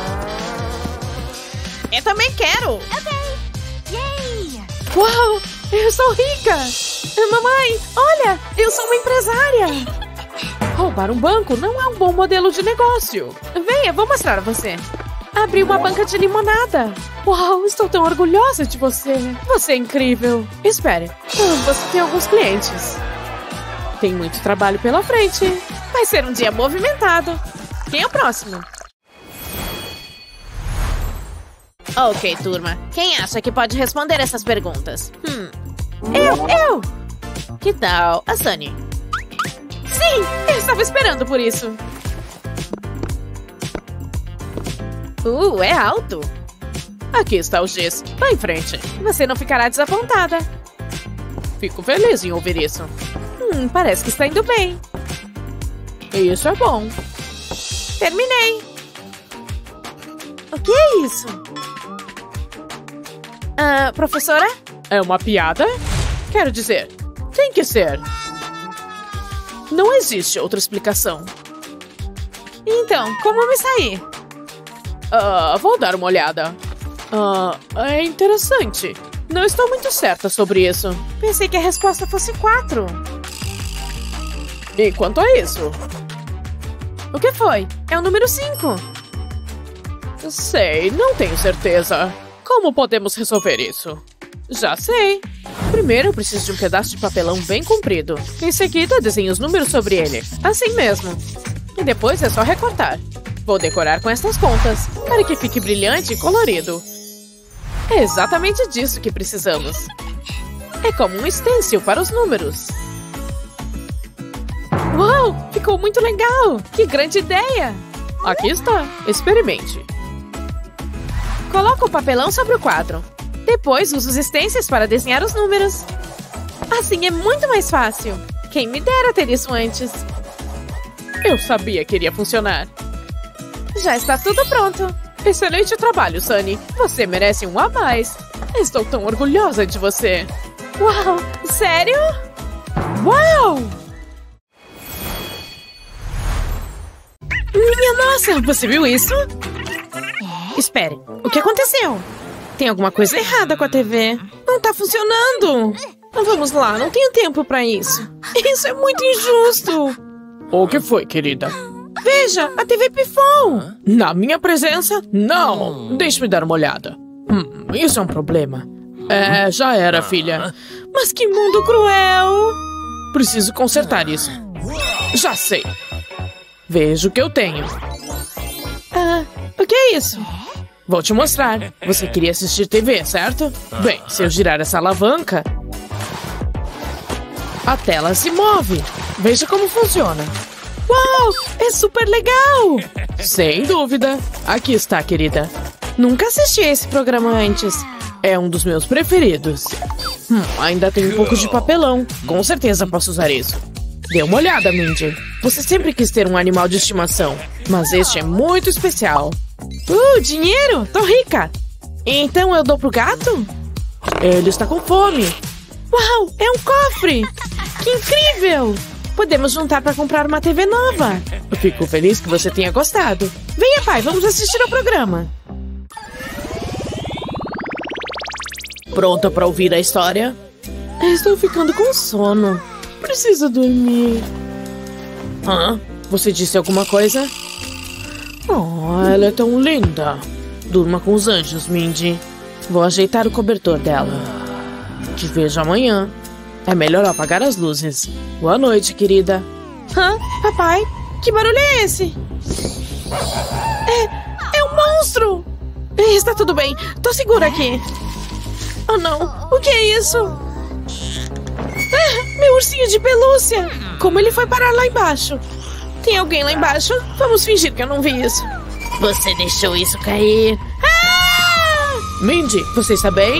Eu também quero. Yay! Uau, eu sou rica. Mamãe, olha, eu sou uma empresária. Roubar um banco não é um bom modelo de negócio. Venha, vou mostrar a você. Abri uma banca de limonada. Uau, estou tão orgulhosa de você. Você é incrível. Espere, você tem alguns clientes. Tem muito trabalho pela frente. Vai ser um dia movimentado. Quem é o próximo? Ok, turma. Quem acha que pode responder essas perguntas? Eu! Que tal a Sunny? Sim, eu estava esperando por isso. É alto. Aqui está o giz. Vá em frente. Você não ficará desapontada. Fico feliz em ouvir isso. Parece que está indo bem. Isso é bom. Terminei. O que é isso? Professora? É uma piada? Quero dizer, tem que ser. Não existe outra explicação. Então, como me sair? Vou dar uma olhada. É interessante. Não estou muito certa sobre isso. Pensei que a resposta fosse 4. E quanto a isso? O que foi? É o número 5. Sei, não tenho certeza. Como podemos resolver isso? Já sei. Primeiro, eu preciso de um pedaço de papelão bem comprido. Em seguida, desenho os números sobre ele. Assim mesmo. E depois é só recortar. Vou decorar com estas pontas, para que fique brilhante e colorido. É exatamente disso que precisamos. É como um stencil para os números. Uau! Ficou muito legal! Que grande ideia! Aqui está. Experimente. Coloca o papelão sobre o quadro. Depois, usa os stencils para desenhar os números. Assim é muito mais fácil. Quem me dera ter isso antes. Eu sabia que iria funcionar. Já está tudo pronto. Excelente trabalho, Sunny. Você merece um a mais. Estou tão orgulhosa de você. Uau! Sério? Uau! Minha nossa! Você viu isso? Espere. O que aconteceu? Tem alguma coisa errada com a TV. Não tá funcionando. Vamos lá, não tenho tempo pra isso. Isso é muito injusto. O que foi, querida? Veja, a TV pifou. Na minha presença? Não. Deixe-me dar uma olhada. Isso é um problema. Já era, filha. Mas que mundo cruel. Preciso consertar isso. Já sei. Veja o que eu tenho. O que é isso? Vou te mostrar. Você queria assistir TV, certo? Bem, se eu girar essa alavanca, a tela se move. Veja como funciona. Uau! É super legal! Sem dúvida. Aqui está, querida. Nunca assisti a esse programa antes. É um dos meus preferidos. Ainda tem um pouco de papelão. Com certeza posso usar isso. Dê uma olhada, Mindy. Você sempre quis ter um animal de estimação, mas este é muito especial. Dinheiro! Tô rica! Então eu dou pro gato? Ele está com fome. Uau! É um cofre! Que incrível! Podemos juntar para comprar uma TV nova. Eu fico feliz que você tenha gostado. Venha, pai, vamos assistir ao programa. Pronta para ouvir a história? Estou ficando com sono. Preciso dormir. Você disse alguma coisa? Ela é tão linda. Durma com os anjos, Mindy. Vou ajeitar o cobertor dela. Te vejo amanhã. É melhor apagar as luzes. Boa noite, querida. Hã? Papai? Que barulho é esse? É um monstro! Está tudo bem. Tô segura aqui. Oh, não. O que é isso? Meu ursinho de pelúcia! Como ele foi parar lá embaixo? Tem alguém lá embaixo? Vamos fingir que eu não vi isso. Você deixou isso cair. Mindy, você está bem?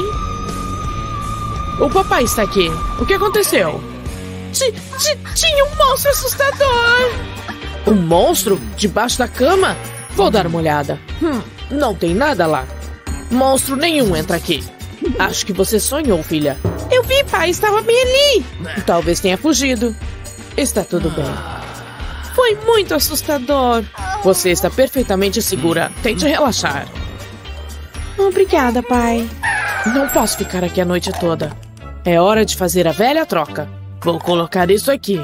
O papai está aqui. O que aconteceu? Tinha um monstro assustador! Um monstro? Debaixo da cama? Vou dar uma olhada. Não tem nada lá. Monstro nenhum entra aqui. Acho que você sonhou, filha. Eu vi, pai. Estava bem ali. Talvez tenha fugido. Está tudo bem. Foi muito assustador. Você está perfeitamente segura. Tente relaxar. Obrigada, pai. Não posso ficar aqui a noite toda. É hora de fazer a velha troca. Vou colocar isso aqui.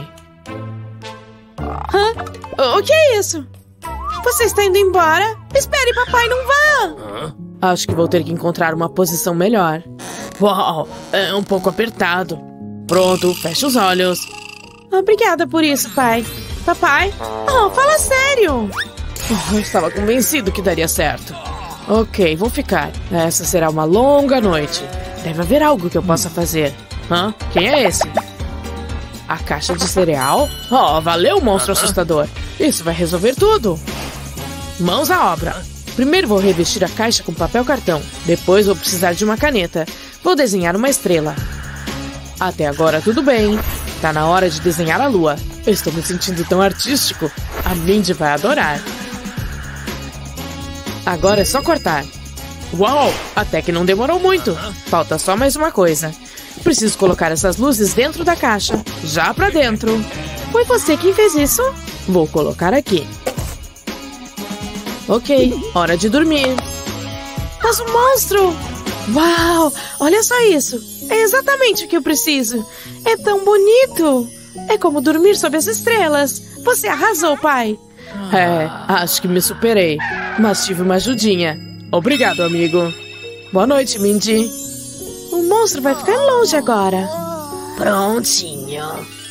Hã? O que é isso? Você está indo embora? Espere, papai, não vá! Acho que vou ter que encontrar uma posição melhor. Uau, é um pouco apertado. Pronto, feche os olhos. Obrigada por isso, pai. Papai? Oh, fala sério! Eu estava convencido que daria certo. Ok, vou ficar. Essa será uma longa noite. Deve haver algo que eu possa fazer. Hã? Quem é esse? A caixa de cereal? Oh, valeu, monstro assustador. Isso vai resolver tudo. Mãos à obra. Primeiro vou revestir a caixa com papel cartão. Depois vou precisar de uma caneta. Vou desenhar uma estrela. Até agora tudo bem. Tá na hora de desenhar a lua. Eu estou me sentindo tão artístico. A Mindy vai adorar. Agora é só cortar. Uau, até que não demorou muito. Falta só mais uma coisa. Preciso colocar essas luzes dentro da caixa. Já pra dentro. Foi você quem fez isso? Vou colocar aqui. Ok, hora de dormir. Mas o monstro! Uau, olha só isso. É exatamente o que eu preciso. É tão bonito. É como dormir sob as estrelas. Você arrasou, pai. Acho que me superei. Mas tive uma ajudinha. Obrigado, amigo. Boa noite, Mindy. O monstro vai ficar longe agora. Prontinho.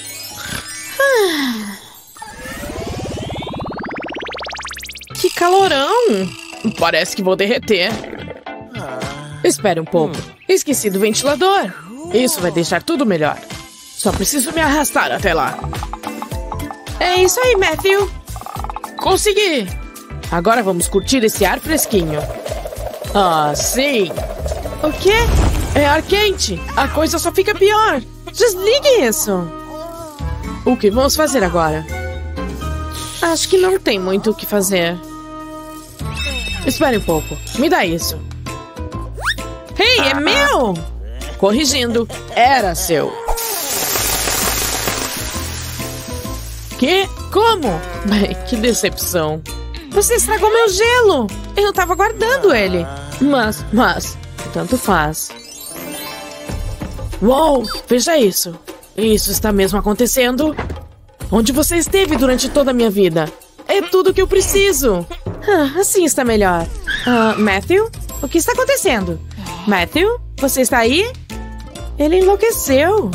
Que calorão. Parece que vou derreter. Espere um pouco. Esqueci do ventilador. Isso vai deixar tudo melhor. Só preciso me arrastar até lá. É isso aí, Matthew. Consegui! Agora vamos curtir esse ar fresquinho. Ah, sim! O quê? É ar quente! A coisa só fica pior! Desligue isso! O que vamos fazer agora? Acho que não tem muito o que fazer. Espere um pouco. Me dá isso. Ei, é meu! Corrigindo, era seu. Que? Como? Bem, que decepção. Você estragou meu gelo. Eu tava guardando ele. Mas, tanto faz. Uou, veja isso. Isso está mesmo acontecendo? Onde você esteve durante toda a minha vida? É tudo que eu preciso. Assim está melhor. Matthew? O que está acontecendo? Matthew? Você está aí? Ele enlouqueceu.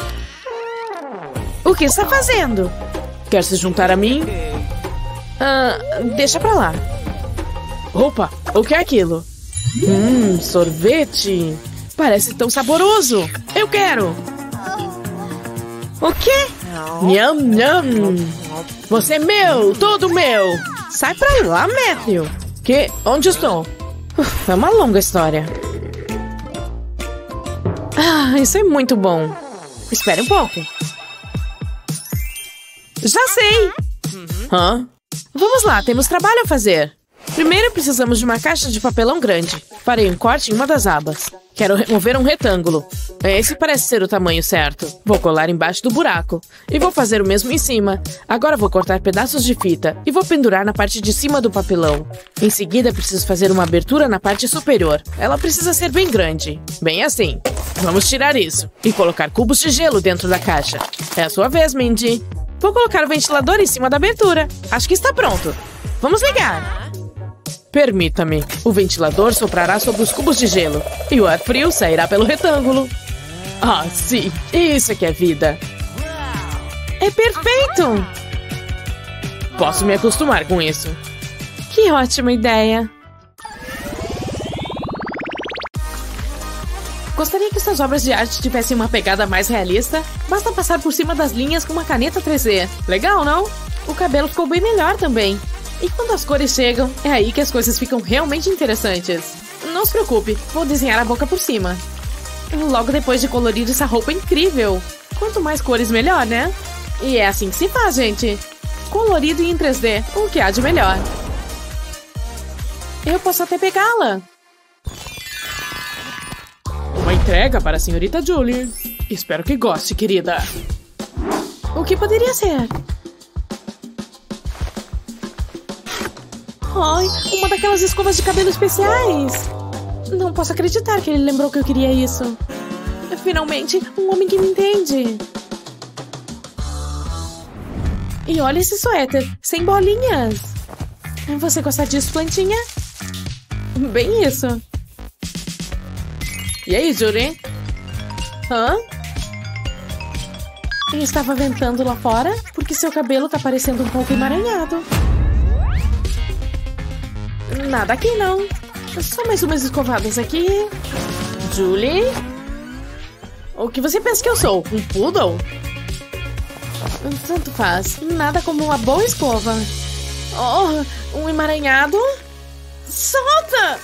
O que está fazendo? Quer se juntar a mim? Deixa pra lá. Opa, o que é aquilo? Sorvete. Parece tão saboroso. Eu quero. O quê? Nham, nham. Você é meu, todo meu. Sai pra lá, Matthew. Que? Onde estou? É uma longa história. Isso é muito bom. Espere um pouco. Já sei! Hã? Vamos lá, temos trabalho a fazer. Primeiro precisamos de uma caixa de papelão grande. Farei um corte em uma das abas. Quero remover um retângulo. Esse parece ser o tamanho certo. Vou colar embaixo do buraco. E vou fazer o mesmo em cima. Agora vou cortar pedaços de fita e vou pendurar na parte de cima do papelão. Em seguida, preciso fazer uma abertura na parte superior. Ela precisa ser bem grande. Bem assim. Vamos tirar isso. E colocar cubos de gelo dentro da caixa. É a sua vez, Mindy. Vou colocar o ventilador em cima da abertura. Acho que está pronto. Vamos ligar. Permita-me. O ventilador soprará sobre os cubos de gelo. E o ar frio sairá pelo retângulo. Ah, sim. Isso é que é vida. É perfeito! Posso me acostumar com isso. Que ótima ideia. Gostaria que suas obras de arte tivessem uma pegada mais realista? Basta passar por cima das linhas com uma caneta 3D. Legal, não? O cabelo ficou bem melhor também. E quando as cores chegam, é aí que as coisas ficam realmente interessantes. Não se preocupe, vou desenhar a boca por cima. Logo depois de colorir essa roupa incrível. Quanto mais cores, melhor, né? E é assim que se faz, gente. Colorido e em 3D, o que há de melhor? Eu posso até pegá-la. Uma entrega para a senhorita Julie. Espero que goste, querida. O que poderia ser? Ai, uma daquelas escovas de cabelo especiais. Não posso acreditar que ele lembrou que eu queria isso. Finalmente, um homem que me entende. E olha esse suéter, sem bolinhas. Você gosta disso, plantinha? Bem isso. E aí, Julie? Hã? Estava ventando lá fora porque seu cabelo tá parecendo um pouco emaranhado. Nada aqui, não. Só mais umas escovadas aqui. Julie? O que você pensa que eu sou? Um poodle? Tanto faz. Nada como uma boa escova. Oh, um emaranhado? Solta!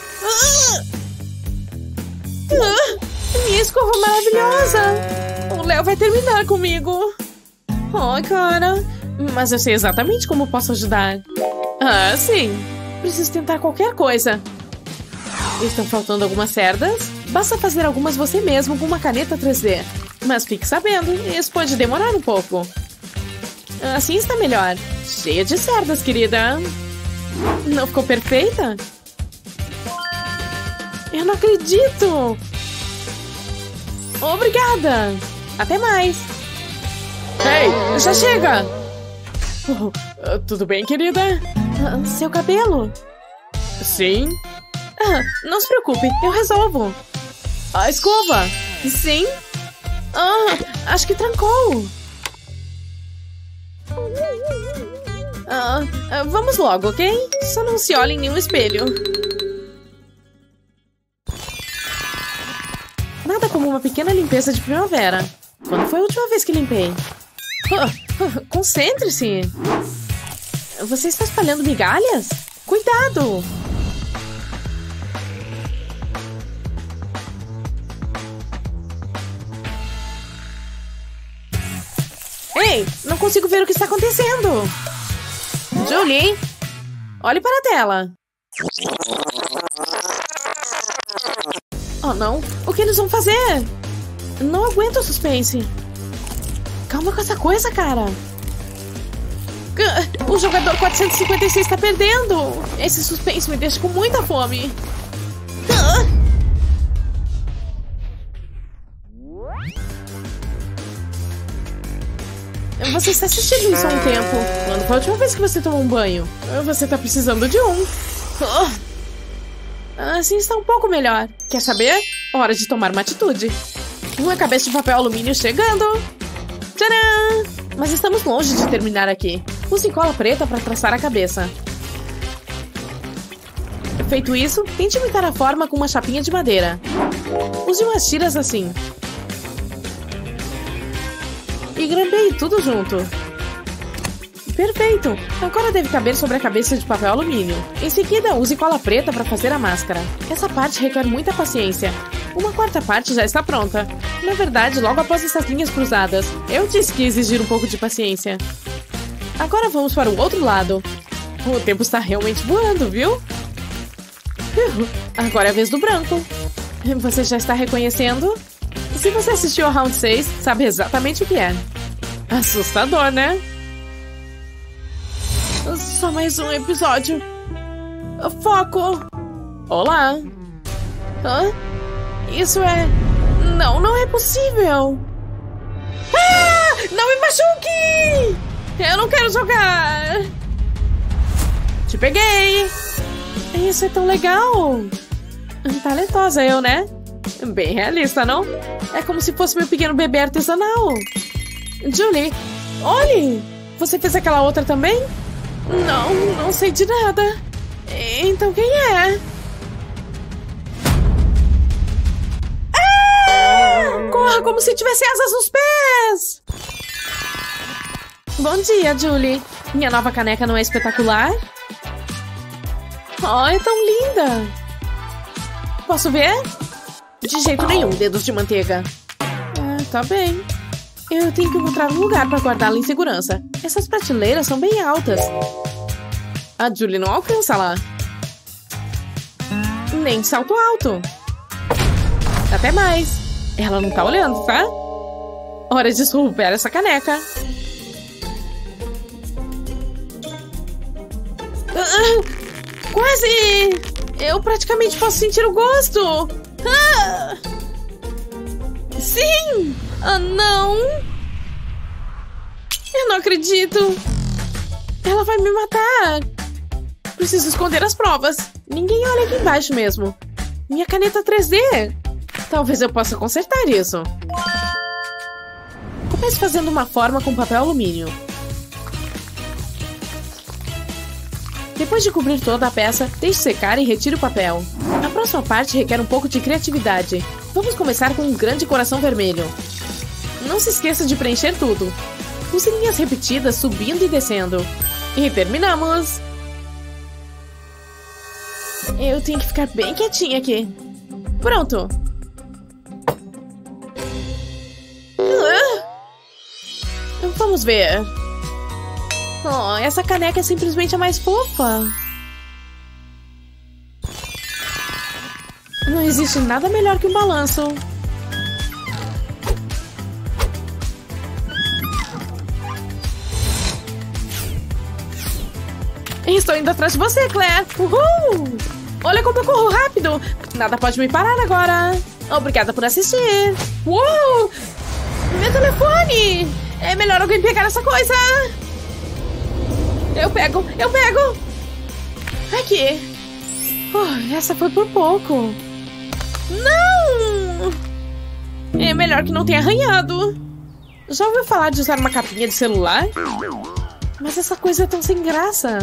Minha escova maravilhosa! O Léo vai terminar comigo. Oh, cara. Mas eu sei exatamente como posso ajudar. Ah, sim. Preciso tentar qualquer coisa. Estão faltando algumas cerdas? Basta fazer algumas você mesmo com uma caneta 3D. Mas fique sabendo, isso pode demorar um pouco. Assim está melhor. Cheia de cerdas, querida. Não ficou perfeita? Eu não acredito! Obrigada! Até mais! Ei, já chega! Tudo bem, querida? Seu cabelo? Sim? Não se preocupe, eu resolvo. A escova? Sim? Acho que trancou. Vamos logo, ok? Só não se olhe em nenhum espelho. Nada como uma pequena limpeza de primavera. Quando foi a última vez que limpei? Concentre-se! Você está espalhando migalhas? Cuidado! Ei, não consigo ver o que está acontecendo! Julie, olhe para a tela. Oh, não. O que eles vão fazer? Não aguento o suspense. Calma com essa coisa, cara. O jogador 456 está perdendo. Esse suspense me deixa com muita fome. Você está assistindo isso há um tempo. Quando foi a última vez que você tomou um banho? Você está precisando de um. Assim está um pouco melhor. Quer saber? Hora de tomar uma atitude. Uma cabeça de papel alumínio chegando. Tcharam! Mas estamos longe de terminar aqui. Use cola preta para traçar a cabeça. Feito isso, tente imitar a forma com uma chapinha de madeira. Use umas tiras assim. E grampeie tudo junto. Perfeito! Agora deve caber sobre a cabeça de papel alumínio. Em seguida, use cola preta para fazer a máscara. Essa parte requer muita paciência. Uma quarta parte já está pronta. Na verdade, logo após essas linhas cruzadas. Eu disse que ia exigir um pouco de paciência. Agora vamos para o outro lado. O tempo está realmente voando, viu? Agora é a vez do branco. Você já está reconhecendo? Se você assistiu ao Round 6, sabe exatamente o que é. Assustador, né? Só mais um episódio. Foco! Olá! Hã? Isso é... Não é possível! Ah! Não me machuque! Eu não quero jogar! Te peguei! Isso é tão legal! Talentosa eu, né? Bem realista, não? É como se fosse meu pequeno bebê artesanal. Julie, olhe! Você fez aquela outra também? Não sei de nada. Então quem é? Corra como se tivesse asas nos pés! Bom dia, Julie. Minha nova caneca não é espetacular? Oh, é tão linda! Posso ver? De jeito nenhum, dedos de manteiga. Tá bem. Eu tenho que encontrar um lugar para guardá-la em segurança. Essas prateleiras são bem altas. A Julie não alcança lá. Nem de salto alto. Até mais. Ela não tá olhando, tá? Hora de derrubar essa caneca. Quase! Eu praticamente posso sentir o gosto. Sim! Não! Eu não acredito. Ela vai me matar. Preciso esconder as provas. Ninguém olha aqui embaixo mesmo. Minha caneta 3D. Talvez eu possa consertar isso. Comece fazendo uma forma com papel alumínio. Depois de cobrir toda a peça, deixe secar e retire o papel. A próxima parte requer um pouco de criatividade. Vamos começar com um grande coração vermelho. Não se esqueça de preencher tudo. Use linhas repetidas subindo e descendo. E terminamos! Eu tenho que ficar bem quietinha aqui. Pronto! Vamos ver. Oh, essa caneca é simplesmente a mais fofa. Não existe nada melhor que um balanço. Estou indo atrás de você, Claire. Uhul! Olha como eu corro rápido. Nada pode me parar agora. Obrigada por assistir. Uou! Meu telefone! É melhor alguém pegar essa coisa. Eu pego. Aqui. Oh, essa foi por pouco. Não! É melhor que não tenha arranhado. Já ouviu falar de usar uma capinha de celular? Mas essa coisa é tão sem graça.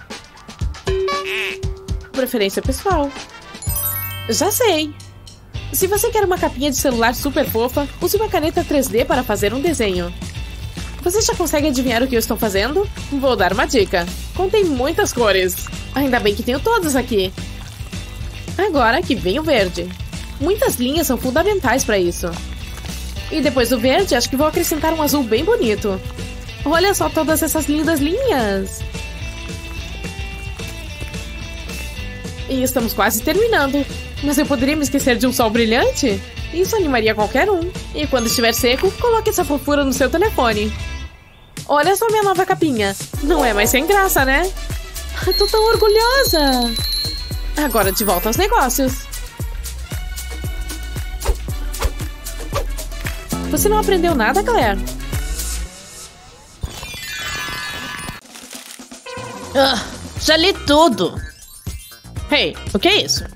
Preferência pessoal. Já sei. Se você quer uma capinha de celular super fofa, use uma caneta 3D para fazer um desenho. Você já consegue adivinhar o que eu estou fazendo? Vou dar uma dica. Contém muitas cores. Ainda bem que tenho todas aqui. Agora que vem o verde. Muitas linhas são fundamentais para isso. E depois do verde, acho que vou acrescentar um azul bem bonito. Olha só todas essas lindas linhas. E estamos quase terminando. Mas eu poderia me esquecer de um sol brilhante? Isso animaria qualquer um. E quando estiver seco, coloque essa fofura no seu telefone. Olha só minha nova capinha. Não é mais sem graça, né? Tô tão orgulhosa. Agora de volta aos negócios. Você não aprendeu nada, Claire? Já li tudo. Hey, o que é isso?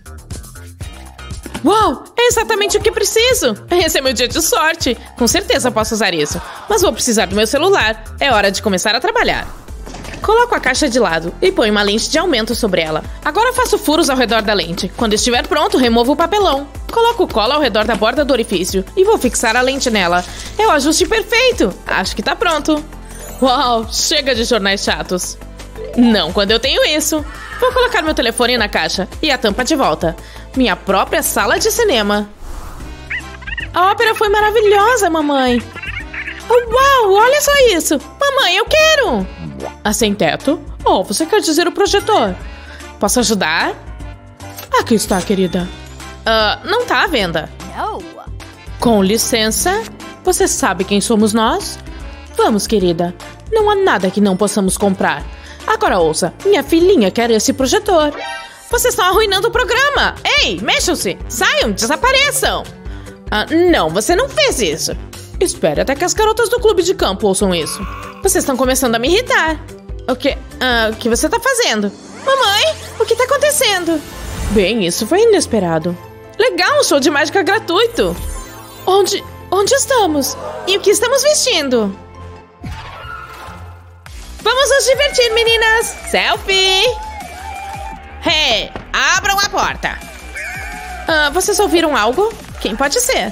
Uau, é exatamente o que preciso. Esse é meu dia de sorte. Com certeza posso usar isso. Mas vou precisar do meu celular. É hora de começar a trabalhar. Coloco a caixa de lado e ponho uma lente de aumento sobre ela. Agora faço furos ao redor da lente. Quando estiver pronto, removo o papelão. Coloco cola ao redor da borda do orifício e vou fixar a lente nela. É o ajuste perfeito. Acho que tá pronto. Uau, chega de jornais chatos. Não quando eu tenho isso. Vou colocar meu telefone na caixa e a tampa de volta. Minha própria sala de cinema. A ópera foi maravilhosa, mamãe. Uau, olha só isso. Mamãe, eu quero. A sem teto? Oh, você quer dizer o projetor? Posso ajudar? Aqui está, querida. Não tá à venda. Com licença. Você sabe quem somos nós? Vamos, querida. Não há nada que não possamos comprar. Agora ouça, minha filhinha quer esse projetor. Vocês estão arruinando o programa. Ei, mexam-se. Saiam, desapareçam. Não, você não fez isso. Espere até que as garotas do clube de campo ouçam isso. Vocês estão começando a me irritar. O que você tá fazendo? Mamãe, o que tá acontecendo? Bem, isso foi inesperado. Legal, um show de mágica gratuito. Onde estamos? E o que estamos vestindo? Vamos nos divertir, meninas! Selfie! Hey, abram a porta! Vocês ouviram algo? Quem pode ser?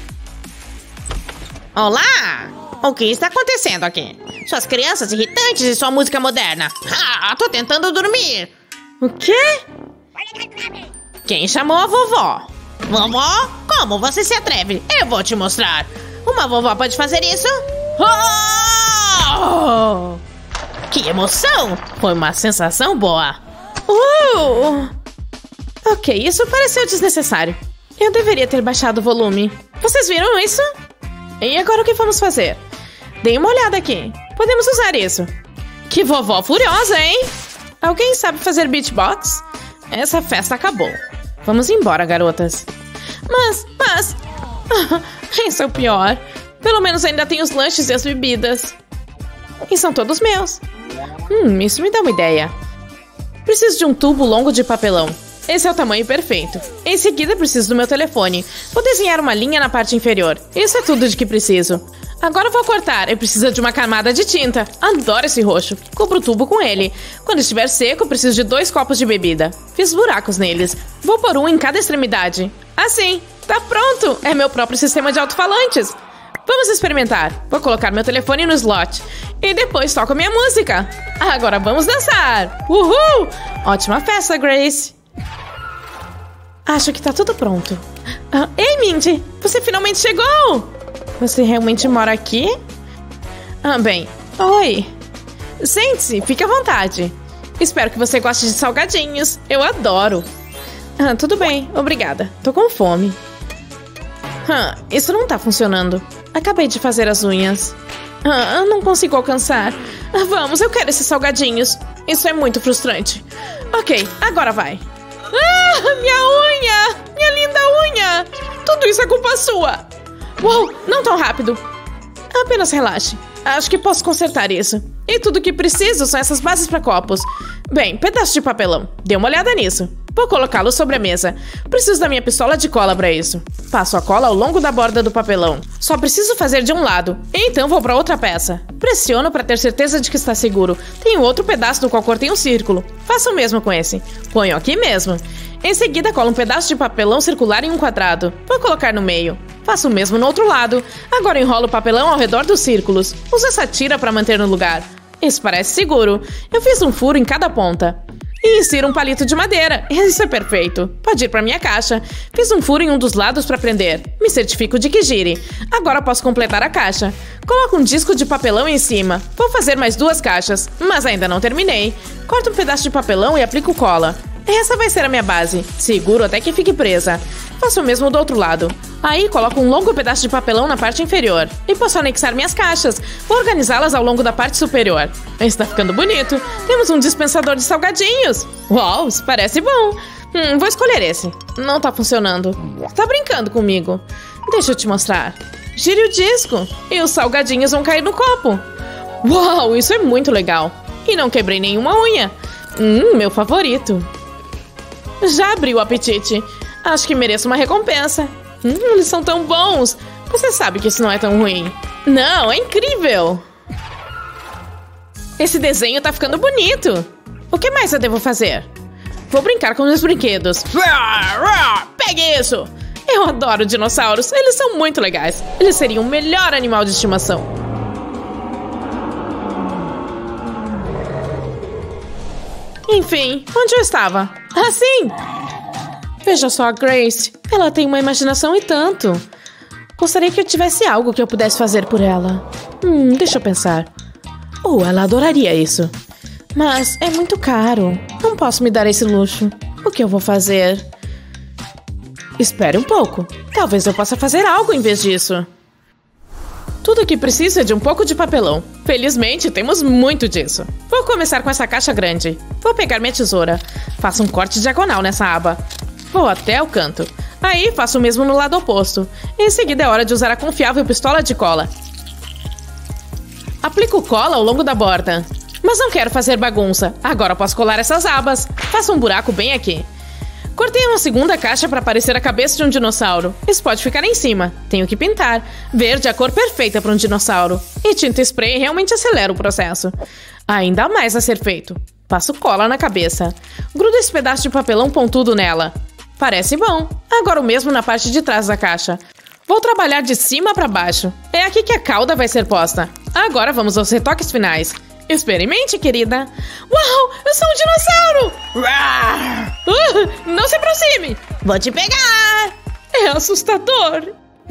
Olá! O que está acontecendo aqui? Suas crianças irritantes e sua música moderna. Tô tentando dormir. O quê? Quem chamou a vovó? Vovó? Como você se atreve? Eu vou te mostrar. Uma vovó pode fazer isso? Oh! Que emoção! Foi uma sensação boa. Ok, isso pareceu desnecessário. Eu deveria ter baixado o volume. Vocês viram isso? E agora o que vamos fazer? Dê uma olhada aqui. Podemos usar isso. Que vovó furiosa, hein? Alguém sabe fazer beatbox? Essa festa acabou. Vamos embora, garotas. Mas... Isso é o pior. Pelo menos ainda tem os lanches e as bebidas. E são todos meus. Isso me dá uma ideia. Preciso de um tubo longo de papelão. Esse é o tamanho perfeito. Em seguida, preciso do meu telefone. Vou desenhar uma linha na parte inferior. Isso é tudo de que preciso. Agora vou cortar. Eu preciso de uma camada de tinta. Adoro esse roxo. Cubro o tubo com ele. Quando estiver seco, preciso de 2 copos de bebida. Fiz buracos neles. Vou pôr um em cada extremidade. Assim. Tá pronto. É meu próprio sistema de alto-falantes. Vamos experimentar. Vou colocar meu telefone no slot. E depois toco minha música. Agora vamos dançar. Uhul! Ótima festa, Grace. Acho que tá tudo pronto. Ei, Mindy! Você finalmente chegou! Você realmente mora aqui? Bem, oi. Sente-se, fique à vontade. Espero que você goste de salgadinhos. Eu adoro. Tudo bem, obrigada. Tô com fome. Isso não tá funcionando. Acabei de fazer as unhas. Não consigo alcançar. Vamos, eu quero esses salgadinhos. Isso é muito frustrante. Ok, agora vai. Minha unha! Minha linda unha! Tudo isso é culpa sua! Uou, não tão rápido. Apenas relaxe. Acho que posso consertar isso. E tudo que preciso são essas bases para copos. Bem, pedaço de papelão. Dê uma olhada nisso. Vou colocá-lo sobre a mesa. Preciso da minha pistola de cola para isso. Passo a cola ao longo da borda do papelão. Só preciso fazer de um lado. Então vou para outra peça. Pressiono para ter certeza de que está seguro. Tenho outro pedaço do qual cortei um círculo. Faço o mesmo com esse. Ponho aqui mesmo. Em seguida, colo um pedaço de papelão circular em um quadrado. Vou colocar no meio. Faço o mesmo no outro lado. Agora enrolo o papelão ao redor dos círculos. Uso essa tira para manter no lugar. Isso parece seguro. Eu fiz um furo em cada ponta. E insiro um palito de madeira. Isso é perfeito. Pode ir para minha caixa. Fiz um furo em um dos lados para prender. Me certifico de que gire. Agora posso completar a caixa. Coloco um disco de papelão em cima. Vou fazer mais 2 caixas, mas ainda não terminei. Corto um pedaço de papelão e aplico cola. Essa vai ser a minha base. Seguro até que fique presa. Faço o mesmo do outro lado. Aí coloco um longo pedaço de papelão na parte inferior. E posso anexar minhas caixas. Vou organizá-las ao longo da parte superior. Está ficando bonito. Temos um dispensador de salgadinhos. Uau, isso parece bom. Vou escolher esse. Não tá funcionando. Tá brincando comigo. Deixa eu te mostrar. Gire o disco. E os salgadinhos vão cair no copo. Uau, isso é muito legal. E não quebrei nenhuma unha. Meu favorito. Já abri o apetite. Acho que mereço uma recompensa. Eles são tão bons. Você sabe que isso não é tão ruim. Não, é incrível. Esse desenho tá ficando bonito. O que mais eu devo fazer? Vou brincar com meus brinquedos. Pegue isso. Eu adoro dinossauros. Eles são muito legais. Eles seriam o melhor animal de estimação. Enfim, onde eu estava? Sim! Veja só a Grace. Ela tem uma imaginação e tanto. Gostaria que eu tivesse algo que eu pudesse fazer por ela. Deixa eu pensar. Ela adoraria isso. Mas é muito caro. Não posso me dar esse luxo. O que eu vou fazer? Espere um pouco. Talvez eu possa fazer algo em vez disso. Tudo que preciso é de um pouco de papelão. Felizmente, temos muito disso. Vou começar com essa caixa grande. Vou pegar minha tesoura. Faço um corte diagonal nessa aba. Vou até o canto. Aí, faço o mesmo no lado oposto. Em seguida, é hora de usar a confiável pistola de cola. Aplico cola ao longo da borda. Mas não quero fazer bagunça. Agora posso colar essas abas. Faço um buraco bem aqui. Cortei uma segunda caixa para parecer a cabeça de um dinossauro. Isso pode ficar em cima. Tenho que pintar. Verde é a cor perfeita para um dinossauro. E tinta spray realmente acelera o processo. Ainda há mais a ser feito. Passo cola na cabeça. Grudo esse pedaço de papelão pontudo nela. Parece bom. Agora o mesmo na parte de trás da caixa. Vou trabalhar de cima para baixo. É aqui que a cauda vai ser posta. Agora vamos aos retoques finais. Experimente, querida. Uau, eu sou um dinossauro! Não se aproxime! Vou te pegar! É assustador.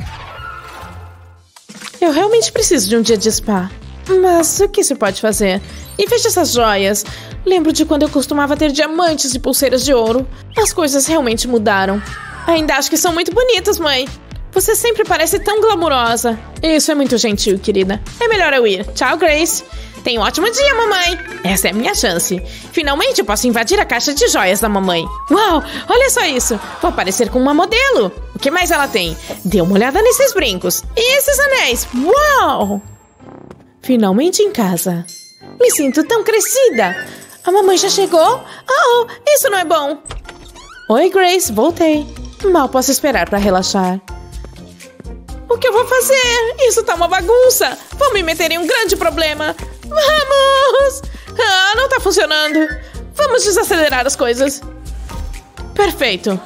Eu realmente preciso de um dia de spa. Mas o que se pode fazer? E veja essas joias. Lembro de quando eu costumava ter diamantes e pulseiras de ouro. As coisas realmente mudaram. Ainda acho que são muito bonitas, mãe. Você sempre parece tão glamurosa. Isso é muito gentil, querida. É melhor eu ir. Tchau, Grace. Tenha um ótimo dia, mamãe. Essa é a minha chance. Finalmente eu posso invadir a caixa de joias da mamãe. Uau, olha só isso. Vou aparecer com uma modelo. O que mais ela tem? Dê uma olhada nesses brincos. E esses anéis. Uau! Finalmente em casa. Me sinto tão crescida. A mamãe já chegou? Oh, isso não é bom. Oi, Grace. Voltei. Mal posso esperar para relaxar. O que eu vou fazer? Isso tá uma bagunça. Vou me meter em um grande problema. Vamos! Ah, não tá funcionando. Vamos desacelerar as coisas. Perfeito.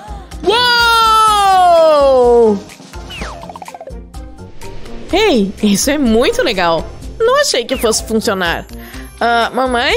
Uou! Ei, isso é muito legal. Não achei que fosse funcionar. Mamãe?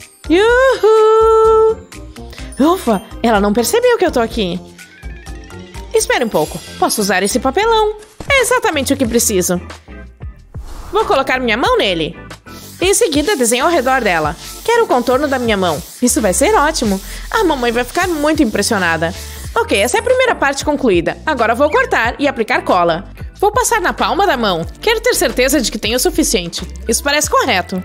Yuhu! Ufa, ela não percebeu que eu tô aqui. Espere um pouco. Posso usar esse papelão. É exatamente o que preciso. Vou colocar minha mão nele. Em seguida, desenho ao redor dela. Quero o contorno da minha mão. Isso vai ser ótimo. A mamãe vai ficar muito impressionada. Ok, essa é a primeira parte concluída. Agora vou cortar e aplicar cola. Vou passar na palma da mão. Quero ter certeza de que tenho o suficiente. Isso parece correto.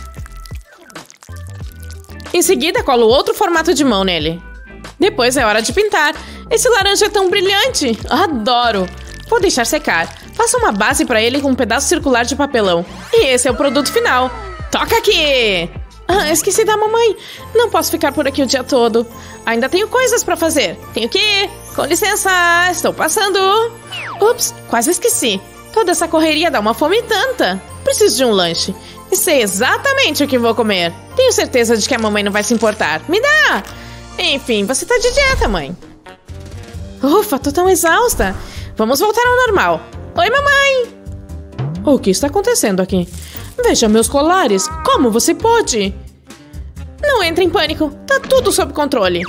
Em seguida, colo outro formato de mão nele. Depois é hora de pintar. Esse laranja é tão brilhante. Adoro. Vou deixar secar. Faço uma base para ele com um pedaço circular de papelão. E esse é o produto final. Toca aqui! Esqueci da mamãe. Não posso ficar por aqui o dia todo. Ainda tenho coisas para fazer. Tenho que ir. Com licença, estou passando. Ups, quase esqueci. Toda essa correria dá uma fome tanta. Preciso de um lanche. E sei exatamente o que vou comer. Tenho certeza de que a mamãe não vai se importar. Me dá! Enfim, você tá de dieta, mãe. Ufa, tô tão exausta. Vamos voltar ao normal. Oi, mamãe! O que está acontecendo aqui? Veja meus colares. Como você pode? Não entre em pânico. Tá tudo sob controle.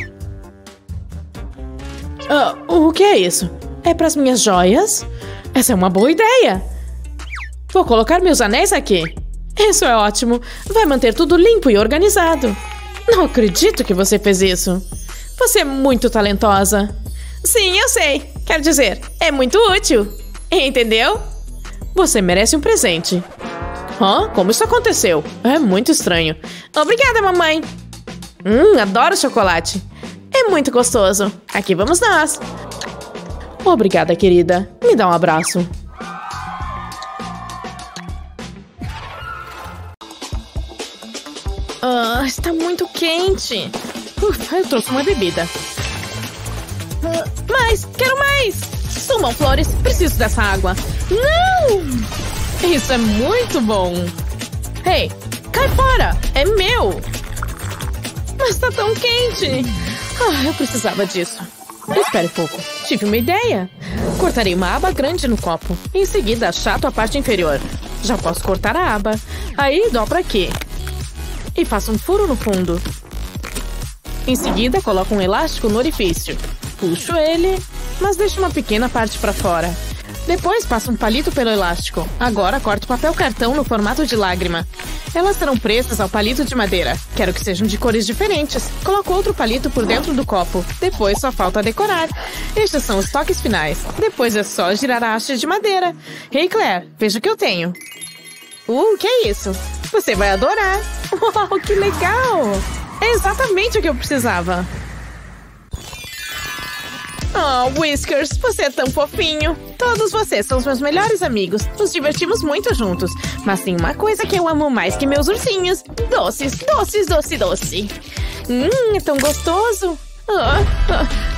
O que é isso? É para as minhas joias? Essa é uma boa ideia. Vou colocar meus anéis aqui. Isso é ótimo. Vai manter tudo limpo e organizado. Não acredito que você fez isso. Você é muito talentosa. Sim, eu sei. Quero dizer, é muito útil. Entendeu? Você merece um presente. Como isso aconteceu? É muito estranho. Obrigada, mamãe. Adoro chocolate. É muito gostoso. Aqui vamos nós. Obrigada, querida. Me dá um abraço. Está muito quente. Eu trouxe uma bebida. Quero mais! Sumam, flores, preciso dessa água. Não! Isso é muito bom. Ei, cai fora! É meu! Mas tá tão quente! Eu precisava disso. Espere um pouco. Tive uma ideia. Cortarei uma aba grande no copo. Em seguida, achato a parte inferior. Já posso cortar a aba. Aí, dobro aqui. E faço um furo no fundo. Em seguida, coloco um elástico no orifício. Puxo ele, mas deixo uma pequena parte para fora. Depois passo um palito pelo elástico. Agora corto papel cartão no formato de lágrima. Elas serão presas ao palito de madeira. Quero que sejam de cores diferentes. Coloco outro palito por dentro do copo. Depois só falta decorar. Estes são os toques finais. Depois é só girar a haste de madeira. Hey, Claire, veja o que eu tenho. Que é isso? Você vai adorar. Uau, que legal! É exatamente o que eu precisava. Whiskers, você é tão fofinho. Todos vocês são os meus melhores amigos. Nos divertimos muito juntos. Mas tem uma coisa que eu amo mais que meus ursinhos. Doces, doces, doce, doce. É tão gostoso.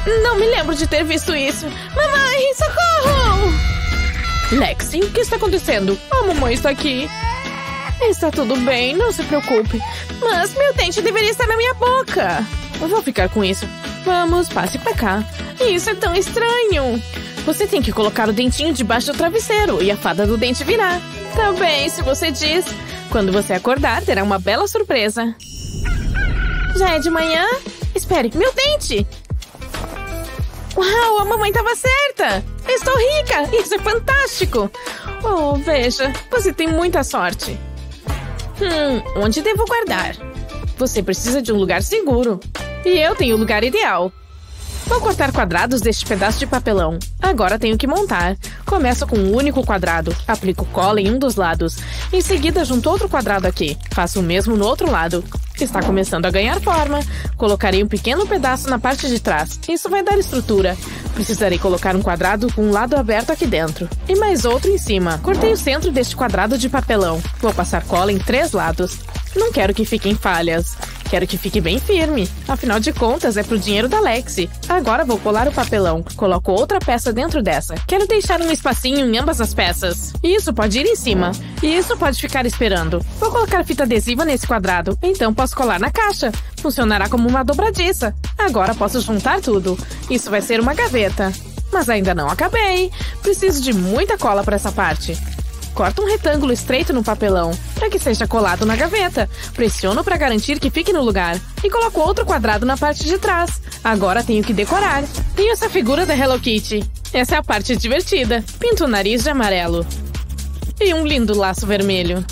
Não me lembro de ter visto isso. Mamãe, socorro! Lexi, o que está acontecendo? A mamãe está aqui. Está tudo bem, não se preocupe. Mas meu dente deveria estar na minha boca. Eu vou ficar com isso. Vamos, passe pra cá. Isso é tão estranho. Você tem que colocar o dentinho debaixo do travesseiro e a fada do dente virá. Tá bem, se você diz. Quando você acordar, terá uma bela surpresa. Já é de manhã? Espere, meu dente! Uau, a mamãe estava certa! Estou rica! Isso é fantástico! Oh, veja, você tem muita sorte. Onde devo guardar? Você precisa de um lugar seguro. E eu tenho o lugar ideal. Vou cortar quadrados deste pedaço de papelão. Agora tenho que montar. Começo com um único quadrado. Aplico cola em um dos lados. Em seguida, junto outro quadrado aqui. Faço o mesmo no outro lado. Está começando a ganhar forma. Colocarei um pequeno pedaço na parte de trás. Isso vai dar estrutura. Precisarei colocar um quadrado com um lado aberto aqui dentro. E mais outro em cima. Cortei o centro deste quadrado de papelão. Vou passar cola em 3 lados. Não quero que fiquem falhas. Quero que fique bem firme. Afinal de contas, é pro dinheiro da Lexi. Agora vou colar o papelão. Coloco outra peça dentro dessa. Quero deixar um espacinho em ambas as peças. Isso pode ir em cima. E isso pode ficar esperando. Vou colocar fita adesiva nesse quadrado. Então posso colar na caixa. Funcionará como uma dobradiça. Agora posso juntar tudo. Isso vai ser uma gaveta. Mas ainda não acabei. Preciso de muita cola para essa parte. Corto um retângulo estreito no papelão, para que seja colado na gaveta. Pressiono para garantir que fique no lugar. E coloco outro quadrado na parte de trás. Agora tenho que decorar. Tenho essa figura da Hello Kitty. Essa é a parte divertida. Pinto o nariz de amarelo. E um lindo laço vermelho.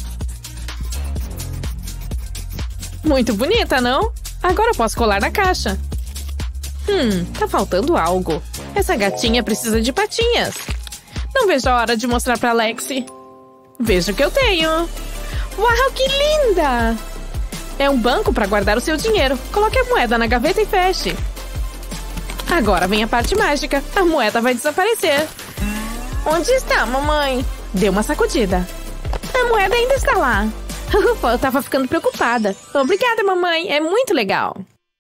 Muito bonita, não? Agora eu posso colar na caixa. Tá faltando algo. Essa gatinha precisa de patinhas. Não vejo a hora de mostrar pra Lexi. Veja o que eu tenho. Uau, que linda! É um banco para guardar o seu dinheiro. Coloque a moeda na gaveta e feche. Agora vem a parte mágica. A moeda vai desaparecer. Onde está, mamãe? Dê uma sacudida. A moeda ainda está lá. Ufa, eu tava ficando preocupada. Obrigada, mamãe. É muito legal.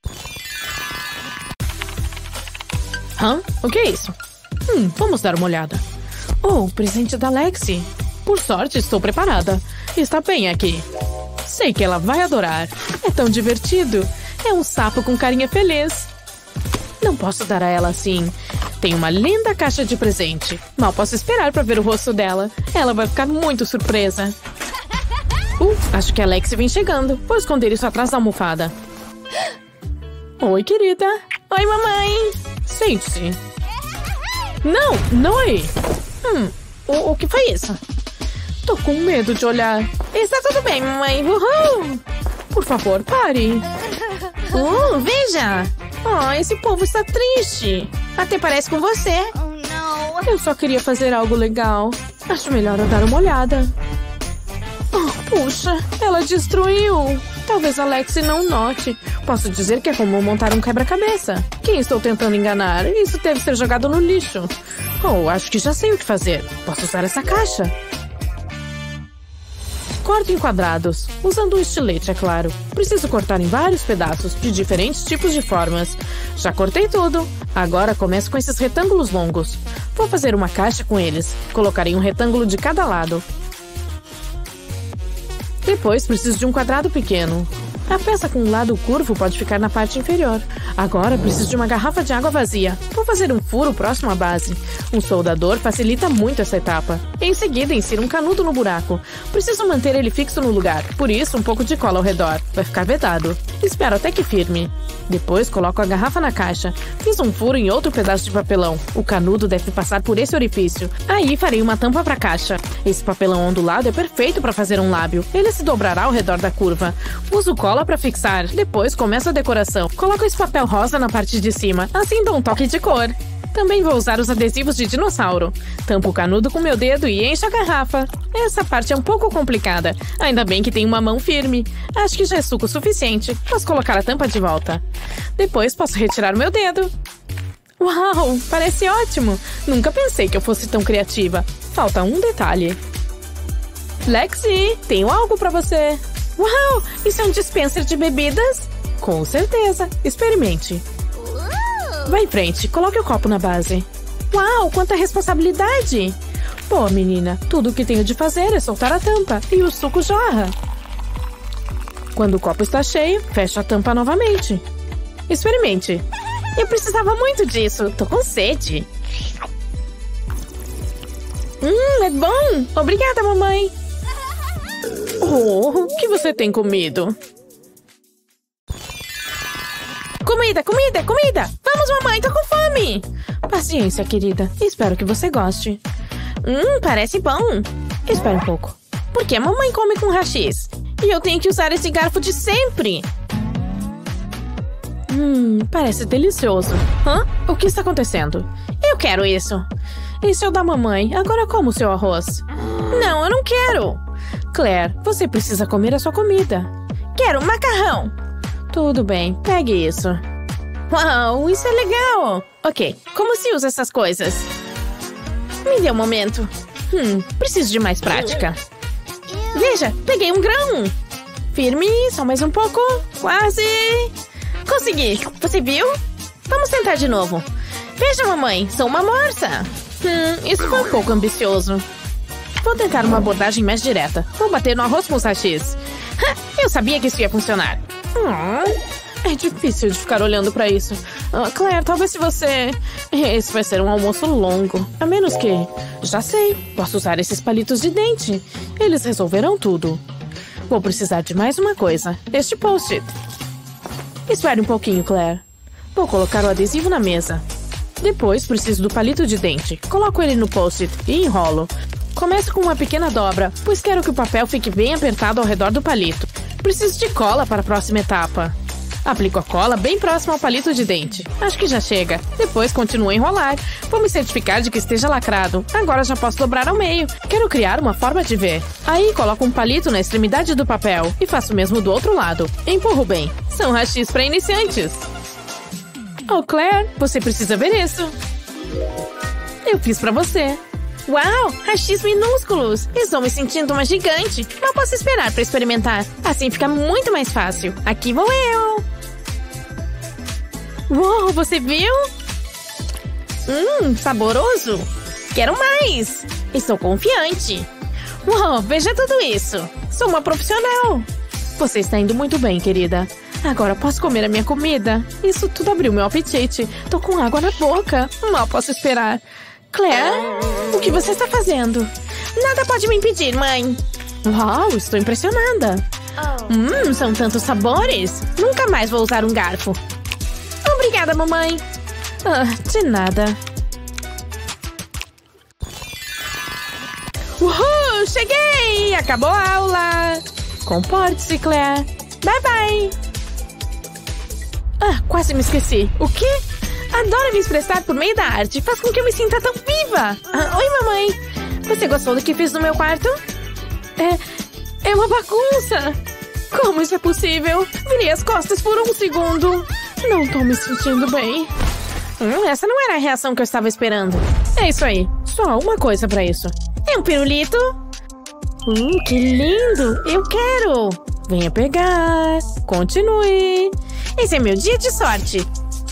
O que é isso? Vamos dar uma olhada. Oh, presente da Lexi. Por sorte, estou preparada. Está bem aqui. Sei que ela vai adorar. É tão divertido. É um sapo com carinha feliz. Não posso dar a ela assim. Tem uma linda caixa de presente. Mal posso esperar para ver o rosto dela. Ela vai ficar muito surpresa. Acho que a Lexi vem chegando. Vou esconder isso atrás da almofada. Oi, querida. Oi, mamãe. Sente-se. Não, Noi. O que foi isso? Tô com medo de olhar. Está tudo bem, mamãe. Uhul! Por favor, pare. Veja. Esse povo está triste. Até parece com você. Eu só queria fazer algo legal. Acho melhor eu dar uma olhada. Puxa, ela destruiu. Talvez a Lexi não note. Posso dizer que é como montar um quebra-cabeça. Quem estou tentando enganar? Isso deve ser jogado no lixo. Acho que já sei o que fazer. Posso usar essa caixa. Corto em quadrados, usando um estilete, é claro. Preciso cortar em vários pedaços, de diferentes tipos de formas. Já cortei tudo. Agora começo com esses retângulos longos. Vou fazer uma caixa com eles. Colocarei um retângulo de cada lado. Depois preciso de um quadrado pequeno. A peça com um lado curvo pode ficar na parte inferior. Agora preciso de uma garrafa de água vazia. Vou fazer um furo próximo à base. Um soldador facilita muito essa etapa. Em seguida, insiro um canudo no buraco. Preciso manter ele fixo no lugar, por isso um pouco de cola ao redor. Vai ficar vedado. Espero até que firme. Depois coloco a garrafa na caixa. Fiz um furo em outro pedaço de papelão. O canudo deve passar por esse orifício. Aí farei uma tampa para a caixa. Esse papelão ondulado é perfeito para fazer um lábio. Ele se dobrará ao redor da curva. Uso cola para fixar. Depois começo a decoração. Coloco esse papel rosa na parte de cima. Assim dou um toque de cor. Também vou usar os adesivos de dinossauro. Tampo o canudo com meu dedo e encho a garrafa. Essa parte é um pouco complicada. Ainda bem que tem uma mão firme. Acho que já é suco suficiente. Posso colocar a tampa de volta. Depois posso retirar o meu dedo. Uau, parece ótimo. Nunca pensei que eu fosse tão criativa. Falta um detalhe. Lexi, tenho algo pra você. Uau, isso é um dispenser de bebidas? Com certeza. Experimente. Vai em frente, coloque o copo na base. Uau, quanta responsabilidade! Pô, menina, tudo o que tenho de fazer é soltar a tampa e o suco jorra. Quando o copo está cheio, fecha a tampa novamente. Experimente. Eu precisava muito disso. Tô com sede. É bom. Obrigada, mamãe. Oh, o que você tem comido? Comida, comida, comida! Vamos, mamãe, tô com fome! Paciência, querida. Espero que você goste. Parece bom. Espera um pouco. Por que a mamãe come com hashis? E eu tenho que usar esse garfo de sempre. Parece delicioso. Hã? O que está acontecendo? Eu quero isso. Esse é o da mamãe. Agora como o seu arroz? Não, eu não quero. Claire, você precisa comer a sua comida. Quero macarrão. Tudo bem, pegue isso. Uau, isso é legal. Ok, como se usa essas coisas? Me dê um momento. Preciso de mais prática. Veja, peguei um grão. Firme, só mais um pouco. Quase. Consegui. Você viu? Vamos tentar de novo. Veja, mamãe, sou uma morsa. Isso foi um pouco ambicioso. Vou tentar uma abordagem mais direta. Vou bater no arroz com os hashis. Eu sabia que isso ia funcionar. É difícil de ficar olhando pra isso. Claire, talvez se você... Esse vai ser um almoço longo. A menos que... Já sei, posso usar esses palitos de dente. Eles resolverão tudo. Vou precisar de mais uma coisa. Este post-it. Espere um pouquinho, Claire. Vou colocar o adesivo na mesa. Depois preciso do palito de dente. Coloco ele no post-it e enrolo. Começo com uma pequena dobra, pois quero que o papel fique bem apertado ao redor do palito. Preciso de cola para a próxima etapa. Aplico a cola bem próximo ao palito de dente. Acho que já chega. Depois continuo a enrolar. Vou me certificar de que esteja lacrado. Agora já posso dobrar ao meio. Quero criar uma forma de V. Aí coloco um palito na extremidade do papel e faço o mesmo do outro lado. Empurro bem. São hashis para iniciantes. Oh, Claire, você precisa ver isso. Eu fiz para você. Uau, hashis minúsculos. Estou me sentindo uma gigante. Não posso esperar para experimentar. Assim fica muito mais fácil. Aqui vou eu. Uau, você viu? Saboroso. Quero mais. Estou confiante. Uau, veja tudo isso. Sou uma profissional. Você está indo muito bem, querida. Agora posso comer a minha comida. Isso tudo abriu meu apetite. Tô com água na boca. Mal posso esperar. Claire, o que você está fazendo? Nada pode me impedir, mãe. Uau, estou impressionada. São tantos sabores. Nunca mais vou usar um garfo. Obrigada, mamãe. De nada. Uhul, cheguei! Acabou a aula. Comporte-se, Claire. Bye, bye. Quase me esqueci. O quê? Adoro me expressar por meio da arte. Faz com que eu me sinta tão viva. Oi, mamãe. Você gostou do que fiz no meu quarto? É uma bagunça. Como isso é possível? Virei as costas por um segundo. Não tô me sentindo bem. Essa não era a reação que eu estava esperando. É isso aí. Só uma coisa pra isso. É um pirulito? Que lindo. Eu quero. Venha pegar. Continue. Esse é meu dia de sorte.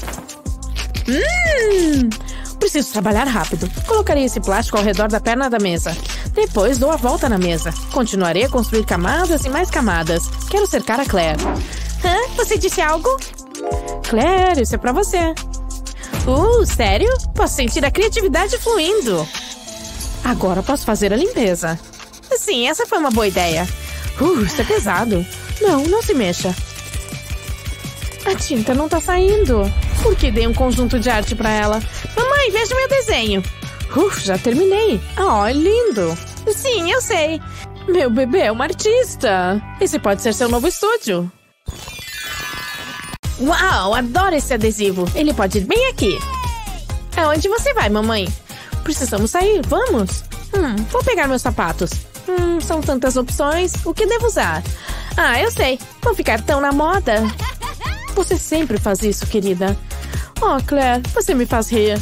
Preciso trabalhar rápido. Colocarei esse plástico ao redor da perna da mesa. Depois dou a volta na mesa. Continuarei a construir camadas e mais camadas. Quero cercar a Claire. Você disse algo? Claire, isso é pra você. Sério? Posso sentir a criatividade fluindo. Agora posso fazer a limpeza. Sim, essa foi uma boa ideia. Isso é pesado. Não se mexa. A tinta não tá saindo. Por que dei um conjunto de arte pra ela? Mamãe, veja meu desenho. Já terminei. É lindo. Sim, eu sei. Meu bebê é uma artista. Esse pode ser seu novo estúdio. Uau, adoro esse adesivo. Ele pode ir bem aqui. Aonde você vai, mamãe? Precisamos sair, vamos. Vou pegar meus sapatos. São tantas opções. O que devo usar? Eu sei. Vou ficar tão na moda. Você sempre faz isso, querida. Claire, você me faz rir.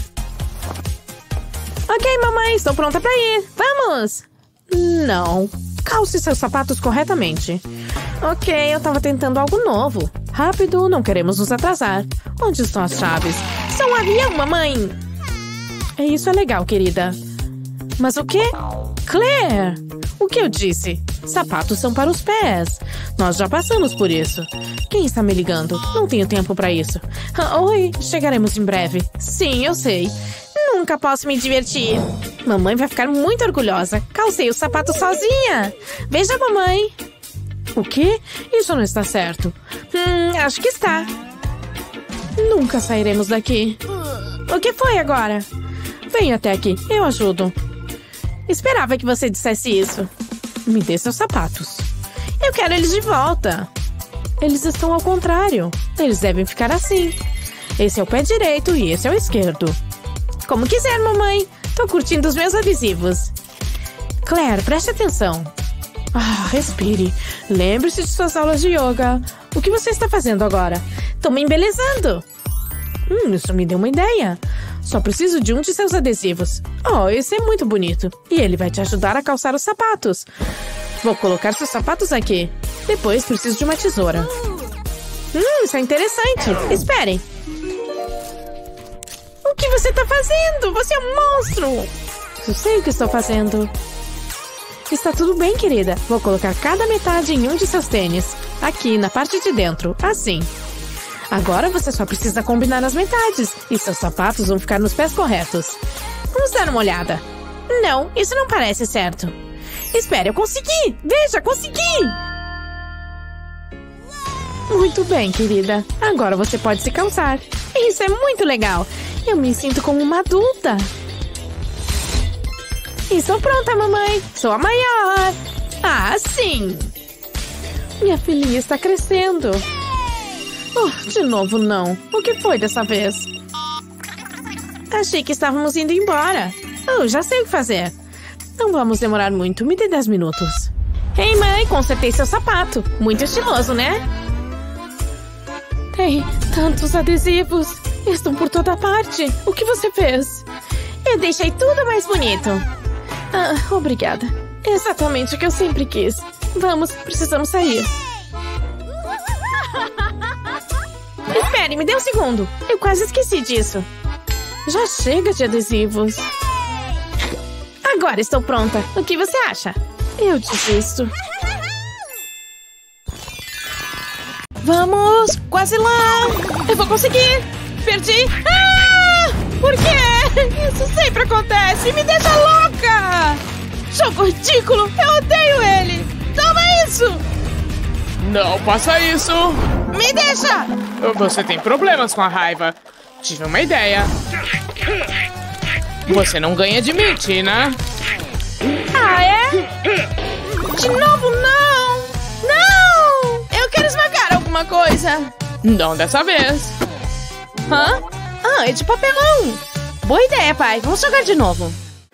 Ok, mamãe, estou pronta pra ir. Vamos! Não. Calce seus sapatos corretamente. Ok, eu tava tentando algo novo. Rápido, não queremos nos atrasar. Onde estão as chaves? Sou um avião, mamãe! Isso é legal, querida. Mas o quê? Claire! O que eu disse? Sapatos são para os pés. Nós já passamos por isso. Quem está me ligando? Não tenho tempo para isso. Oi, chegaremos em breve. Sim, eu sei. Nunca posso me divertir. Mamãe vai ficar muito orgulhosa. Calcei o sapato sozinha. Veja, mamãe. O quê? Isso não está certo. Acho que está. Nunca sairemos daqui. O que foi agora? Venha até aqui, eu ajudo. Esperava que você dissesse isso. Me dê seus sapatos. Eu quero eles de volta. Eles estão ao contrário. Eles devem ficar assim. Esse é o pé direito e esse é o esquerdo. Como quiser, mamãe. Tô curtindo os meus adesivos. Claire, preste atenção. Respire. Lembre-se de suas aulas de yoga. O que você está fazendo agora? Tô me embelezando. Isso me deu uma ideia. Só preciso de um de seus adesivos. Esse é muito bonito. E ele vai te ajudar a calçar os sapatos. Vou colocar seus sapatos aqui. Depois preciso de uma tesoura. Isso é interessante. Esperem. O que você está fazendo? Você é um monstro. Eu sei o que estou fazendo. Está tudo bem, querida. Vou colocar cada metade em um de seus tênis. Aqui, na parte de dentro. Assim. Agora você só precisa combinar as metades. E seus sapatos vão ficar nos pés corretos. Vamos dar uma olhada. Não, isso não parece certo. Espere, eu consegui! Veja, consegui! Muito bem, querida. Agora você pode se calçar. Isso é muito legal. Eu me sinto como uma adulta. Estou pronta, mamãe. Sou a maior. Sim. Minha filhinha está crescendo. De novo não. O que foi dessa vez? Achei que estávamos indo embora. Já sei o que fazer. Não vamos demorar muito. Me dê 10 minutos. Ei, mãe, consertei seu sapato. Muito estiloso, né? Tem tantos adesivos. Estão por toda parte. O que você fez? Eu deixei tudo mais bonito. Obrigada. Exatamente o que eu sempre quis. Vamos, precisamos sair. Espere, me dê um segundo. Eu quase esqueci disso. Já chega de adesivos. Agora estou pronta. O que você acha? Eu desisto. Vamos, quase lá. Eu vou conseguir. Perdi. Por quê? Isso sempre acontece. Me deixa louca. Jogo ridículo. Eu odeio ele. Toma isso. Não faça isso. Me deixa. Você tem problemas com a raiva. Tive uma ideia. Você não ganha de mim, Tina. É? De novo, não. Não. Eu quero esmagar alguma coisa. Não dessa vez. É de papelão. Boa ideia, pai. Vamos jogar de novo.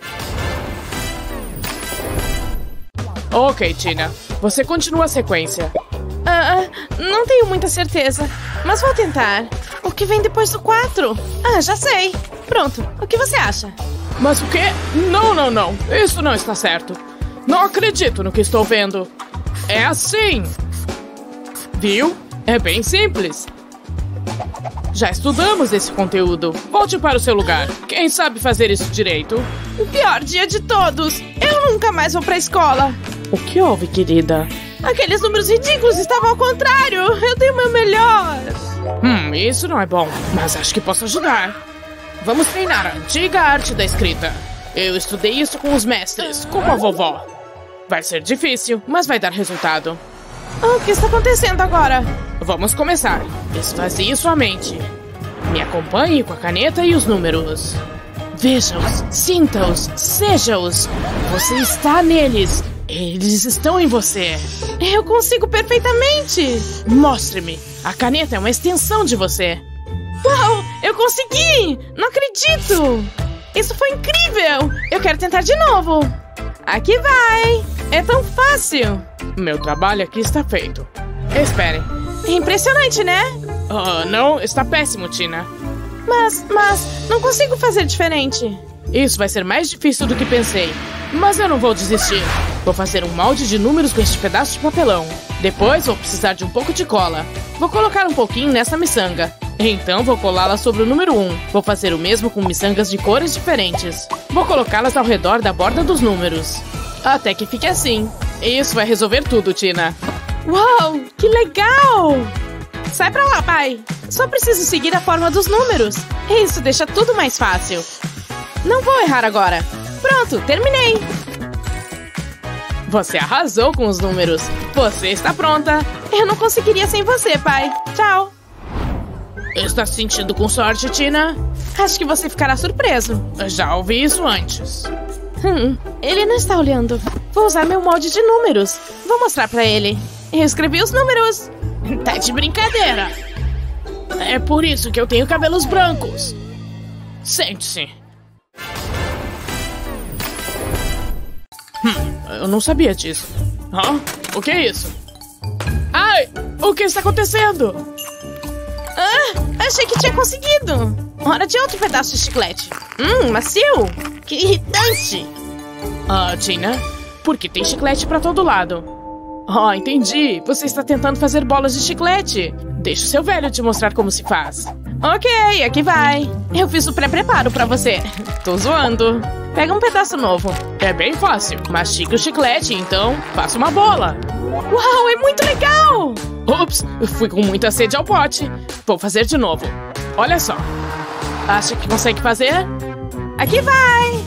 Ok, Tina. Você continua a sequência. Não tenho muita certeza, mas vou tentar. O que vem depois do 4? Já sei. Pronto, o que você acha? Mas o quê? Não. Isso não está certo. Não acredito no que estou vendo. É assim. Viu? É bem simples. Já estudamos esse conteúdo. Volte para o seu lugar. Quem sabe fazer isso direito? O pior dia de todos. Eu nunca mais vou pra escola. O que houve, querida? Aqueles números ridículos estavam ao contrário. Eu dei o meu melhor. Isso não é bom, mas acho que posso ajudar. Vamos treinar a antiga arte da escrita. Eu estudei isso com os mestres, como a vovó. Vai ser difícil, mas vai dar resultado. O que está acontecendo agora? Vamos começar. Esvazie sua mente. Me acompanhe com a caneta e os números. Veja-os, sinta-os, seja-os. Você está neles. Eles estão em você. Eu consigo perfeitamente. Mostre-me. A caneta é uma extensão de você. Uau, eu consegui! Não acredito! Isso foi incrível! Eu quero tentar de novo. Aqui vai. É tão fácil. Meu trabalho aqui está feito. Esperem. É impressionante, né? Não, está péssimo, Tina. Mas, não consigo fazer diferente. Isso vai ser mais difícil do que pensei. Mas eu não vou desistir. Vou fazer um molde de números com este pedaço de papelão. Depois vou precisar de um pouco de cola. Vou colocar um pouquinho nessa miçanga. Então vou colá-la sobre o número 1. Vou fazer o mesmo com miçangas de cores diferentes. Vou colocá-las ao redor da borda dos números. Até que fique assim. Isso vai resolver tudo, Tina. Uau, que legal! Sai pra lá, pai. Só preciso seguir a forma dos números. Isso deixa tudo mais fácil. Não vou errar agora. Pronto, terminei. Você arrasou com os números. Você está pronta. Eu não conseguiria sem você, pai. Tchau. Está se sentindo com sorte, Tina? Acho que você ficará surpreso. Eu já ouvi isso antes. Ele não está olhando. Vou usar meu molde de números. Vou mostrar pra ele. Eu escrevi os números. Tá de brincadeira. É por isso que eu tenho cabelos brancos. Sente-se. Eu não sabia disso. Hã? O que é isso? Ai! O que está acontecendo? Achei que tinha conseguido. Hora de outro pedaço de chiclete. Macio. Que irritante. Tina, por que tem chiclete pra todo lado? Entendi. Você está tentando fazer bolas de chiclete. Deixa o seu velho te mostrar como se faz. Ok, aqui vai. Eu fiz o pré-preparo pra você. Tô zoando. Pega um pedaço novo. É bem fácil. Mastiga o chiclete, então faça uma bola. Uau, é muito legal! Ups, eu fui com muita sede ao pote. Vou fazer de novo. Olha só. Acha que consegue fazer? Aqui vai!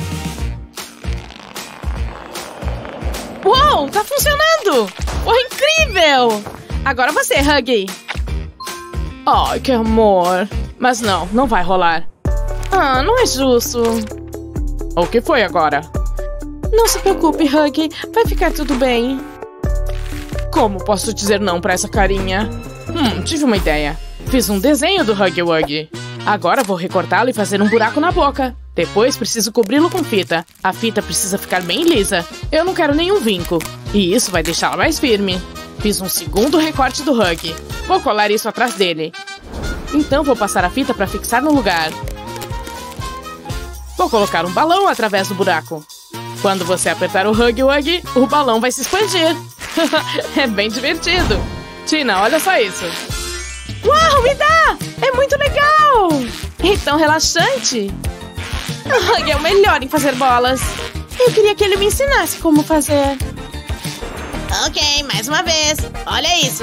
Uau, tá funcionando! Foi incrível! Agora você, Huggy. Ai, que amor. Mas não vai rolar. Não é justo. O que foi agora? Não se preocupe, Huggy. Vai ficar tudo bem. Como posso dizer não pra essa carinha? Tive uma ideia. Fiz um desenho do Huggy Wuggy. Agora vou recortá-lo e fazer um buraco na boca. Depois preciso cobri-lo com fita. A fita precisa ficar bem lisa. Eu não quero nenhum vinco. E isso vai deixá-la mais firme. Fiz um segundo recorte do Huggy. Vou colar isso atrás dele. Então vou passar a fita para fixar no lugar. Vou colocar um balão através do buraco. Quando você apertar o Huggy Wuggy, o balão vai se expandir. É bem divertido. Tina, olha só isso. Uau, me dá! É muito legal! É tão relaxante. O Huggy é o melhor em fazer bolas. Eu queria que ele me ensinasse como fazer. Ok, mais uma vez. Olha isso.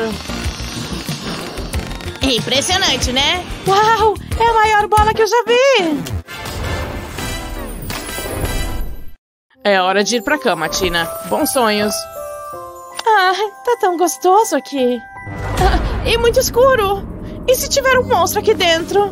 Impressionante, né? Uau, é a maior bola que eu já vi. É hora de ir pra cama, Tina. Bons sonhos. Tá tão gostoso aqui. E muito escuro. E se tiver um monstro aqui dentro?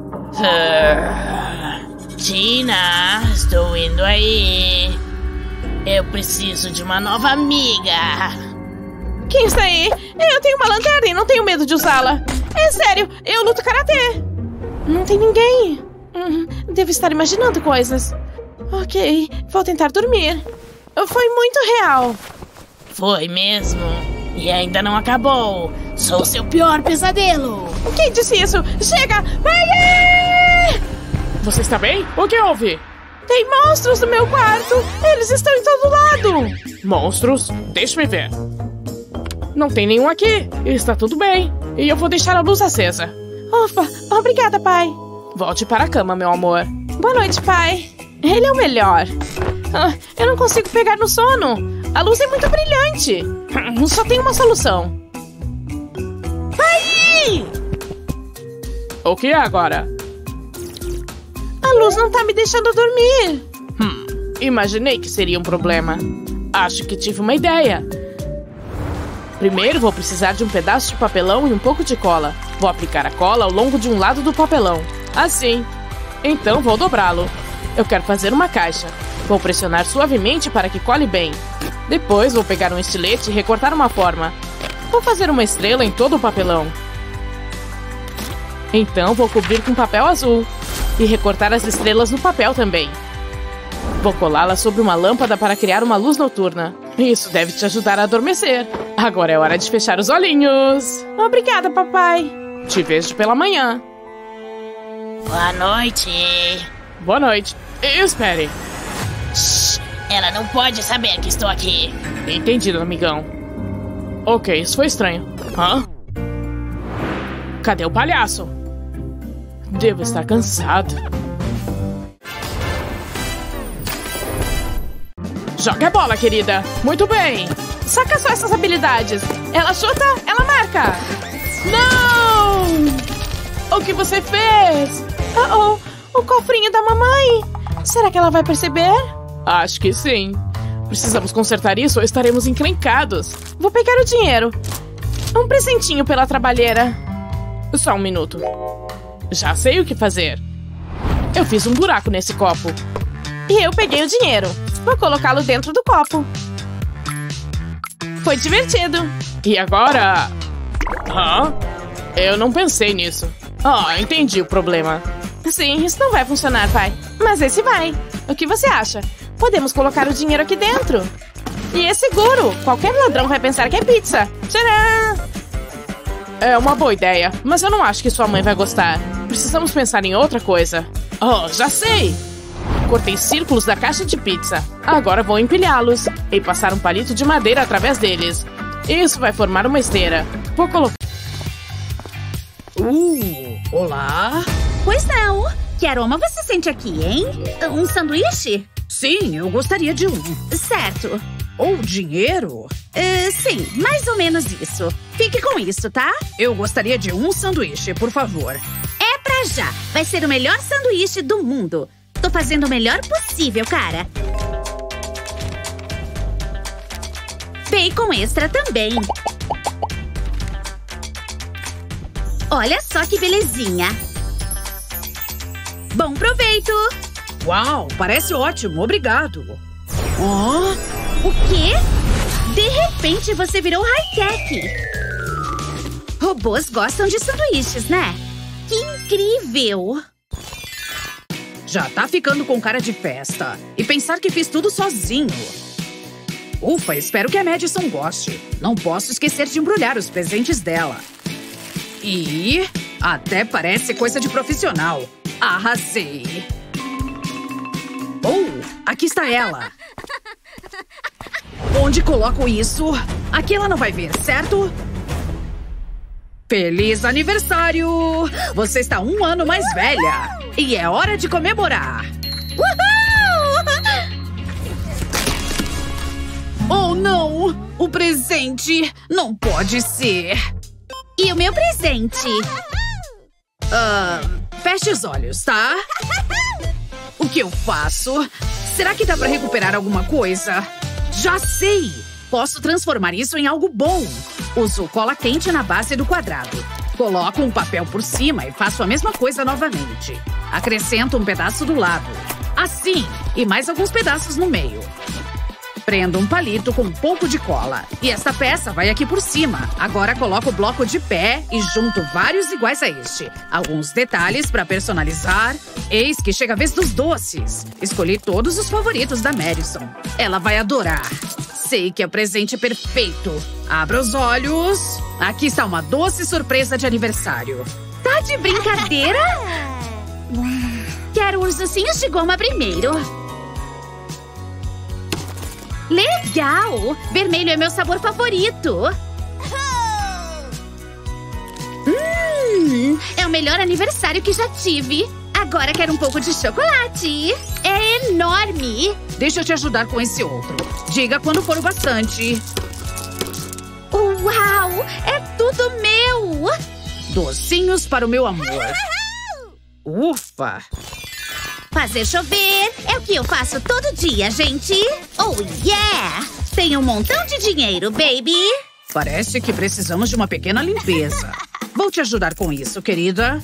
Tina, estou indo aí. Eu preciso de uma nova amiga. Quem está aí? Eu tenho uma lanterna e não tenho medo de usá-la. É sério, eu luto karatê. Não tem ninguém. Devo estar imaginando coisas. Ok, vou tentar dormir. Foi muito real. Foi mesmo? E ainda não acabou. Sou seu pior pesadelo. Quem disse isso? Chega! Vai! Você está bem? O que houve? Tem monstros no meu quarto. Eles estão em todo lado. Monstros? Deixe-me ver. Não tem nenhum aqui. Está tudo bem. E eu vou deixar a luz acesa. Ufa, obrigada, pai. Volte para a cama, meu amor. Boa noite, pai. Ele é o melhor. Eu não consigo pegar no sono. A luz é muito brilhante. Só tem uma solução. Vai! O que é agora? A luz não tá me deixando dormir. Imaginei que seria um problema. Acho que tive uma ideia. Primeiro vou precisar de um pedaço de papelão e um pouco de cola. Vou aplicar a cola ao longo de um lado do papelão. Assim. Então vou dobrá-lo. Eu quero fazer uma caixa. Vou pressionar suavemente para que cole bem. Depois vou pegar um estilete e recortar uma forma. Vou fazer uma estrela em todo o papelão. Então vou cobrir com papel azul. E recortar as estrelas no papel também. Vou colá-la sobre uma lâmpada para criar uma luz noturna. Isso deve te ajudar a adormecer. Agora é hora de fechar os olhinhos. Obrigada, papai. Te vejo pela manhã. Boa noite. Boa noite. Espere. Shhh, ela não pode saber que estou aqui. Entendido, amigão. Ok, isso foi estranho. Cadê o palhaço? Devo estar cansado. Joga a bola, querida. Muito bem. Saca só essas habilidades. Ela chuta, ela marca. Não! O que você fez? O cofrinho da mamãe. Será que ela vai perceber? Acho que sim. Precisamos consertar isso ou estaremos encrencados. Vou pegar o dinheiro. Um presentinho pela trabalheira. Só um minuto. Já sei o que fazer. Eu fiz um buraco nesse copo. E eu peguei o dinheiro. Vou colocá-lo dentro do copo. Foi divertido. E agora... Eu não pensei nisso. Entendi o problema. Sim, isso não vai funcionar, pai. Mas esse vai. O que você acha? Podemos colocar o dinheiro aqui dentro. E é seguro. Qualquer ladrão vai pensar que é pizza. Tcharam! É uma boa ideia, mas eu não acho que sua mãe vai gostar. Precisamos pensar em outra coisa. Já sei! Cortei círculos da caixa de pizza. Agora vou empilhá-los e passar um palito de madeira através deles. Isso vai formar uma esteira. Vou colocar... Olá? Pois não. Que aroma você sente aqui, hein? Um sanduíche? Sim, eu gostaria de um. Certo. Ou dinheiro? Sim, mais ou menos isso. Fique com isso, tá? Eu gostaria de um sanduíche, por favor. É pra já. Vai ser o melhor sanduíche do mundo. Tô fazendo o melhor possível, cara. Bacon extra também. Olha só que belezinha. Bom proveito! Uau, parece ótimo, obrigado. O quê? De repente você virou high-tech. Robôs gostam de sanduíches, né? Que incrível! Já tá ficando com cara de festa. E pensar que fiz tudo sozinho. Ufa, espero que a Madison goste. Não posso esquecer de embrulhar os presentes dela. E... até parece coisa de profissional. Arrasei. Aqui está ela. Onde coloco isso? Aqui ela não vai ver, certo? Feliz aniversário! Você está 1 ano mais velha. E é hora de comemorar. Oh, não! O presente não pode ser. E o meu presente? Feche os olhos, tá? O que eu faço? Será que dá pra recuperar alguma coisa? Já sei! Posso transformar isso em algo bom. Uso cola quente na base do quadrado. Coloco um papel por cima e faço a mesma coisa novamente. Acrescento um pedaço do lado. Assim, e mais alguns pedaços no meio. Prendo um palito com um pouco de cola. E esta peça vai aqui por cima. Agora coloco o bloco de pé e junto vários iguais a este. Alguns detalhes para personalizar. Eis que chega a vez dos doces. Escolhi todos os favoritos da Madison. Ela vai adorar. Sei que é o presente perfeito. Abra os olhos. Aqui está uma doce surpresa de aniversário. Tá de brincadeira? Quero os ursinhos de goma primeiro. Legal! Vermelho é meu sabor favorito. É o melhor aniversário que já tive. Agora quero um pouco de chocolate. É enorme. Deixa eu te ajudar com esse outro. Diga quando for o bastante. Uau! É tudo meu! Docinhos para o meu amor. Ufa! Fazer chover é o que eu faço todo dia, gente. Oh, yeah! Tenho um montão de dinheiro, baby. Parece que precisamos de uma pequena limpeza. Vou te ajudar com isso, querida.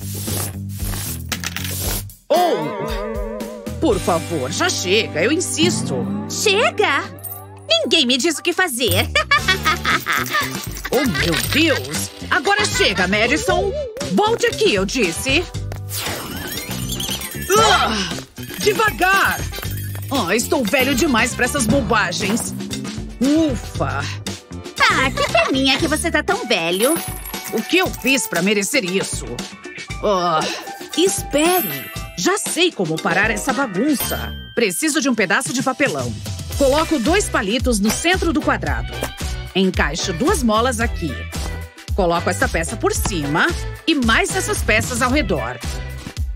Por favor, já chega, eu insisto. Chega? Ninguém me diz o que fazer. Oh, meu Deus! Agora chega, Madison. Volte aqui, eu disse. Devagar! Estou velho demais para essas bobagens. Ufa! Que peninha que você tá tão velho. O que eu fiz para merecer isso? Espere! Já sei como parar essa bagunça. Preciso de um pedaço de papelão. Coloco 2 palitos no centro do quadrado. Encaixo 2 molas aqui. Coloco essa peça por cima e mais essas peças ao redor.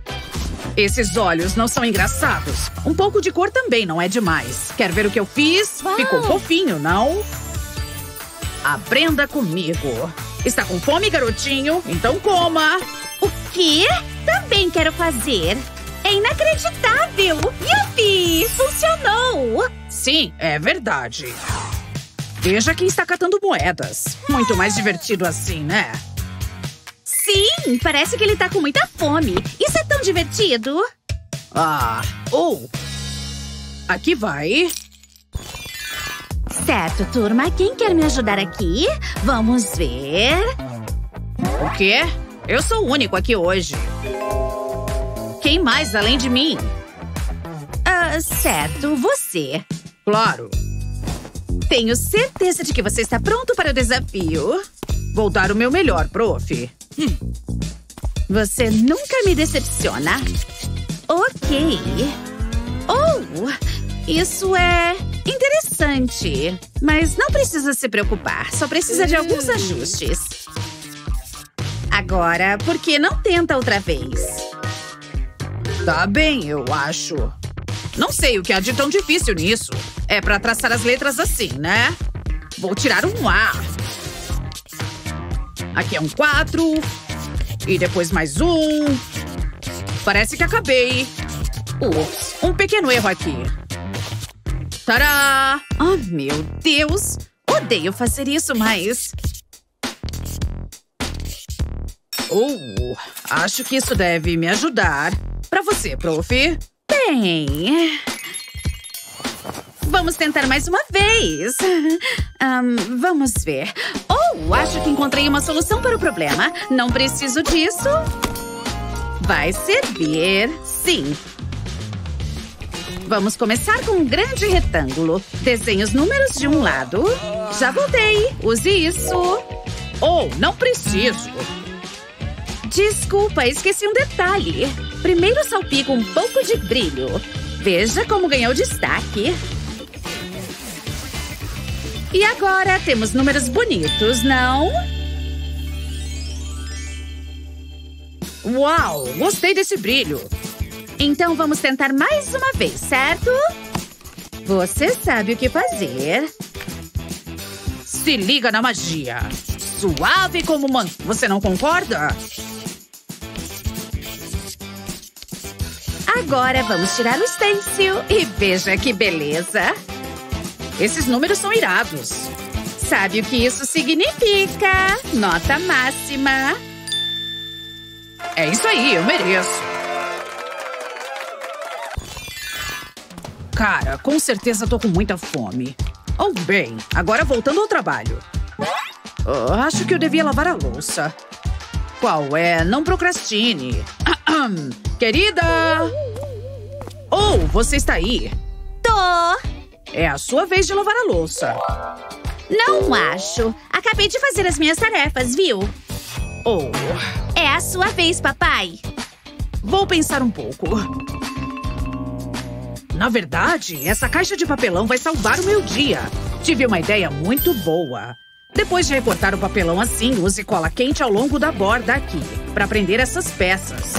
Esses olhos não são engraçados. Um pouco de cor também não é demais. Quer ver o que eu fiz? Uau. Ficou fofinho, não? Aprenda comigo. Está com fome, garotinho? Então coma. O quê? Também quero fazer. É inacreditável! Yupi! Funcionou! Sim, é verdade. Veja quem está catando moedas. Muito mais divertido assim, né? Sim, parece que ele tá com muita fome. Isso é tão divertido. Aqui vai. Certo, turma. Quem quer me ajudar aqui? Vamos ver. O quê? Eu sou o único aqui hoje. Quem mais além de mim? Certo, você. Claro. Tenho certeza de que você está pronto para o desafio. Vou dar o meu melhor, prof. Você nunca me decepciona. Ok. Isso é interessante. Mas não precisa se preocupar. Só precisa de alguns ajustes. Agora, por que não tenta outra vez? Tá bem, eu acho. Não sei o que há de tão difícil nisso. É pra traçar as letras assim, né? Vou tirar um A. Aqui é um 4. E depois mais um. Parece que acabei. Ups, um pequeno erro aqui. Tadá! Oh, meu Deus! Odeio fazer isso, mas… Acho que isso deve me ajudar. Pra você, prof. Bem… Vamos tentar mais uma vez. Vamos ver. Acho que encontrei uma solução para o problema. Não preciso disso. Vai servir. Sim. Vamos começar com um grande retângulo. Desenhe os números de um lado. Já voltei. Use isso. Não preciso. Desculpa, esqueci um detalhe. Primeiro salpico um pouco de brilho. Veja como ganhou destaque. E agora temos números bonitos, não? Uau, gostei desse brilho. Então vamos tentar mais uma vez, certo? Você sabe o que fazer. Se liga na magia. Suave como Você não concorda? Agora vamos tirar o stencil e veja que beleza. Esses números são irados. Sabe o que isso significa? Nota máxima. É isso aí, eu mereço. Cara, com certeza tô com muita fome. Bem, agora voltando ao trabalho. Acho que eu devia lavar a louça. Qual é? Não procrastine. Querida! Você está aí? Tô! É a sua vez de lavar a louça. Não acho. Acabei de fazer as minhas tarefas, viu? É a sua vez, papai. Vou pensar um pouco. Na verdade, essa caixa de papelão vai salvar o meu dia. Tive uma ideia muito boa. Depois de recortar o papelão assim, use cola quente ao longo da borda aqui, para prender essas peças.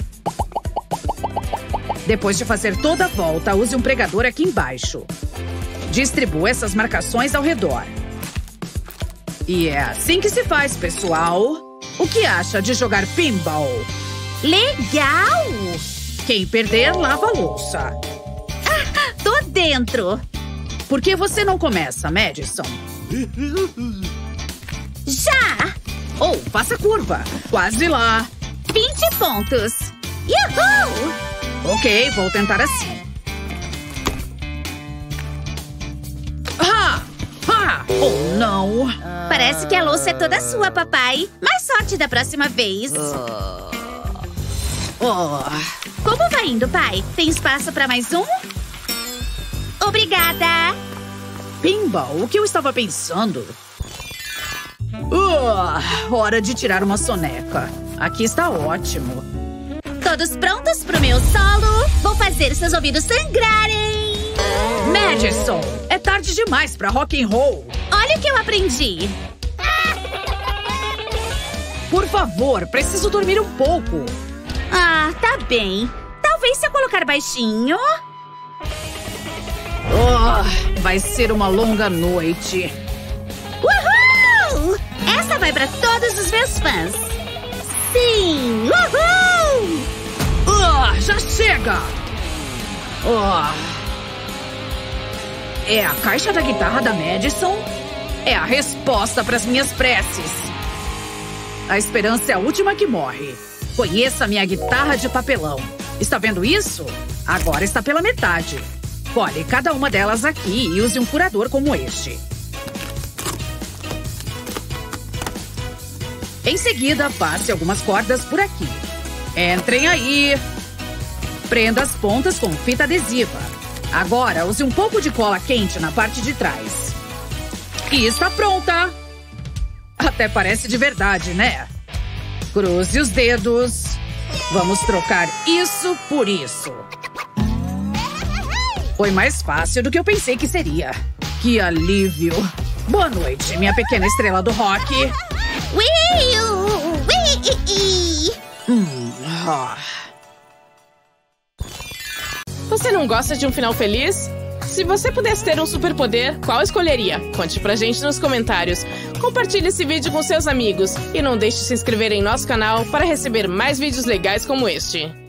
Depois de fazer toda a volta, use um pregador aqui embaixo. Distribua essas marcações ao redor. E é assim que se faz, pessoal. O que acha de jogar pinball? Legal! Quem perder, lava a louça. Tô dentro. Por que você não começa, Madison? Já! Faça curva. Quase lá. 20 pontos. Uhul! Ok, vou tentar assim. Não. Parece que a louça é toda sua, papai. Mais sorte da próxima vez. Como vai indo, pai? Tem espaço pra mais um? Obrigada. Pinball, o que eu estava pensando? Hora de tirar uma soneca. Aqui está ótimo. Todos prontos pro meu solo? Vou fazer seus ouvidos sangrarem. Madison, é tarde demais pra rock and roll. Olha o que eu aprendi. Por favor, preciso dormir um pouco. Tá bem. Tá colocar baixinho. Oh, vai ser uma longa noite. Uhul! Essa vai pra todos os meus fãs. Sim! Uhul! Já chega! É a caixa da guitarra da Madison? É a resposta para as minhas preces. A esperança é a última que morre. Conheça minha guitarra de papelão. Está vendo isso? Agora está pela metade. Colhe cada uma delas aqui e use um furador como este. Em seguida, passe algumas cordas por aqui. Entrem aí. Prenda as pontas com fita adesiva. Agora, use um pouco de cola quente na parte de trás. E está pronta! Até parece de verdade, né? Cruze os dedos. Vamos trocar isso por isso. Foi mais fácil do que eu pensei que seria. Que alívio. Boa noite, minha pequena estrela do rock. Você não gosta de um final feliz? Se você pudesse ter um superpoder, qual escolheria? Conte pra gente nos comentários. Compartilhe esse vídeo com seus amigos. E não deixe de se inscrever em nosso canal para receber mais vídeos legais como este.